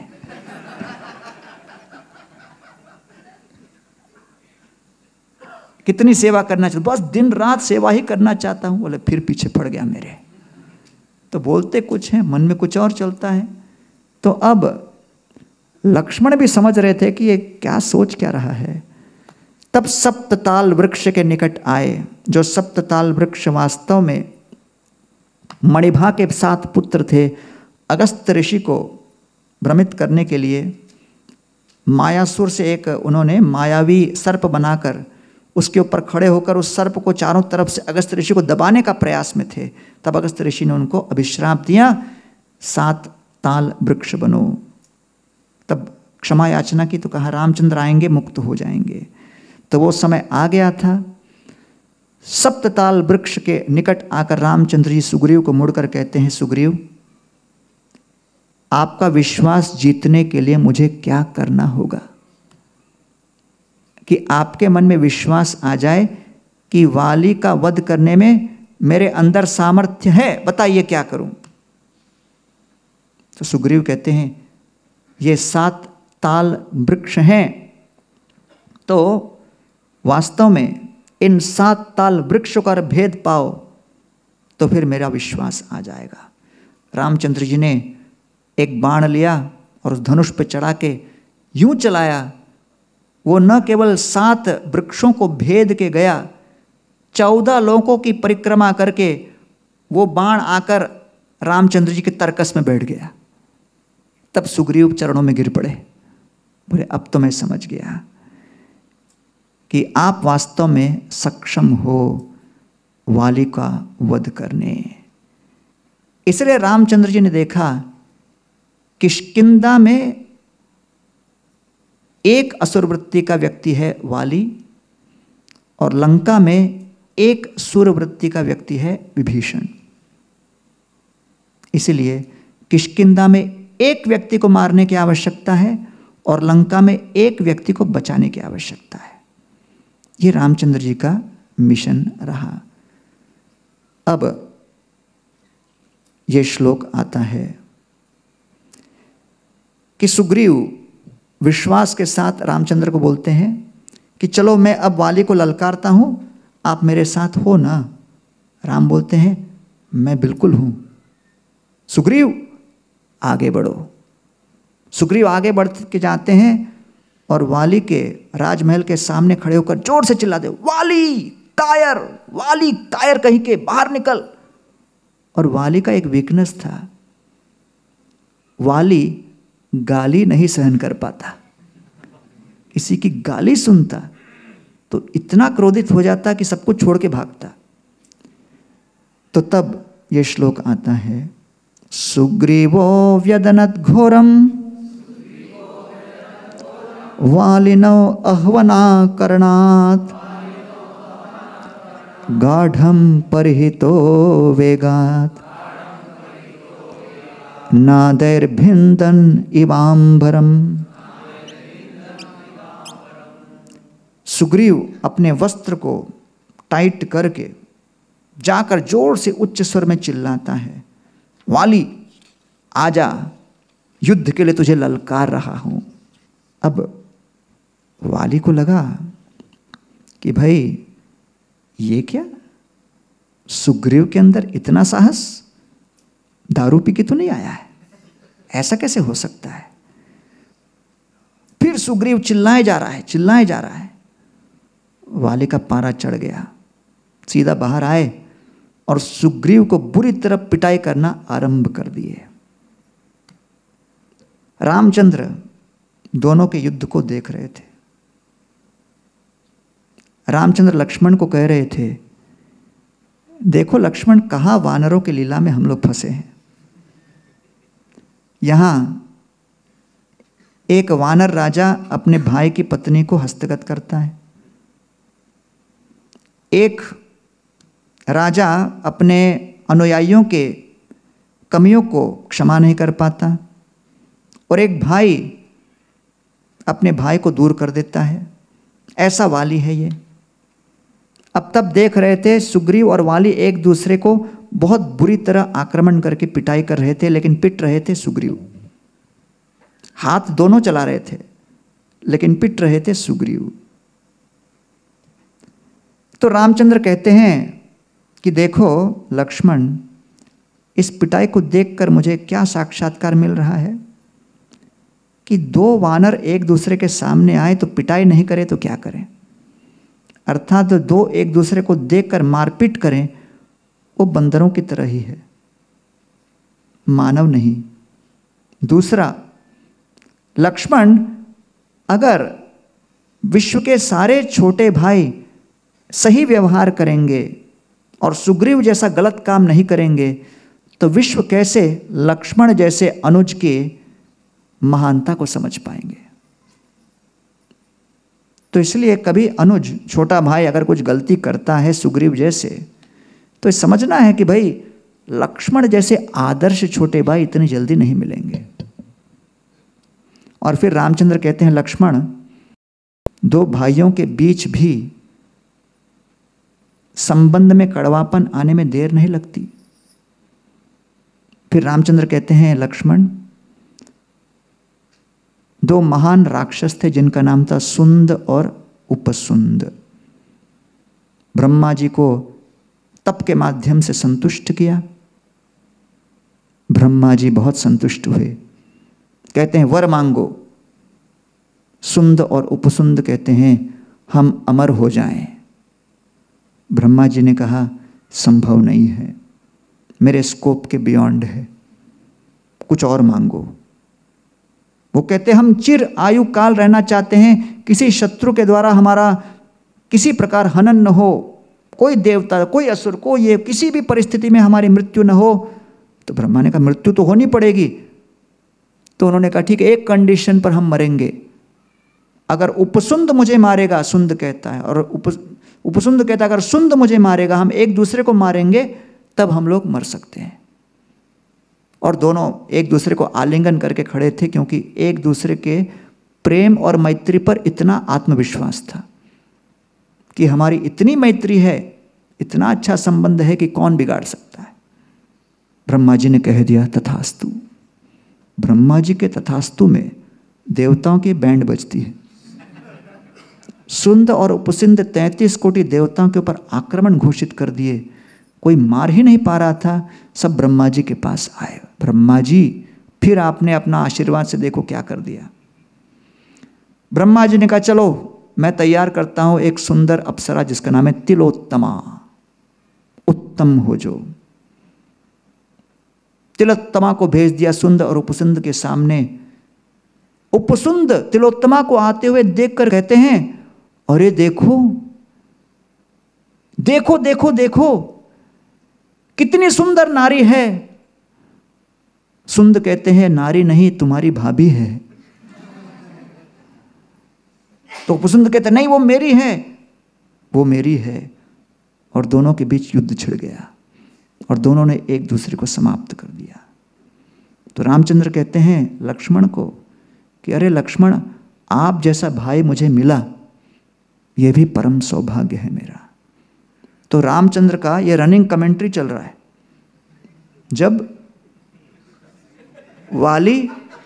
कितनी सेवा करना चाहता, बस दिन रात सेवा ही करना चाहता हूं। बोले फिर पीछे पड़ गया मेरे। तो बोलते कुछ हैं, मन में कुछ और चलता है। तो अब लक्ष्मण भी समझ रहे थे कि ये क्या सोच क्या रहा है। तब सप्तताल वृक्ष के निकट आए, जो सप्तताल वृक्ष वास्तव में मणिभा के 7 पुत्र थे। अगस्त ऋषि को भ्रमित करने के लिए मायासुर से एक उन्होंने मायावी सर्प बनाकर उसके ऊपर खड़े होकर उस सर्प को चारों तरफ से अगस्त ऋषि को दबाने का प्रयास में थे। तब अगस्त ऋषि ने उनको अभिश्राप दिया, 7 ताल वृक्ष बनो। तब क्षमा याचना की तो कहा रामचंद्र आएंगे, मुक्त हो जाएंगे। तो वो समय आ गया था। सप्तताल वृक्ष के निकट आकर रामचंद्र जी सुग्रीव को मुड़कर कहते हैं, सुग्रीव आपका विश्वास जीतने के लिए मुझे क्या करना होगा कि आपके मन में विश्वास आ जाए कि वाली का वध करने में मेरे अंदर सामर्थ्य है, बताइए क्या करूं। तो सुग्रीव कहते हैं ये 7 ताल वृक्ष हैं, तो वास्तव में इन 7 ताल वृक्षों का भेद पाओ तो फिर मेरा विश्वास आ जाएगा। रामचंद्र जी ने एक बाण लिया और उस धनुष पर चढ़ा के यूं चलाया, वो न केवल 7 वृक्षों को भेद के गया, 14 लोकों की परिक्रमा करके वो बाण आकर रामचंद्र जी के तरकस में बैठ गया। तब सुग्रीव चरणों में गिर पड़े, बोले अब तो मैं समझ गया कि आप वास्तव में सक्षम हो वाली का वध करने। इसलिए रामचंद्र जी ने देखा किष्किंधा में एक असुर वृत्ति का व्यक्ति है वाली और लंका में एक सूर वृत्ति का व्यक्ति है विभीषण। इसलिए किष्किंधा में एक व्यक्ति को मारने की आवश्यकता है और लंका में एक व्यक्ति को बचाने की आवश्यकता है। ये रामचंद्र जी का मिशन रहा। अब ये श्लोक आता है कि सुग्रीव विश्वास के साथ रामचंद्र को बोलते हैं कि चलो मैं अब वाली को ललकारता हूं, आप मेरे साथ हो ना। राम बोलते हैं मैं बिल्कुल हूं। सुग्रीव आगे बढ़ो। सुग्रीव आगे बढ़ के जाते हैं और वाली के राजमहल के सामने खड़े होकर जोर से चिल्लाते, वाली कायर कहीं के, बाहर निकल। और वाली का एक वीकनेस था, वाली गाली नहीं सहन कर पाता। किसी की गाली सुनता तो इतना क्रोधित हो जाता कि सब कुछ छोड़ के भागता। तो तब यह श्लोक आता है, सुग्रीवो व्यदनत घोरम वालिनो अह्वना करणात् गाढ़ं परिहितो वेगात् नादैर्भिन्दन् इवाम्बरम्। सुग्रीव अपने वस्त्र को टाइट करके जाकर जोर से उच्च स्वर में चिल्लाता है, वाली आजा, युद्ध के लिए तुझे ललकार रहा हूं। अब वाली को लगा कि भाई ये क्या, सुग्रीव के अंदर इतना साहस, दारू पी के तो नहीं आया है, ऐसा कैसे हो सकता है। फिर सुग्रीव चिल्लाए जा रहा है। वाली का पारा चढ़ गया, सीधा बाहर आए और सुग्रीव को बुरी तरह पिटाई करना आरंभ कर दिए। रामचंद्र दोनों के युद्ध को देख रहे थे। रामचंद्र लक्ष्मण को कह रहे थे, देखो लक्ष्मण, कहाँ वानरों की लीला में हम लोग फंसे हैं। यहां एक वानर राजा अपने भाई की पत्नी को हस्तगत करता है, एक राजा अपने अनुयायियों के कमियों को क्षमा नहीं कर पाता और एक भाई अपने भाई को दूर कर देता है। ऐसा वाली है ये। अब तब देख रहे थे सुग्रीव और वाली एक दूसरे को बहुत बुरी तरह आक्रमण करके पिटाई कर रहे थे, लेकिन पिट रहे थे सुग्रीव। हाथ दोनों चला रहे थे लेकिन पिट रहे थे सुग्रीव। तो रामचंद्र कहते हैं कि देखो लक्ष्मण, इस पिटाई को देखकर मुझे क्या साक्षात्कार मिल रहा है कि 2 वानर एक दूसरे के सामने आए तो पिटाई नहीं करे तो क्या करें, अर्थात 2 एक दूसरे को देखकर मारपीट करें, वो बंदरों की तरह ही है। मानव नहीं। दूसरा, लक्ष्मण अगर विश्व के सारे छोटे भाई सही व्यवहार करेंगे और सुग्रीव जैसा गलत काम नहीं करेंगे तो विश्व कैसे लक्ष्मण जैसे अनुज के महानता को समझ पाएंगे। तो इसलिए कभी अनुज छोटा भाई अगर कुछ गलती करता है सुग्रीव जैसे, तो समझना है कि भाई लक्ष्मण जैसे आदर्श छोटे भाई इतनी जल्दी नहीं मिलेंगे। और फिर रामचंद्र कहते हैं, लक्ष्मण, दो भाइयों के बीच भी संबंध में कड़वापन आने में देर नहीं लगती। फिर रामचंद्र कहते हैं, लक्ष्मण, दो महान राक्षस थे जिनका नाम था सुंद और उपसुंद। ब्रह्मा जी को तप के माध्यम से संतुष्ट किया। ब्रह्मा जी बहुत संतुष्ट हुए, कहते हैं वर मांगो। सुंद और उपसुंद कहते हैं हम अमर हो जाएं। ब्रह्मा जी ने कहा संभव नहीं है, मेरे स्कोप के बियॉन्ड है, कुछ और मांगो। वो कहते हम चिर आयु काल रहना चाहते हैं, किसी शत्रु के द्वारा हमारा किसी प्रकार हनन न हो, कोई देवता कोई असुर को ये किसी भी परिस्थिति में हमारी मृत्यु न हो। तो ब्रह्मा ने कहा मृत्यु तो होनी पड़ेगी। तो उन्होंने कहा ठीक है, एक कंडीशन पर हम मरेंगे, अगर उपसुंद मुझे मारेगा, सुंद कहता है, और उपसुंद कहता है अगर सुंद मुझे मारेगा, हम एक दूसरे को मारेंगे, तब हम लोग मर सकते हैं। और दोनों एक दूसरे को आलिंगन करके खड़े थे, क्योंकि एक दूसरे के प्रेम और मैत्री पर इतना आत्मविश्वास था कि हमारी इतनी मैत्री है, इतना अच्छा संबंध है कि कौन बिगाड़ सकता है। ब्रह्मा जी ने कह दिया तथास्तु। ब्रह्मा जी के तथास्तु में देवताओं की बैंड बजती है। सुंद और उपसिंद 33 कोटि देवताओं के ऊपर आक्रमण घोषित कर दिए, कोई मार ही नहीं पा रहा था, सब ब्रह्मा जी के पास आए। ब्रह्मा जी फिर आपने अपना आशीर्वाद से देखो क्या कर दिया। ब्रह्मा जी ने कहा चलो मैं तैयार करता हूं एक सुंदर अप्सरा जिसका नाम है तिलोत्तमा, उत्तम हो जो। तिलोत्तमा को भेज दिया सुंद और उपसुंद के सामने। उपसुंद तिलोत्तमा को आते हुए देखकर कहते हैं अरे देखो देखो देखो देखो कितनी सुंदर नारी है। सुंद कहते हैं नारी नहीं, तुम्हारी भाभी है। तो उपसुंद कहते नहीं वो मेरी है, वो मेरी है। और दोनों के बीच युद्ध छिड़ गया और दोनों ने एक दूसरे को समाप्त कर दिया। तो रामचंद्र कहते हैं लक्ष्मण को कि अरे लक्ष्मण, आप जैसा भाई मुझे मिला, यह भी परम सौभाग्य है मेरा। तो रामचंद्र का यह रनिंग कमेंट्री चल रहा है। जब वाली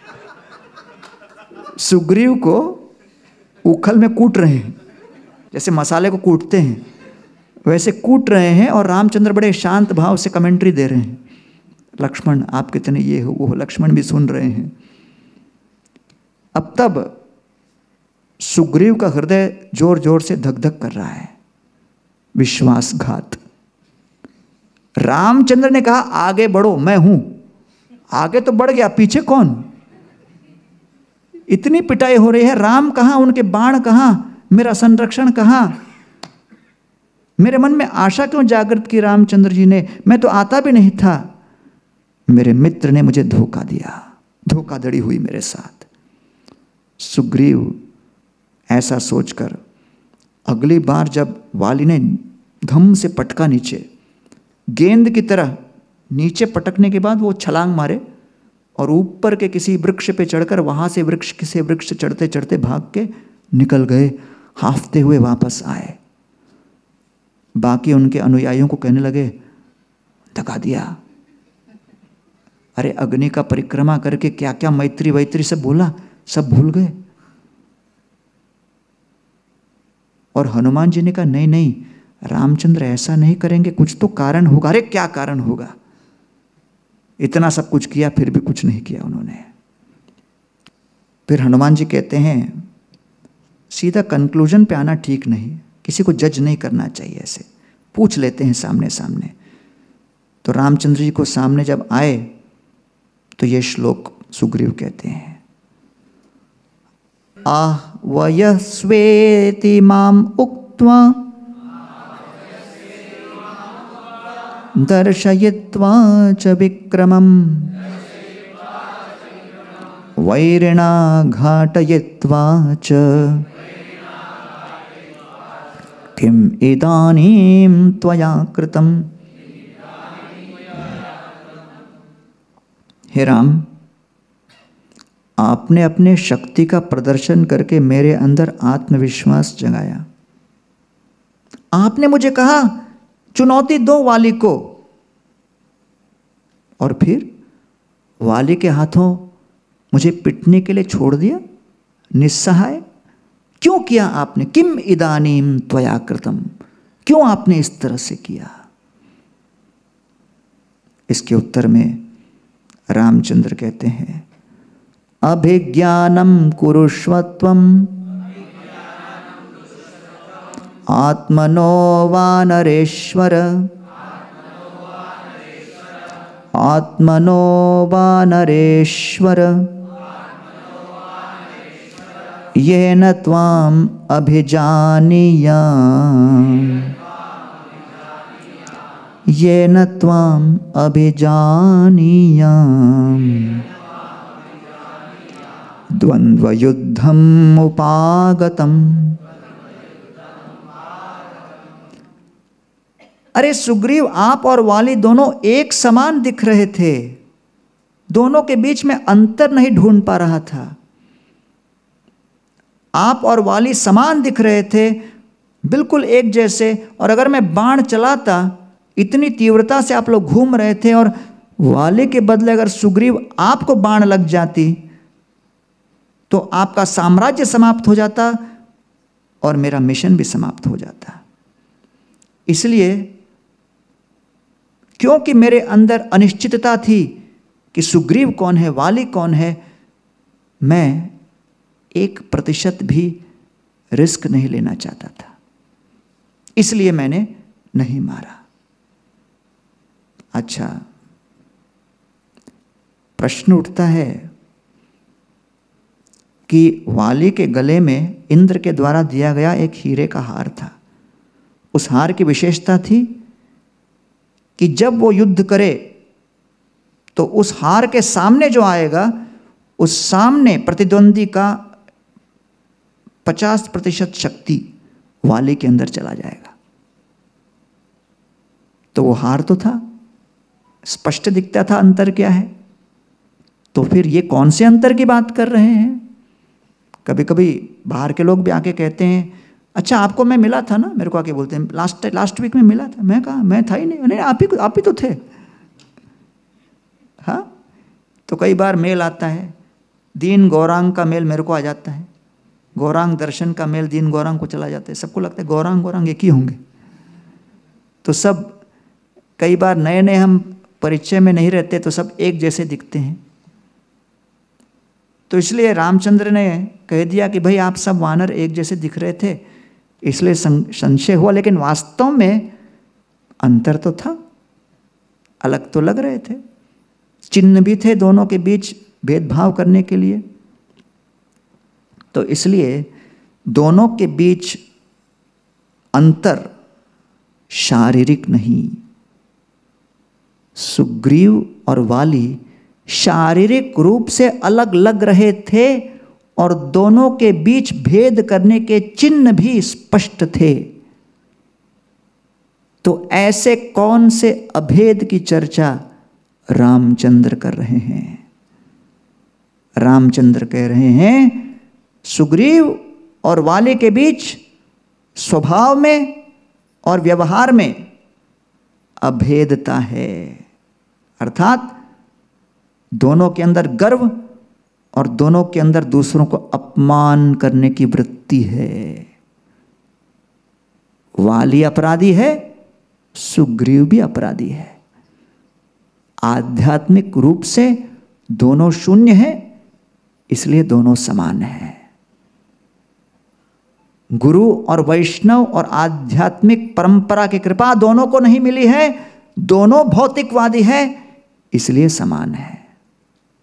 सुग्रीव को उखल में कूट रहे हैं, जैसे मसाले को कूटते हैं वैसे कूट रहे हैं, और रामचंद्र बड़े शांत भाव से कमेंट्री दे रहे हैं, लक्ष्मण आप कितने ये हो वो हो। लक्ष्मण भी सुन रहे हैं। अब तब सुग्रीव का हृदय जोर जोर से धक धक कर रहा है, विश्वासघात। रामचंद्र ने कहा आगे बढ़ो, मैं हूं। आगे तो बढ़ गया, पीछे कौन? इतनी पिटाई हो रही है, राम कहां, उनके बाण कहां, मेरा संरक्षण कहां? मेरे मन में आशा क्यों जागृत की रामचंद्र जी ने? मैं तो आता भी नहीं था। मेरे मित्र ने मुझे धोखा दिया, धोखाधड़ी हुई मेरे साथ। सुग्रीव ऐसा सोचकर अगली बार जब वाली ने धम से पटका नीचे, गेंद की तरह नीचे पटकने के बाद वो छलांग मारे और ऊपर के किसी वृक्ष पे चढ़कर वहां से वृक्ष किसी वृक्ष चढ़ते चढ़ते भाग के निकल गए, हांफते हुए वापस आए। बाकी उनके अनुयायियों को कहने लगे धका दिया। अरे अग्नि का परिक्रमा करके क्या क्या मैत्री वैत्री सब बोला, सब भूल गए। और हनुमान जी ने कहा नहीं नहीं रामचंद्र ऐसा नहीं करेंगे, कुछ तो कारण होगा। अरे क्या कारण होगा? इतना सब कुछ किया फिर भी कुछ नहीं किया उन्होंने। फिर हनुमान जी कहते हैं सीधा कंक्लूजन पे आना ठीक नहीं, किसी को जज नहीं करना चाहिए, ऐसे पूछ लेते हैं सामने सामने। तो रामचंद्र जी को सामने जब आए तो ये श्लोक सुग्रीव कहते हैं, आह्वयस्वेति माम उक्त्वा दर्शयित्वा च विक्रमम् वैरिणा घाटयित्वा च किम इदानीं त्वया कृतम्। हे राम, आपने अपने शक्ति का प्रदर्शन करके मेरे अंदर आत्मविश्वास जगाया। आपने मुझे कहा चुनौती दो वाली को, और फिर वाली के हाथों मुझे पिटने के लिए छोड़ दिया निस्सहाय। क्यों किया आपने? किम इदानीम त्वया कृतम, क्यों आपने इस तरह से किया? इसके उत्तर में रामचंद्र कहते हैं, अभिज्ञानम कुरुष्वत्वम आत्मनो वानरेश्वर आत्मनो वानरेश्वर येन त्वाम अभिजानीयाम् येन त्वाम अभिजानीयाम् द्वन्द्वयुद्धम् उपागतम्। अरे सुग्रीव, आप और वाली दोनों एक समान दिख रहे थे, दोनों के बीच में अंतर नहीं ढूंढ पा रहा था। आप और वाली समान दिख रहे थे, बिल्कुल एक जैसे, और अगर मैं बाण चलाता, इतनी तीव्रता से आप लोग घूम रहे थे, और वाली के बदले अगर सुग्रीव आपको बाण लग जाती तो आपका साम्राज्य समाप्त हो जाता और मेरा मिशन भी समाप्त हो जाता। इसलिए क्योंकि मेरे अंदर अनिश्चितता थी कि सुग्रीव कौन है, वाली कौन है, मैं 1% भी रिस्क नहीं लेना चाहता था, इसलिए मैंने नहीं मारा। अच्छा, प्रश्न उठता है कि वाली के गले में इंद्र के द्वारा दिया गया एक हीरे का हार था। उस हार की विशेषता थी कि जब वो युद्ध करे तो उस हार के सामने जो आएगा, उस सामने प्रतिद्वंदी का 50% शक्ति वाली के अंदर चला जाएगा। तो वो हार तो था, स्पष्ट दिखता था अंतर क्या है। तो फिर ये कौन से अंतर की बात कर रहे हैं? कभी कभी बाहर के लोग भी आके कहते हैं, अच्छा आपको मैं मिला था ना, मेरे को आके बोलते हैं लास्ट वीक में मिला था। मैं कहा मैं था ही नहीं। नहीं, आप ही तो थे। हाँ, तो कई बार मेल आता है, दीन गौरांग का मेल मेरे को आ जाता है, गौरांग दर्शन का मेल दीन गौरांग को चला जाता है। सबको लगता है गौरांग एक ही होंगे। तो सब कई बार नए नए हम परिचय में नहीं रहते तो सब एक जैसे दिखते हैं। तो इसलिए रामचंद्र ने कह दिया कि भाई आप सब वानर एक जैसे दिख रहे थे, इसलिए संशय हुआ, लेकिन वास्तव में अंतर तो था, अलग तो लग रहे थे, चिन्ह भी थे दोनों के बीच भेदभाव करने के लिए। तो इसलिए दोनों के बीच अंतर शारीरिक नहीं। सुग्रीव और वाली शारीरिक रूप से अलग लग रहे थे और दोनों के बीच भेद करने के चिन्ह भी स्पष्ट थे। तो ऐसे कौन से अभेद की चर्चा रामचंद्र कर रहे हैं? रामचंद्र कह रहे हैं सुग्रीव और वाली के बीच स्वभाव में और व्यवहार में अभेदता है, अर्थात दोनों के अंदर गर्व और दोनों के अंदर दूसरों को अपमान करने की वृत्ति है। वाली अपराधी है, सुग्रीव भी अपराधी है। आध्यात्मिक रूप से दोनों शून्य हैं, इसलिए दोनों समान हैं। गुरु और वैष्णव और आध्यात्मिक परंपरा की कृपा दोनों को नहीं मिली है, दोनों भौतिकवादी हैं, इसलिए समान है।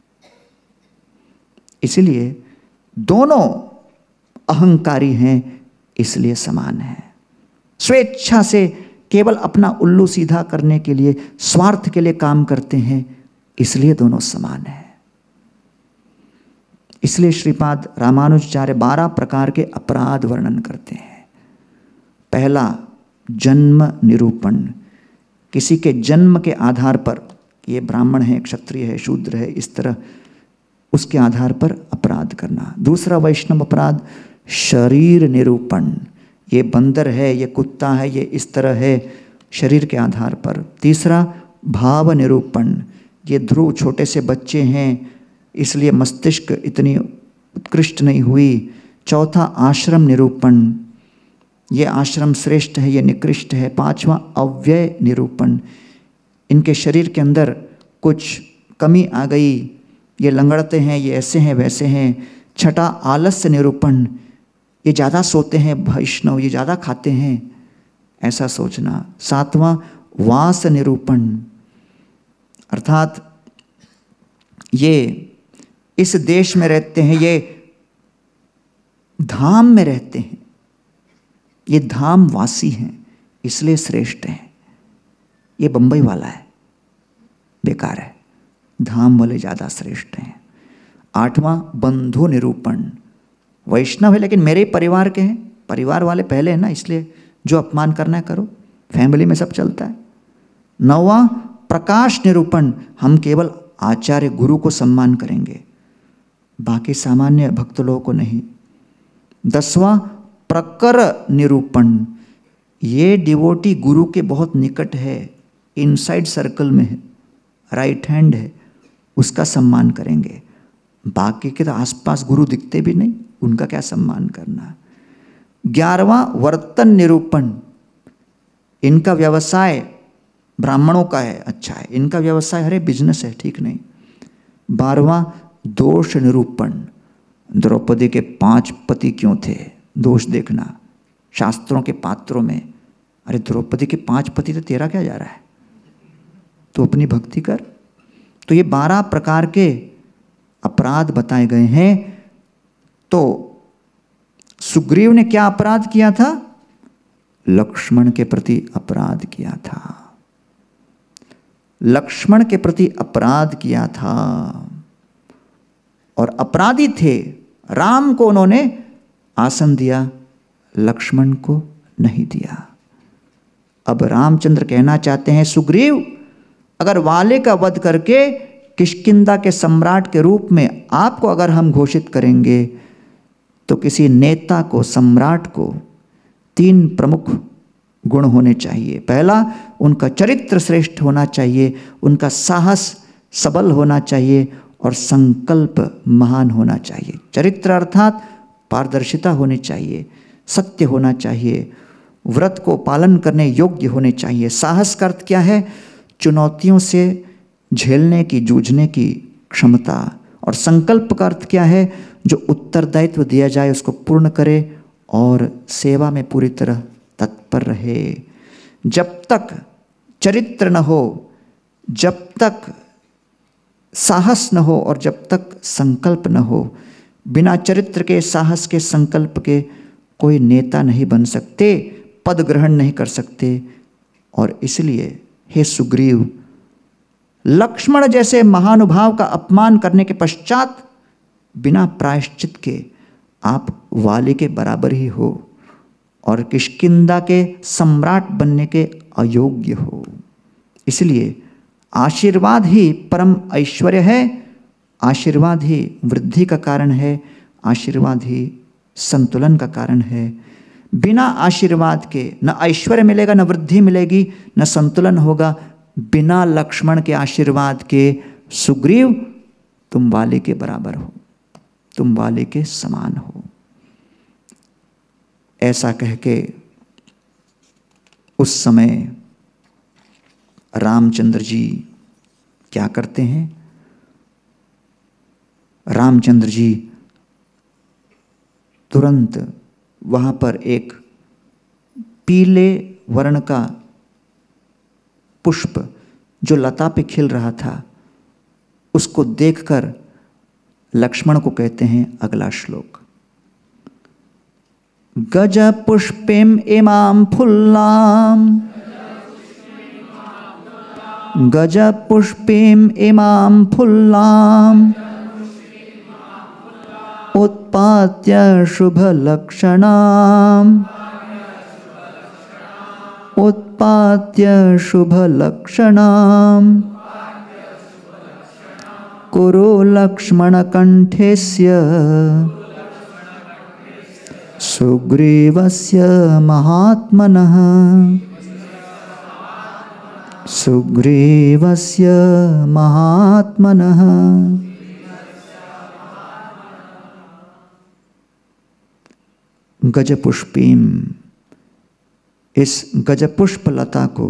इसलिए दोनों अहंकारी हैं, इसलिए समान हैं। स्वेच्छा से केवल अपना उल्लू सीधा करने के लिए, स्वार्थ के लिए काम करते हैं, इसलिए दोनों समान हैं। इसलिए श्रीपाद रामानुजाचार्य 12 प्रकार के अपराध वर्णन करते हैं। पहला, जन्म निरूपण। किसी के जन्म के आधार पर, ये ब्राह्मण है, क्षत्रिय है, शूद्र है, इस तरह उसके आधार पर अपराध करना। दूसरा वैष्णव अपराध, शरीर निरूपण। ये बंदर है, ये कुत्ता है, ये इस तरह है, शरीर के आधार पर। तीसरा, भाव निरूपण। ये ध्रुव छोटे से बच्चे हैं, इसलिए मस्तिष्क इतनी उत्कृष्ट नहीं हुई। चौथा, आश्रम निरूपण। ये आश्रम श्रेष्ठ है, ये निकृष्ट है। पांचवा, अव्यय निरूपण। इनके शरीर के अंदर कुछ कमी आ गई, ये लंगड़ते हैं, ये ऐसे हैं, वैसे हैं। छठा, आलस्य निरूपण। ये ज़्यादा सोते हैं वैष्णव, ये ज़्यादा खाते हैं, ऐसा सोचना। सातवां, वास निरूपण, अर्थात ये इस देश में रहते हैं, ये धाम में रहते हैं, ये धाम वासी हैं, इसलिए श्रेष्ठ हैं। ये बंबई वाला है, बेकार है, धाम वाले ज़्यादा श्रेष्ठ हैं। आठवां, बंधु निरूपण। वैष्णव है लेकिन मेरे ही परिवार के हैं, परिवार वाले पहले हैं ना, इसलिए जो अपमान करना है करो, फैमिली में सब चलता है। नौवां, प्रकाश निरूपण। हम केवल आचार्य गुरु को सम्मान करेंगे, बाकी सामान्य भक्त लोगों को नहीं। 10वां, प्रकर निरूपण। ये डिवोटी गुरु के बहुत निकट है, इनसाइड सर्कल में है, राइट हैंड है, उसका सम्मान करेंगे। बाकी के तो आसपास गुरु दिखते भी नहीं, उनका क्या सम्मान करना। 11वां, वर्तन निरूपण। इनका व्यवसाय ब्राह्मणों का है, अच्छा है, इनका व्यवसाय अरे बिजनेस है, ठीक नहीं। 12वां, दोष निरूपण। द्रौपदी के 5 पति क्यों थे, दोष देखना शास्त्रों के पात्रों में। अरे द्रौपदी के 5 पति, तो तेरा क्या जा रहा है, तो अपनी भक्ति कर। तो ये 12 प्रकार के अपराध बताए गए हैं। तो सुग्रीव ने क्या अपराध किया था, लक्ष्मण के प्रति अपराध किया था, लक्ष्मण के प्रति अपराध किया था। और अपराधी थे, राम को उन्होंने आसन दिया, लक्ष्मण को नहीं दिया। अब रामचंद्र कहना चाहते हैं, सुग्रीव अगर वाले का वध करके किष्किंधा के सम्राट के रूप में आपको अगर हम घोषित करेंगे, तो किसी नेता को, सम्राट को 3 प्रमुख गुण होने चाहिए। पहला, उनका चरित्र श्रेष्ठ होना चाहिए, उनका साहस सबल होना चाहिए, और संकल्प महान होना चाहिए। चरित्र अर्थात पारदर्शिता होनी चाहिए, सत्य होना चाहिए, व्रत को पालन करने योग्य होने चाहिए। साहस का अर्थ क्या है, चुनौतियों से झेलने की, जूझने की क्षमता। और संकल्प का अर्थ क्या है, जो उत्तरदायित्व दिया जाए उसको पूर्ण करे और सेवा में पूरी तरह तत्पर रहे। जब तक चरित्र न हो, जब तक साहस न हो और जब तक संकल्प न हो, बिना चरित्र के, साहस के, संकल्प के कोई नेता नहीं बन सकते, पद ग्रहण नहीं कर सकते। और इसलिए हे सुग्रीव, लक्ष्मण जैसे महानुभाव का अपमान करने के पश्चात बिना प्रायश्चित के आप वाली के बराबर ही हो और किष्किंधा के सम्राट बनने के अयोग्य हो। इसलिए आशीर्वाद ही परम ऐश्वर्य है, आशीर्वाद ही वृद्धि का कारण है, आशीर्वाद ही संतुलन का कारण है। बिना आशीर्वाद के न ऐश्वर्य मिलेगा, न वृद्धि मिलेगी, न संतुलन होगा। बिना लक्ष्मण के आशीर्वाद के सुग्रीव तुम वाली के बराबर हो, तुम वाली के समान हो। ऐसा कह के उस समय रामचंद्र जी क्या करते हैं, रामचंद्र जी तुरंत वहाँ पर एक पीले वर्ण का पुष्प जो लता पे खिल रहा था, उसको देखकर लक्ष्मण को कहते हैं अगला श्लोक, गज पुष्पिम इमाम फुल्लाम, गज पुष्पिम इमाम फुल्लाम, उत्पाद्य शुभ लक्षणाम, उत्पाद्य शुभ लक्षणाम, कुरु लक्ष्मण कंठेस्य सुग्रीवस्य महात्मनः, सुग्रीवस्य महात्मनः। गजपुष्पीम, इस गजपुष्प लता को,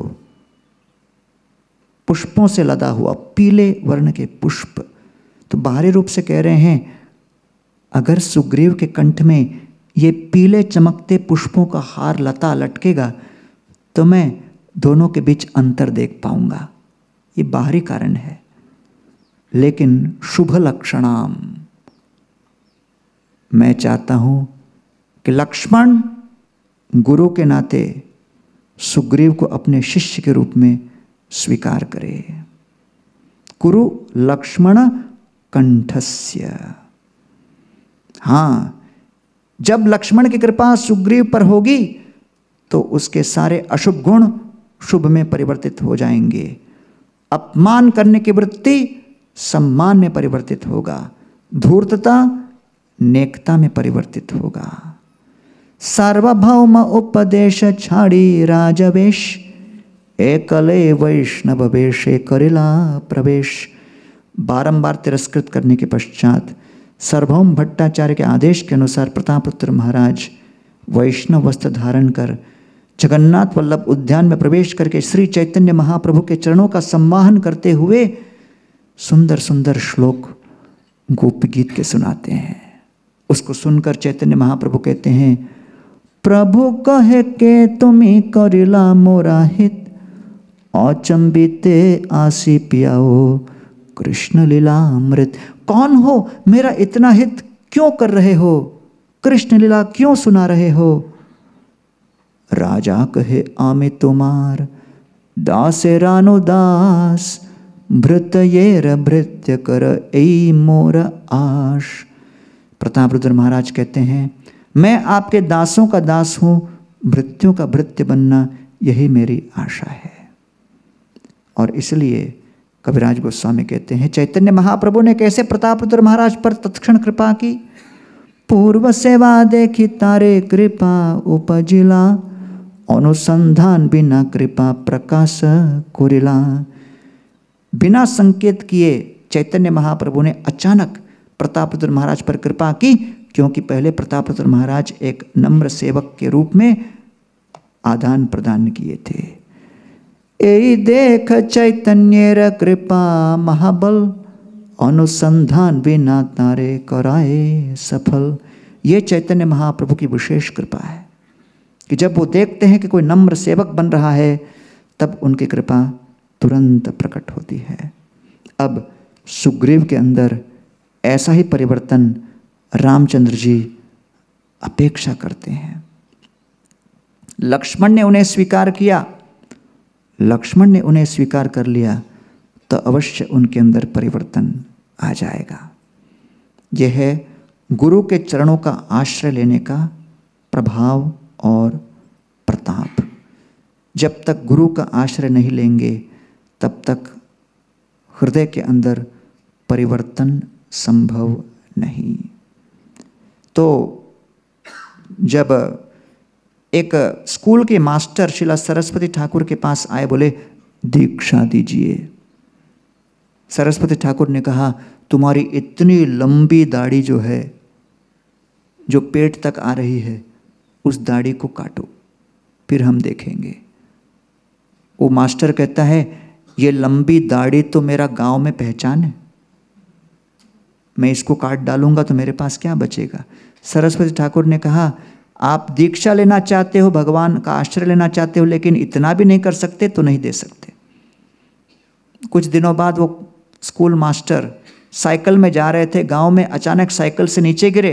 पुष्पों से लदा हुआ पीले वर्ण के पुष्प, तो बाहरी रूप से कह रहे हैं अगर सुग्रीव के कंठ में ये पीले चमकते पुष्पों का हार लता लटकेगा तो मैं दोनों के बीच अंतर देख पाऊंगा, ये बाहरी कारण है। लेकिन शुभ लक्षणाम, मैं चाहता हूं कि लक्ष्मण गुरु के नाते सुग्रीव को अपने शिष्य के रूप में स्वीकार करे। कुरु लक्ष्मण कंठस्य, हाँ, जब लक्ष्मण की कृपा सुग्रीव पर होगी तो उसके सारे अशुभ गुण शुभ में परिवर्तित हो जाएंगे। अपमान करने की वृत्ति सम्मान में परिवर्तित होगा, धूर्तता नेकता में परिवर्तित होगा। सार्वभौम उपदेश छाड़ी राजवेश, एकले वैष्णव वेशे करेला प्रवेश। बारंबार तिरस्कृत करने के पश्चात सार्वभौम भट्टाचार्य के आदेश के अनुसार प्रतापरुद्र महाराज वैष्णव वस्त्र धारण कर जगन्नाथ वल्लभ उद्यान में प्रवेश करके श्री चैतन्य महाप्रभु के चरणों का सम्मान करते हुए सुंदर सुंदर श्लोक गोपी गीत के सुनाते हैं। उसको सुनकर चैतन्य महाप्रभु कहते हैं, प्रभु कहे के तुम्हें करिला मोरा हित, अचंबिते आसी पियाओ कृष्ण लीला अमृत। कौन हो, मेरा इतना हित क्यों कर रहे हो, कृष्ण लीला क्यों सुना रहे हो। राजा कहे आमे तुम्हार, दासे रानो दास, भृत येर भृत्य कर ए मोर आश। प्रतापरुद्र महाराज कहते हैं, मैं आपके दासों का दास हूं, भृत्यों का भृत्य बनना यही मेरी आशा है। और इसलिए कविराज गोस्वामी कहते हैं, चैतन्य महाप्रभु ने कैसे प्रतापरुद्र महाराज पर तत्क्षण कृपा की। पूर्व सेवा देखी तारे कृपा उपजिला, अनुसंधान बिना कृपा प्रकाश कुरिला। बिना संकेत किए चैतन्य महाप्रभु ने अचानक प्रतापरुद्र महाराज पर कृपा की, क्योंकि पहले प्रतापरुद्र महाराज एक नम्र सेवक के रूप में आदान प्रदान किए थे। ए देख चैतन्य कृपा महाबल, अनुसंधान बिना तारे कराए सफल। ये चैतन्य महाप्रभु की विशेष कृपा है कि जब वो देखते हैं कि कोई नम्र सेवक बन रहा है तब उनकी कृपा तुरंत प्रकट होती है। अब सुग्रीव के अंदर ऐसा ही परिवर्तन रामचंद्र जी अपेक्षा करते हैं। लक्ष्मण ने उन्हें स्वीकार किया, लक्ष्मण ने उन्हें स्वीकार कर लिया तो अवश्य उनके अंदर परिवर्तन आ जाएगा। यह है गुरु के चरणों का आश्रय लेने का प्रभाव और प्रताप। जब तक गुरु का आश्रय नहीं लेंगे तब तक हृदय के अंदर परिवर्तन संभव नहीं। तो जब एक स्कूल के मास्टर श्रीला सरस्वती ठाकुर के पास आए, बोले दीक्षा दीजिए। सरस्वती ठाकुर ने कहा, तुम्हारी इतनी लंबी दाढ़ी जो है, जो पेट तक आ रही है, उस दाढ़ी को काटो, फिर हम देखेंगे। वो मास्टर कहता है, ये लंबी दाढ़ी तो मेरा गांव में पहचान है, मैं इसको काट डालूंगा तो मेरे पास क्या बचेगा। सरस्वती ठाकुर ने कहा, आप दीक्षा लेना चाहते हो, भगवान का आश्रय लेना चाहते हो, लेकिन इतना भी नहीं कर सकते तो नहीं दे सकते। कुछ दिनों बाद वो स्कूल मास्टर साइकिल में जा रहे थे, गांव में अचानक साइकिल से नीचे गिरे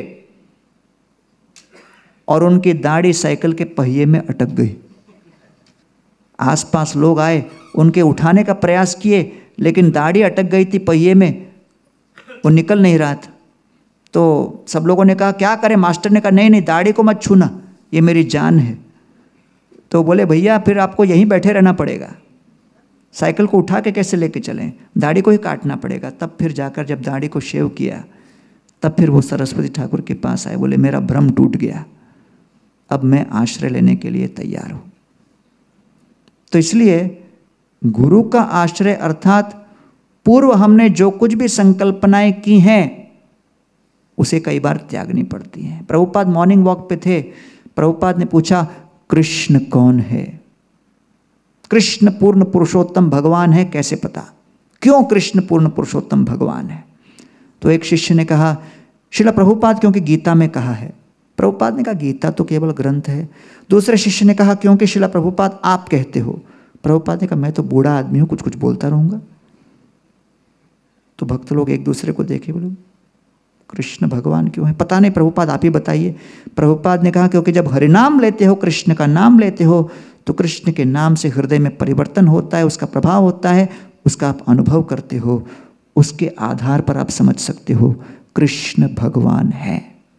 और उनकी दाढ़ी साइकिल के पहिए में अटक गई। आसपास लोग आए, उनके उठाने का प्रयास किए, लेकिन दाढ़ी अटक गई थी पहिए में, वो निकल नहीं रहा था। तो सब लोगों ने कहा क्या करें? मास्टर ने कहा नहीं नहीं, दाढ़ी को मत छूना, ये मेरी जान है। तो बोले भैया फिर आपको यहीं बैठे रहना पड़ेगा, साइकिल को उठा के कैसे लेके चलें, दाढ़ी को ही काटना पड़ेगा। तब फिर जाकर जब दाढ़ी को शेव किया, तब फिर वो सरस्वती ठाकुर के पास आए, बोले मेरा भ्रम टूट गया, अब मैं आश्रय लेने के लिए तैयार हूँ। तो इसलिए गुरु का आश्रय अर्थात पूर्व हमने जो कुछ भी संकल्पनाएं की हैं उसे कई बार त्यागनी पड़ती हैं। प्रभुपाद मॉर्निंग वॉक पे थे, प्रभुपाद ने पूछा कृष्ण कौन है? कृष्ण पूर्ण पुरुषोत्तम भगवान है, कैसे पता? क्यों कृष्ण पूर्ण पुरुषोत्तम भगवान है? तो एक शिष्य ने कहा श्रील प्रभुपाद क्योंकि गीता में कहा है। प्रभुपाद ने कहा गीता तो केवल ग्रंथ है। दूसरे शिष्य ने कहा क्योंकि श्रील प्रभुपाद आप कहते हो। प्रभुपाद ने कहा मैं तो बूढ़ा आदमी हूं, कुछ कुछ बोलता रहूंगा। तो भक्त लोग एक दूसरे को देखे, बोले कृष्ण भगवान क्यों है? पता नहीं प्रभुपाद आप ही बताइए। प्रभुपाद ने कहा क्योंकि जब हरिनाम लेते हो, कृष्ण का नाम लेते हो, तो कृष्ण के नाम से हृदय में परिवर्तन होता है, उसका प्रभाव होता है, उसका आप अनुभव करते हो, उसके आधार पर आप समझ सकते हो कृष्ण भगवान है।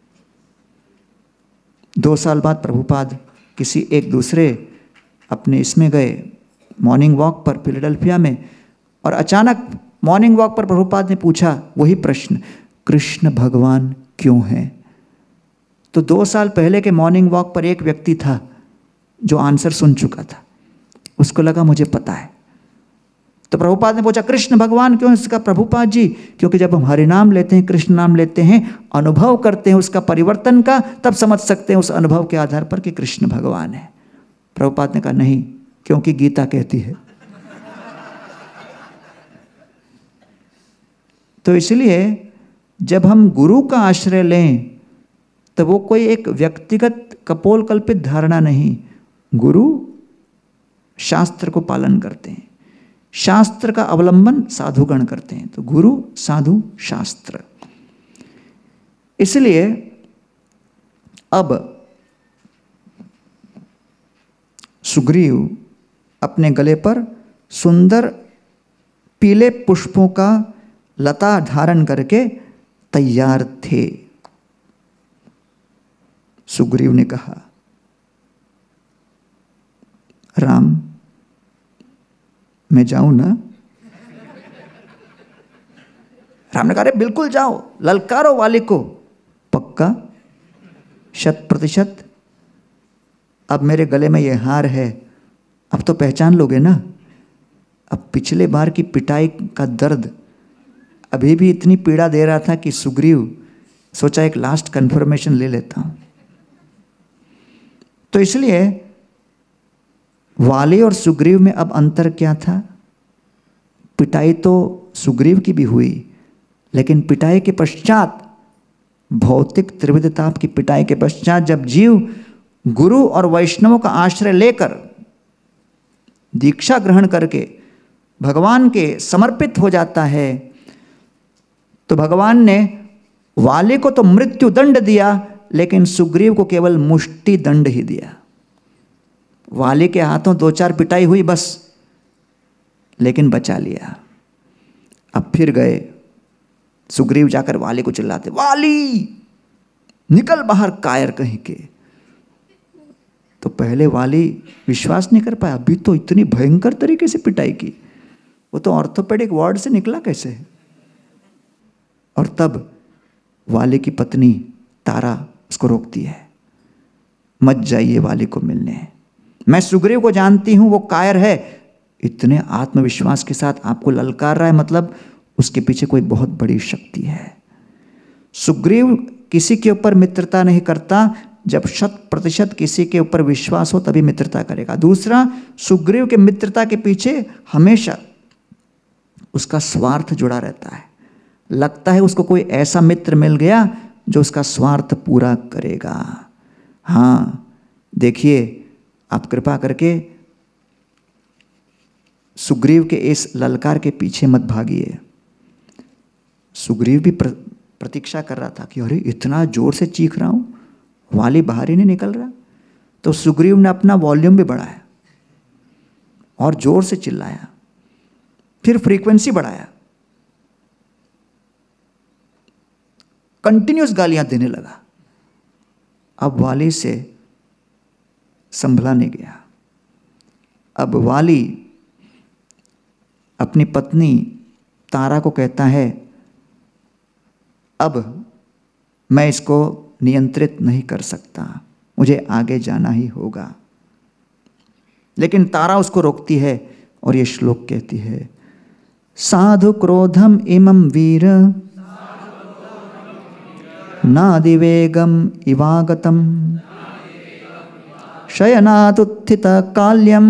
2 साल बाद प्रभुपाद किसी एक दूसरे अपने इसमें गए मॉर्निंग वॉक पर फिलाडेल्फिया में, और अचानक मॉर्निंग वॉक पर प्रभुपाद ने पूछा वही प्रश्न, कृष्ण भगवान क्यों है? तो 2 साल पहले के मॉर्निंग वॉक पर एक व्यक्ति था जो आंसर सुन चुका था, उसको लगा मुझे पता है। तो प्रभुपाद ने पूछा कृष्ण भगवान क्यों? इसका प्रभुपाद जी क्योंकि जब हम हरि नाम लेते हैं, कृष्ण नाम लेते हैं, अनुभव करते हैं उसका परिवर्तन का, तब समझ सकते हैं उस अनुभव के आधार पर कि कृष्ण भगवान है। प्रभुपाद ने कहा नहीं, क्योंकि गीता कहती है। तो इसलिए जब हम गुरु का आश्रय लें तो वो कोई एक व्यक्तिगत कपोल कल्पित धारणा नहीं, गुरु शास्त्र को पालन करते हैं, शास्त्र का अवलंबन साधुगण करते हैं। तो गुरु साधु शास्त्र। इसलिए अब सुग्रीव अपने गले पर सुंदर पीले पुष्पों का लता धारण करके तैयार थे। सुग्रीव ने कहा राम मैं जाऊं ना? राम ने कहा अरे बिल्कुल जाओ, ललकारो वाली को, पक्का 100%। अब मेरे गले में ये हार है, अब तो पहचान लोगे ना। अब पिछले बार की पिटाई का दर्द अभी भी इतनी पीड़ा दे रहा था कि सुग्रीव सोचा एक लास्ट कंफर्मेशन ले लेता हूं। तो इसलिए वाली और सुग्रीव में अब अंतर क्या था? पिटाई तो सुग्रीव की भी हुई, लेकिन पिटाई के पश्चात, भौतिक त्रिविधताप की पिटाई के पश्चात जब जीव गुरु और वैष्णवों का आश्रय लेकर दीक्षा ग्रहण करके भगवान के समर्पित हो जाता है, तो भगवान ने वाली को तो मृत्यु दंड दिया, लेकिन सुग्रीव को केवल मुष्टि दंड ही दिया। वाली के हाथों 2-4 पिटाई हुई बस, लेकिन बचा लिया। अब फिर गए सुग्रीव, जाकर वाली को चिल्लाते वाली निकल बाहर कायर कहीं के। तो पहले वाली विश्वास नहीं कर पाया, अभी तो इतनी भयंकर तरीके से पिटाई की, वो तो ऑर्थोपेडिक वार्ड से निकला कैसे? और तब वाली की पत्नी तारा उसको रोकती है, मत जाइए वाली को मिलने, मैं सुग्रीव को जानती हूं, वो कायर है, इतने आत्मविश्वास के साथ आपको ललकार रहा है, मतलब उसके पीछे कोई बहुत बड़ी शक्ति है। सुग्रीव किसी के ऊपर मित्रता नहीं करता, जब 100% किसी के ऊपर विश्वास हो तभी मित्रता करेगा। दूसरा, सुग्रीव के मित्रता के पीछे हमेशा उसका स्वार्थ जुड़ा रहता है। लगता है उसको कोई ऐसा मित्र मिल गया जो उसका स्वार्थ पूरा करेगा। हाँ देखिए, आप कृपा करके सुग्रीव के इस ललकार के पीछे मत भागिए। सुग्रीव भी प्रतीक्षा कर रहा था कि अरे इतना जोर से चीख रहा हूँ, वाली बाहर ही नहीं निकल रहा। तो सुग्रीव ने अपना वॉल्यूम भी बढ़ाया और जोर से चिल्लाया, फिर फ्रीक्वेंसी बढ़ाया, कंटिन्यूस गालियां देने लगा। अब वाली से संभला नहीं गया। अब वाली अपनी पत्नी तारा को कहता है, अब मैं इसको नियंत्रित नहीं कर सकता, मुझे आगे जाना ही होगा। लेकिन तारा उसको रोकती है और ये श्लोक कहती है, साधु क्रोधम इमं वीर नादिवेगम इवागतम शयनादुत्थित काल्यम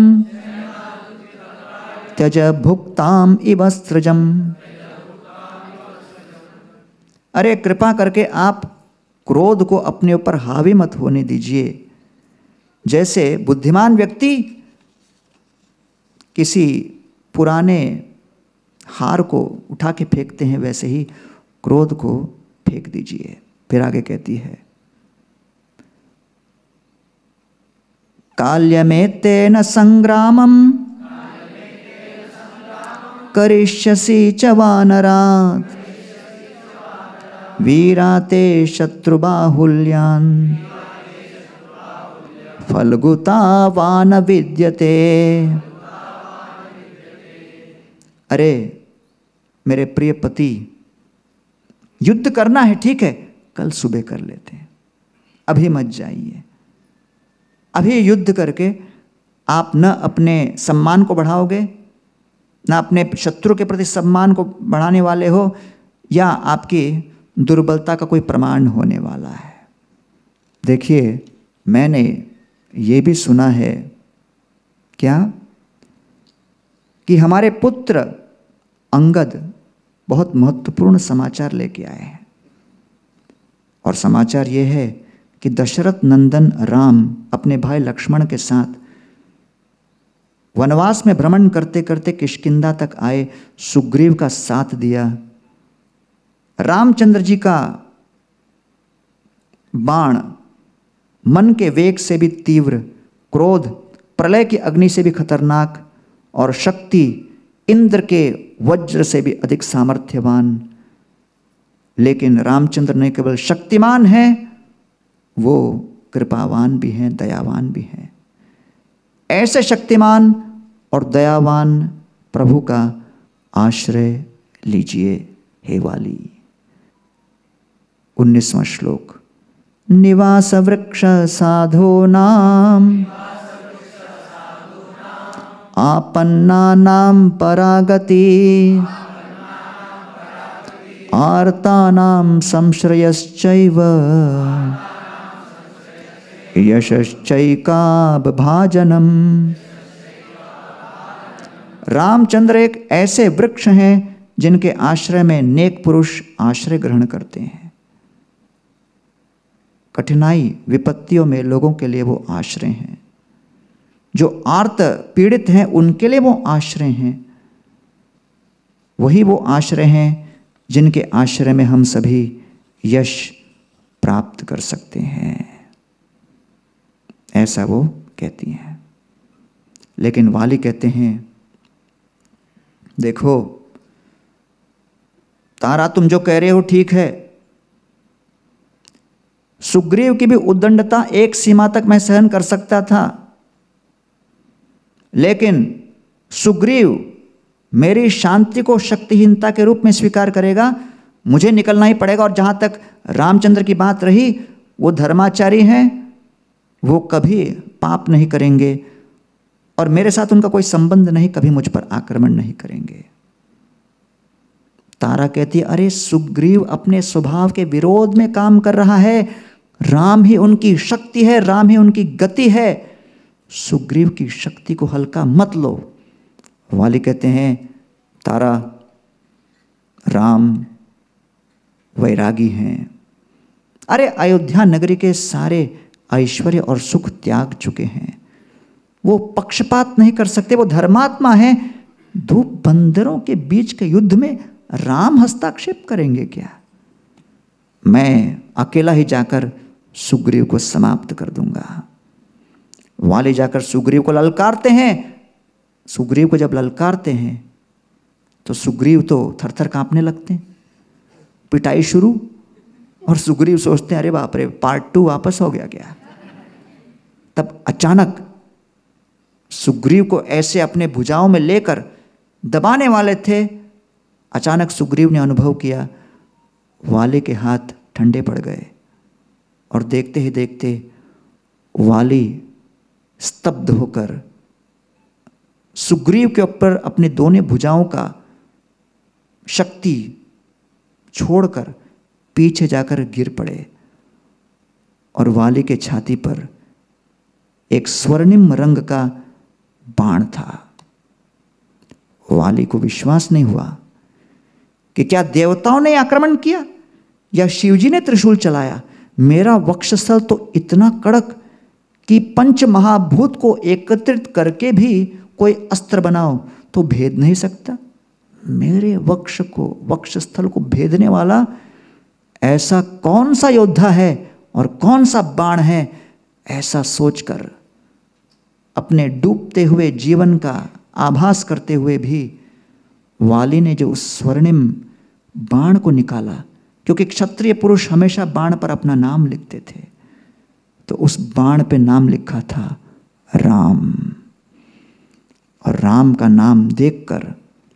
त्यज भुक्ताम इव सृजम। अरे कृपा करके आप क्रोध को अपने ऊपर हावी मत होने दीजिए। जैसे बुद्धिमान व्यक्ति किसी पुराने हार को उठा के फेंकते हैं, वैसे ही क्रोध को फेंक दीजिए। फिर आगे कहती है, काल्यमेतेन संग्रामम करिष्यसि च वानरात् वीराते शत्रुबाहुल्यान् फल्गुतावान विद्यते। अरे मेरे प्रिय पति, युद्ध करना है ठीक है, कल सुबह कर लेते हैं, अभी मत जाइए। अभी युद्ध करके आप न अपने सम्मान को बढ़ाओगे, न अपने शत्रु के प्रति सम्मान को बढ़ाने वाले हो, या आपकी दुर्बलता का कोई प्रमाण होने वाला है। देखिए, मैंने ये भी सुना है क्या कि हमारे पुत्र अंगद बहुत महत्वपूर्ण समाचार लेके आए हैं। और समाचार ये है कि दशरथ नंदन राम अपने भाई लक्ष्मण के साथ वनवास में भ्रमण करते करते किष्किंधा तक आए, सुग्रीव का साथ दिया। रामचंद्र जी का बाण मन के वेग से भी तीव्र, क्रोध प्रलय की अग्नि से भी खतरनाक, और शक्ति इंद्र के वज्र से भी अधिक सामर्थ्यवान। लेकिन रामचंद्र ने केवल शक्तिमान है, वो कृपावान भी हैं, दयावान भी हैं। ऐसे शक्तिमान और दयावान प्रभु का आश्रय लीजिए हे वाली। 19वां श्लोक, निवास वृक्ष साधूनां आपन्नानां परागति आर्तानां संश्रयश्चैव यशश्चैकाभाजनम्। रामचंद्र एक ऐसे वृक्ष हैं जिनके आश्रय में नेक पुरुष आश्रय ग्रहण करते हैं। कठिनाई विपत्तियों में लोगों के लिए वो आश्रय हैं। जो आर्त पीड़ित हैं उनके लिए वो आश्रय हैं। वही वो आश्रय हैं जिनके आश्रय में हम सभी यश प्राप्त कर सकते हैं, ऐसा वो कहती हैं। लेकिन वाली कहते हैं, देखो तारा, तुम जो कह रहे हो ठीक है। सुग्रीव की भी उद्दंडता एक सीमा तक मैं सहन कर सकता था, लेकिन सुग्रीव मेरी शांति को शक्तिहीनता के रूप में स्वीकार करेगा। मुझे निकलना ही पड़ेगा। और जहां तक रामचंद्र की बात रही, वो धर्माचारी हैं, वो कभी पाप नहीं करेंगे और मेरे साथ उनका कोई संबंध नहीं, कभी मुझ पर आक्रमण नहीं करेंगे। तारा कहती है, अरे सुग्रीव अपने स्वभाव के विरोध में काम कर रहा है। राम ही उनकी शक्ति है, राम ही उनकी गति है। सुग्रीव की शक्ति को हल्का मत लो। वाली कहते हैं, तारा, राम वैरागी हैं। अरे अयोध्या नगरी के सारे ऐश्वर्य और सुख त्याग चुके हैं। वो पक्षपात नहीं कर सकते, वो धर्मात्मा हैं। दो बंदरों के बीच के युद्ध में राम हस्तक्षेप करेंगे क्या? मैं अकेला ही जाकर सुग्रीव को समाप्त कर दूंगा। वाली जाकर सुग्रीव को ललकारते हैं। सुग्रीव को जब ललकारते हैं तो सुग्रीव तो थरथर कांपने लगते हैं। पिटाई शुरू, और सुग्रीव सोचते हैं अरे बाप रे, पार्ट 2 वापस हो गया क्या? तब अचानक सुग्रीव को ऐसे अपने भुजाओं में लेकर दबाने वाले थे। अचानक सुग्रीव ने अनुभव किया वाली के हाथ ठंडे पड़ गए, और देखते ही देखते वाली स्तब्ध होकर सुग्रीव के ऊपर अपनी दोनों भुजाओं का शक्ति छोड़कर पीछे जाकर गिर पड़े, और वाली के छाती पर एक स्वर्णिम रंग का बाण था। वाली को विश्वास नहीं हुआ कि क्या देवताओं ने आक्रमण किया या शिवजी ने त्रिशूल चलाया। मेरा वक्षस्थल तो इतना कड़क कि पंच महाभूत को एकत्रित करके भी कोई अस्त्र बनाओ तो भेद नहीं सकता। मेरे वक्षस्थल को भेदने वाला ऐसा कौन सा योद्धा है और कौन सा बाण है? ऐसा सोचकर अपने डूबते हुए जीवन का आभास करते हुए भी वाली ने जो उस स्वर्णिम बाण को निकाला, क्योंकि क्षत्रिय पुरुष हमेशा बाण पर अपना नाम लिखते थे, तो उस बाण पे नाम लिखा था राम। और राम का नाम देखकर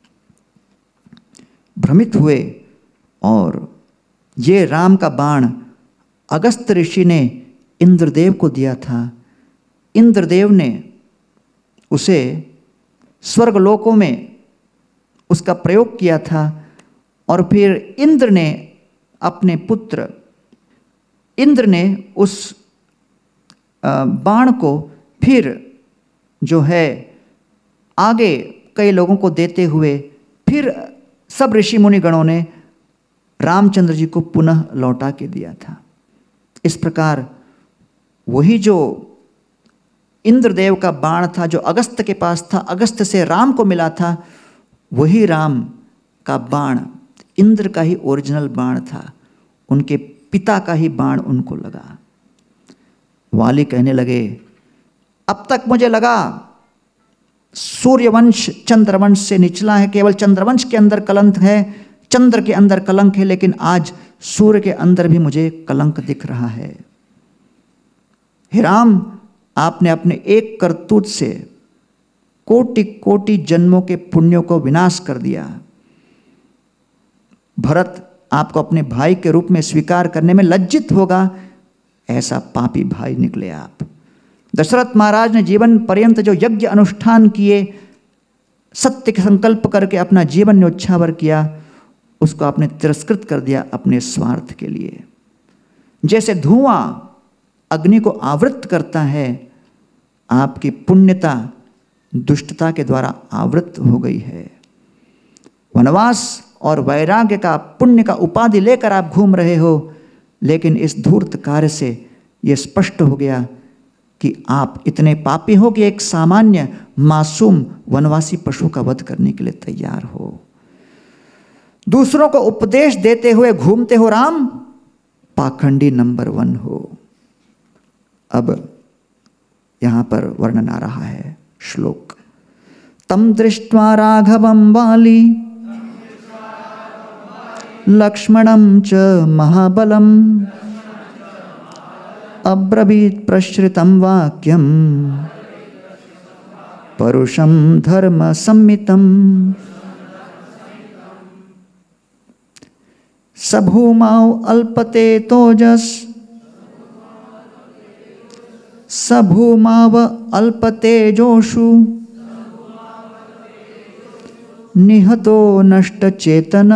भ्रमित हुए, और ये राम का बाण अगस्त ऋषि ने इंद्रदेव को दिया था। इंद्रदेव ने उसे स्वर्गलोकों में उसका प्रयोग किया था, और फिर इंद्र ने अपने पुत्र इंद्र ने उस बाण को फिर जो है आगे कई लोगों को देते हुए फिर सब ऋषि मुनि गणों ने रामचंद्र जी को पुनः लौटा के दिया था। इस प्रकार वही जो इंद्रदेव का बाण था जो अगस्त के पास था, अगस्त से राम को मिला था, वही राम का बाण इंद्र का ही ओरिजिनल बाण था। उनके पिता का ही बाण उनको लगा। वाली कहने लगे, अब तक मुझे लगा सूर्यवंश चंद्रवंश से निचला है, केवल चंद्रवंश के अंदर कलंक है, चंद्र के अंदर कलंक है, लेकिन आज सूर्य के अंदर भी मुझे कलंक दिख रहा है। हे राम, आपने अपने एक करतूत से कोटि कोटि जन्मों के पुण्यों को विनाश कर दिया। भरत आपको अपने भाई के रूप में स्वीकार करने में लज्जित होगा, ऐसा पापी भाई निकले आप। दशरथ महाराज ने जीवन पर्यंत जो यज्ञ अनुष्ठान किए, सत्य के संकल्प करके अपना जीवन न्योछावर किया, उसको आपने तिरस्कृत कर दिया अपने स्वार्थ के लिए। जैसे धुआं अग्नि को आवृत करता है, आपकी पुण्यता दुष्टता के द्वारा आवृत हो गई है। वनवास और वैराग्य का पुण्य का उपाधि लेकर आप घूम रहे हो, लेकिन इस धूर्त कार्य से यह स्पष्ट हो गया कि आप इतने पापी हो कि एक सामान्य मासूम वनवासी पशु का वध करने के लिए तैयार हो। दूसरों को उपदेश देते हुए घूमते हो राम, पाखंडी नंबर 1 हो। अब यहां पर वर्णन आ रहा है श्लोक। तम दृष्ट्वा राघवं वाली लक्ष्मणं च महाबलम् अब्रवीत् प्रश्रितं वाक्यं परुषं धर्म संमितम् सभूमाव अल्पते तोजस सभूमाव अल्पतेजोषु निहतो नष्टचेतन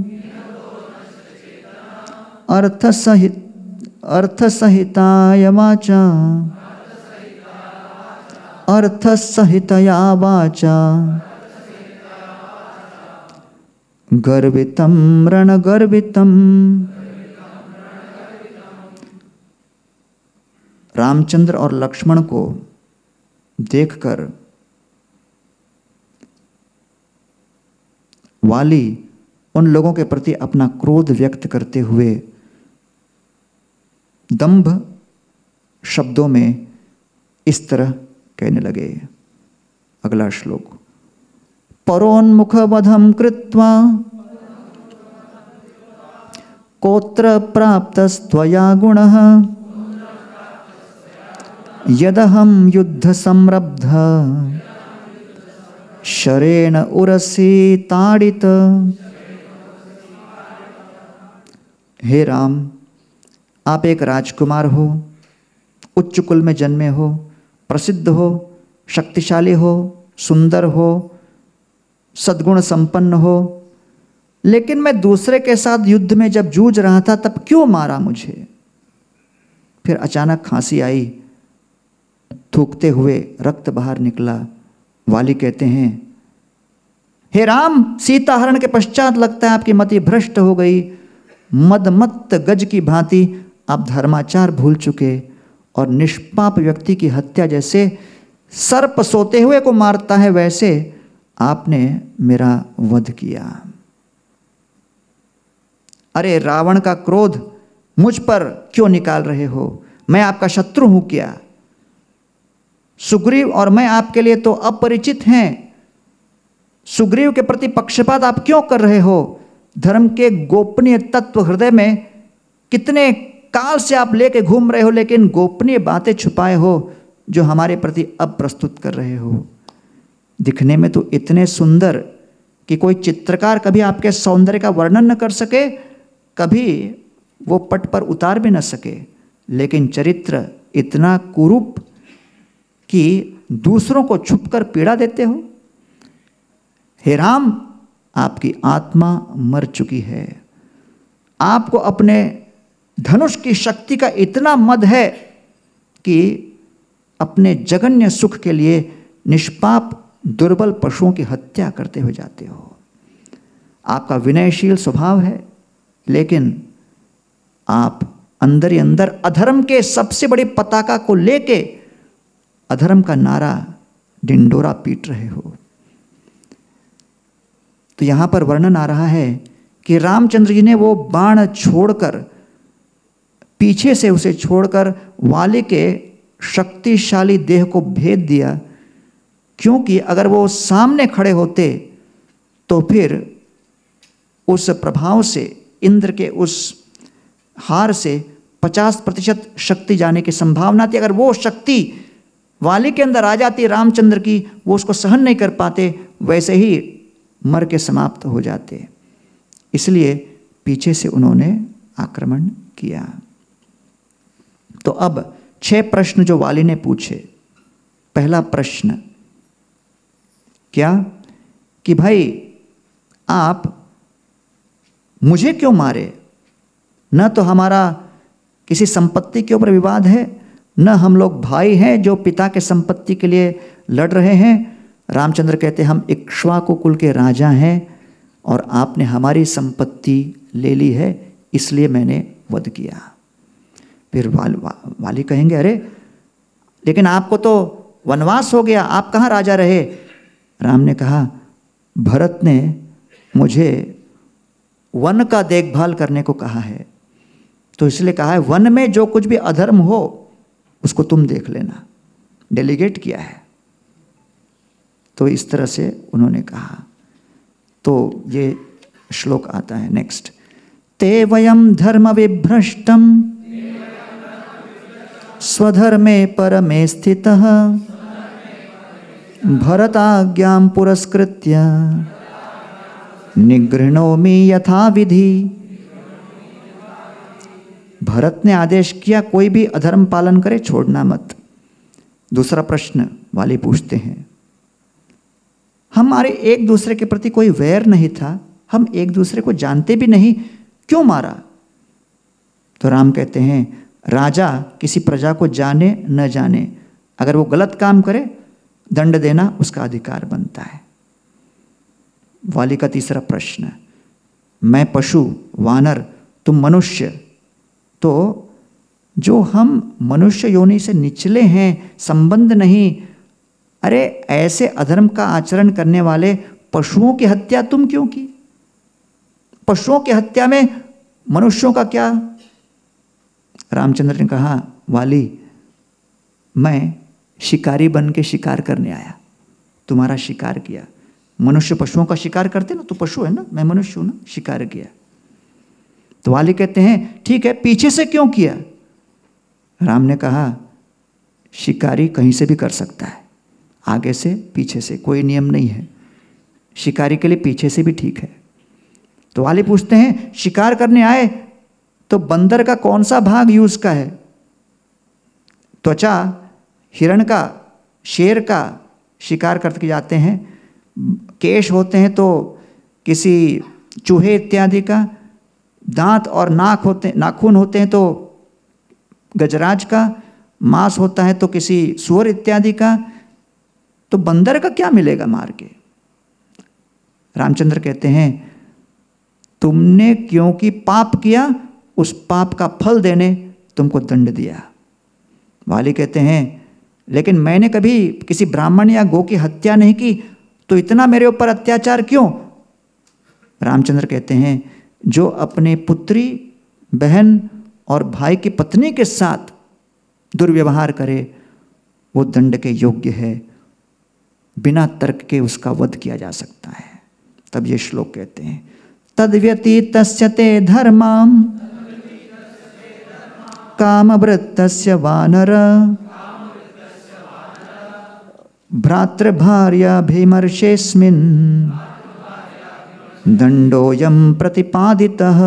अर्थसहिताय वाचा अर्थसहितया वाचा गर्वितं रणगर्वितं। रामचंद्र और लक्ष्मण को देखकर वाली उन लोगों के प्रति अपना क्रोध व्यक्त करते हुए दंभ शब्दों में इस तरह कहने लगे। अगला श्लोक, परोन्मुख वधम कृत्वा कोत्र प्राप्तस्त्वया गुणः यदहं युद्ध संरब्ध शरेण उरसी ताड़ित। हे राम, आप एक राजकुमार हो, उच्च कुल में जन्मे हो, प्रसिद्ध हो, शक्तिशाली हो, सुंदर हो, सद्गुण संपन्न हो, लेकिन मैं दूसरे के साथ युद्ध में जब जूझ रहा था तब क्यों मारा मुझे? फिर अचानक खांसी आई, थूकते हुए रक्त बाहर निकला। वाली कहते हैं, हे राम, सीता हरण के पश्चात लगता है आपकी मति भ्रष्ट हो गई। मदमत्त गज की भांति आप धर्माचार भूल चुके और निष्पाप व्यक्ति की हत्या जैसे सर्प सोते हुए को मारता है वैसे आपने मेरा वध किया। अरे रावण का क्रोध मुझ पर क्यों निकाल रहे हो? मैं आपका शत्रु हूं क्या? सुग्रीव और मैं आपके लिए तो अपरिचित हैं। सुग्रीव के प्रति पक्षपात आप क्यों कर रहे हो? धर्म के गोपनीय तत्व हृदय में कितने काल से आप लेके घूम रहे हो, लेकिन गोपनीय बातें छुपाए हो जो हमारे प्रति अब प्रस्तुत कर रहे हो। दिखने में तो इतने सुंदर कि कोई चित्रकार कभी आपके सौंदर्य का वर्णन न कर सके, कभी वो पट पर उतार भी न सके, लेकिन चरित्र इतना कुरूप कि दूसरों को छुपकर पीड़ा देते हो। हे राम, आपकी आत्मा मर चुकी है। आपको अपने धनुष की शक्ति का इतना मद है कि अपने जघन्य सुख के लिए निष्पाप दुर्बल पशुओं की हत्या करते हुए जाते हो। आपका विनयशील स्वभाव है, लेकिन आप अंदर ही अंदर अधर्म के सबसे बड़ी पताका को लेके अधर्म का नारा डिंडोरा पीट रहे हो। तो यहां पर वर्णन आ रहा है कि रामचंद्र जी ने वो बाण छोड़कर, पीछे से उसे छोड़कर वाली के शक्तिशाली देह को भेद दिया, क्योंकि अगर वो सामने खड़े होते तो फिर उस प्रभाव से, इंद्र के उस हार से 50% शक्ति जाने की संभावना थी। अगर वो शक्ति वाली के अंदर आ जाती रामचंद्र की, वो उसको सहन नहीं कर पाते, वैसे ही मर के समाप्त हो जाते। इसलिए पीछे से उन्होंने आक्रमण किया। तो अब 6 प्रश्न जो वाली ने पूछे। पहला प्रश्न क्या कि भाई आप मुझे क्यों मारे? न तो हमारा किसी संपत्ति के ऊपर विवाद है, न हम लोग भाई हैं जो पिता के संपत्ति के लिए लड़ रहे हैं। रामचंद्र कहते हैं हम इक्ष्वाकु कुल के राजा हैं और आपने हमारी संपत्ति ले ली है, इसलिए मैंने वध किया। फिर वाली कहेंगे अरे लेकिन आपको तो वनवास हो गया, आप कहाँ राजा रहे? राम ने कहा भरत ने मुझे वन का देखभाल करने को कहा है, तो इसलिए कहा है वन में जो कुछ भी अधर्म हो उसको तुम देख लेना, डेलीगेट किया है। तो इस तरह से उन्होंने कहा। तो ये श्लोक आता है नेक्स्ट, ते वयम धर्म विभ्रष्टम स्वधर्मे परमे स्थितः भरताज्ञां पुरस्कृत्य निगृह्णोमि यथा विधि। भरत ने आदेश किया कोई भी अधर्म पालन करे छोड़ना मत। दूसरा प्रश्न वाली पूछते हैं, हमारे एक दूसरे के प्रति कोई वैर नहीं था, हम एक दूसरे को जानते भी नहीं, क्यों मारा? तो राम कहते हैं राजा किसी प्रजा को जाने न जाने, अगर वो गलत काम करे दंड देना उसका अधिकार बनता है। वाली का तीसरा प्रश्न, मैं पशु वानर तुम मनुष्य, तो जो हम मनुष्य योनि से निचले हैं, संबंध नहीं, अरे ऐसे अधर्म का आचरण करने वाले पशुओं की हत्या तुम क्यों की? पशुओं की हत्या में मनुष्यों का क्या? रामचंद्र ने कहा, वाली, मैं शिकारी बन के शिकार करने आया, तुम्हारा शिकार किया। मनुष्य पशुओं का शिकार करते ना, तो पशु है ना, मैं मनुष्य हूं ना, शिकार किया। तो वाली कहते हैं, ठीक है, पीछे से क्यों किया? राम ने कहा, शिकारी कहीं से भी कर सकता है, आगे से पीछे से कोई नियम नहीं है, शिकारी के लिए पीछे से भी ठीक है। तो वाली पूछते हैं, शिकार करने आए तो बंदर का कौन सा भाग यूज का है? त्वचा, हिरण का, शेर का शिकार करके जाते हैं। केश होते हैं तो किसी चूहे इत्यादि का, दांत और नाखून होते हैं तो गजराज का, मांस होता है तो किसी सूअर इत्यादि का, तो बंदर का क्या मिलेगा मार के? रामचंद्र कहते हैं, तुमने क्योंकि पाप किया, उस पाप का फल देने तुमको दंड दिया। वाली कहते हैं, लेकिन मैंने कभी किसी ब्राह्मण या गौ की हत्या नहीं की, तो इतना मेरे ऊपर अत्याचार क्यों? रामचंद्र कहते हैं, जो अपने पुत्री, बहन और भाई की पत्नी के साथ दुर्व्यवहार करे, वो दंड के योग्य है, बिना तर्क के उसका वध किया जा सकता है। तब ये श्लोक कहते हैं, तद्व्यतीतस्य ते धर्मं कामवृत्तस्य वानर भ्रातृभार्याभिमर्शेऽस्मिन् दंडोऽयं प्रतिपादितः।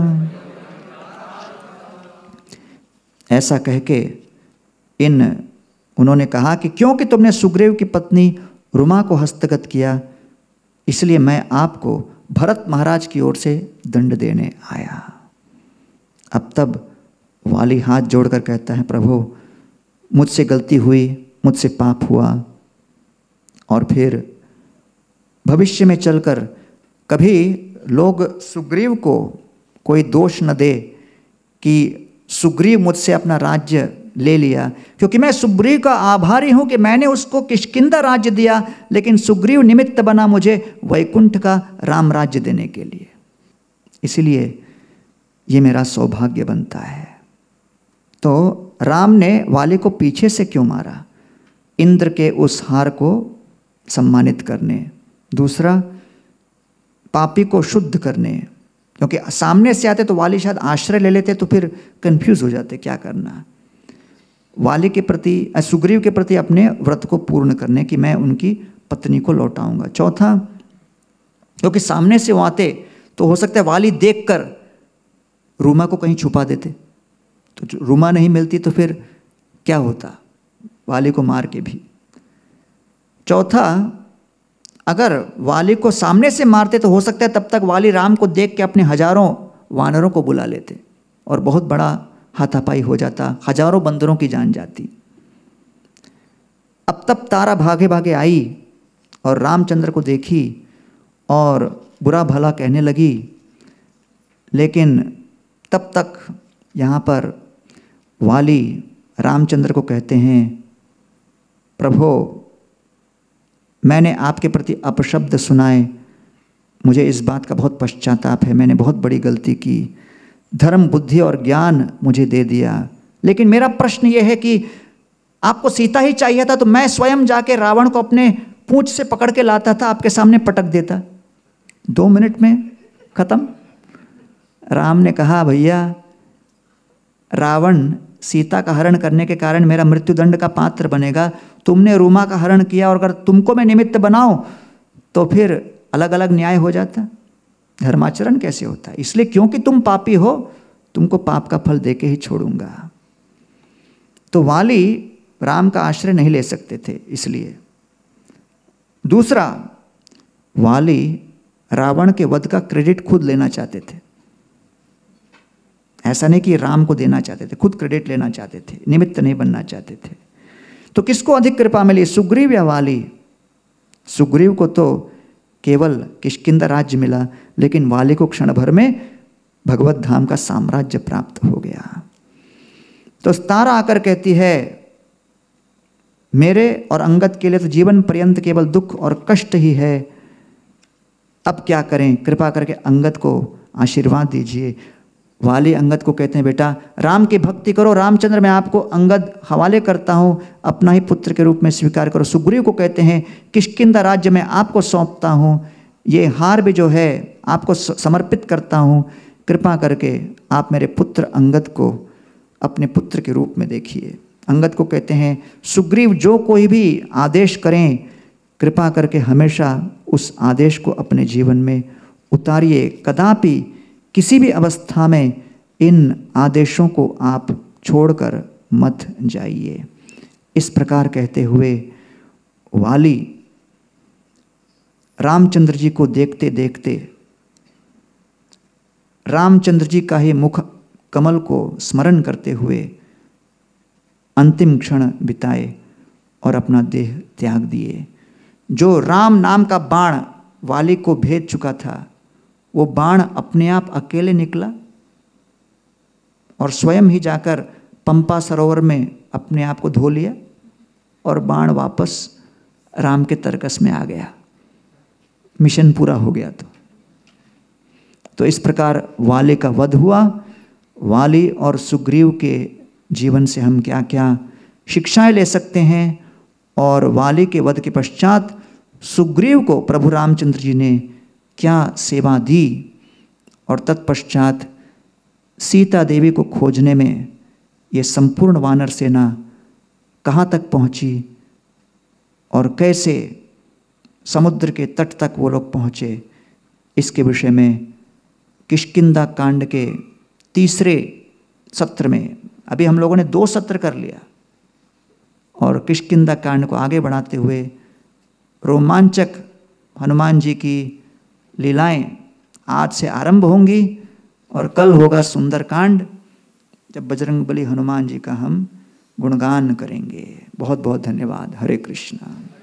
ऐसा कह के उन्होंने कहा कि क्योंकि तुमने सुग्रीव की पत्नी रुमा को हस्तगत किया, इसलिए मैं आपको भरत महाराज की ओर से दंड देने आया। अब तब वाली हाथ जोड़कर कहता है, प्रभु मुझसे गलती हुई, मुझसे पाप हुआ, और फिर भविष्य में चलकर कभी लोग सुग्रीव को कोई दोष न दे कि सुग्रीव मुझसे अपना राज्य ले लिया, क्योंकि मैं सुग्रीव का आभारी हूं कि मैंने उसको किष्किंधा राज्य दिया, लेकिन सुग्रीव निमित्त बना मुझे वैकुंठ का राम राज्य देने के लिए, इसलिए ये मेरा सौभाग्य बनता है। तो राम ने वाली को पीछे से क्यों मारा? इंद्र के उस हार को सम्मानित करने, दूसरा पापी को शुद्ध करने, क्योंकि सामने से आते तो वाली शायद आश्रय ले लेते तो फिर कंफ्यूज हो जाते क्या करना। वाली के प्रति, सुग्रीव के प्रति अपने व्रत को पूर्ण करने की मैं उनकी पत्नी को लौटाऊंगा। चौथा, क्योंकि सामने से वो आते तो हो सकता है वाली देखकर रूमा को कहीं छुपा देते, तो रूमा नहीं मिलती तो फिर क्या होता, वाली को मार के भी। चौथा, अगर वाली को सामने से मारते तो हो सकता है तब तक वाली राम को देख के अपने हजारों वानरों को बुला लेते और बहुत बड़ा हाथापाई हो जाता, हजारों बंदरों की जान जाती। अब तब तारा भागे भागे आई और रामचंद्र को देखी और बुरा भला कहने लगी, लेकिन तब तक यहाँ पर वाली रामचंद्र को कहते हैं, प्रभो मैंने आपके प्रति अपशब्द सुनाए, मुझे इस बात का बहुत पश्चाताप है, मैंने बहुत बड़ी गलती की, धर्म बुद्धि और ज्ञान मुझे दे दिया, लेकिन मेरा प्रश्न ये है कि आपको सीता ही चाहिए था तो मैं स्वयं जाके रावण को अपने पूंछ से पकड़ के लाता था, आपके सामने पटक देता, 2 मिनट में खत्म। राम ने कहा, भैया रावण सीता का हरण करने के कारण मेरा मृत्युदंड का पात्र बनेगा, तुमने रूमा का हरण किया और अगर तुमको मैं निमित्त बनाऊं तो फिर अलग अलग न्याय हो जाता, धर्माचरण कैसे होता है, इसलिए क्योंकि तुम पापी हो तुमको पाप का फल देके ही छोड़ूंगा। तो वाली राम का आश्रय नहीं ले सकते थे इसलिए। दूसरा, वाली रावण के वध का क्रेडिट खुद लेना चाहते थे, ऐसा नहीं कि राम को देना चाहते थे, खुद क्रेडिट लेना चाहते थे, निमित्त नहीं बनना चाहते थे। तो किसको अधिक कृपा मिली, सुग्रीव या वाली? सुग्रीव को तो केवल किष्किंधा राज्य मिला, लेकिन वाली को क्षण भर में भगवत धाम का साम्राज्य प्राप्त हो गया। तो तारा आकर कहती है, मेरे और अंगद के लिए तो जीवन पर्यंत केवल दुख और कष्ट ही है, अब क्या करें, कृपा करके अंगद को आशीर्वाद दीजिए। वाली अंगद को कहते हैं, बेटा राम की भक्ति करो, रामचंद्र मैं आपको अंगद हवाले करता हूँ, अपना ही पुत्र के रूप में स्वीकार करो। सुग्रीव को कहते हैं, किष्किंधा राज्य मैं आपको सौंपता हूँ, ये हार भी जो है आपको समर्पित करता हूँ, कृपा करके आप मेरे पुत्र अंगद को अपने पुत्र के रूप में देखिए। अंगद को कहते हैं, सुग्रीव जो कोई भी आदेश करें, कृपा करके हमेशा उस आदेश को अपने जीवन में उतारिए, कदापि किसी भी अवस्था में इन आदेशों को आप छोड़कर मत जाइए। इस प्रकार कहते हुए वाली रामचंद्र जी को देखते देखते रामचंद्र जी का ही मुख कमल को स्मरण करते हुए अंतिम क्षण बिताए और अपना देह त्याग दिए। जो राम नाम का बाण वाली को भेद चुका था, वो बाण अपने आप अकेले निकला और स्वयं ही जाकर पंपा सरोवर में अपने आप को धो लिया और बाण वापस राम के तरकस में आ गया। मिशन पूरा हो गया। तो इस प्रकार वाली का वध हुआ। वाली और सुग्रीव के जीवन से हम क्या क्या शिक्षाएं ले सकते हैं, और वाली के वध के पश्चात सुग्रीव को प्रभु रामचंद्र जी ने क्या सेवा दी, और तत्पश्चात सीता देवी को खोजने में ये संपूर्ण वानर सेना कहाँ तक पहुँची और कैसे समुद्र के तट तक वो लोग पहुँचे, इसके विषय में किष्किंधा कांड के तीसरे सत्र में, अभी हम लोगों ने 2 सत्र कर लिया, और किष्किंधा कांड को आगे बढ़ाते हुए रोमांचक हनुमान जी की लीलाएं आज से आरंभ होंगी, और कल होगा सुंदर कांड, जब बजरंगबली हनुमान जी का हम गुणगान करेंगे। बहुत बहुत धन्यवाद। हरे कृष्णा।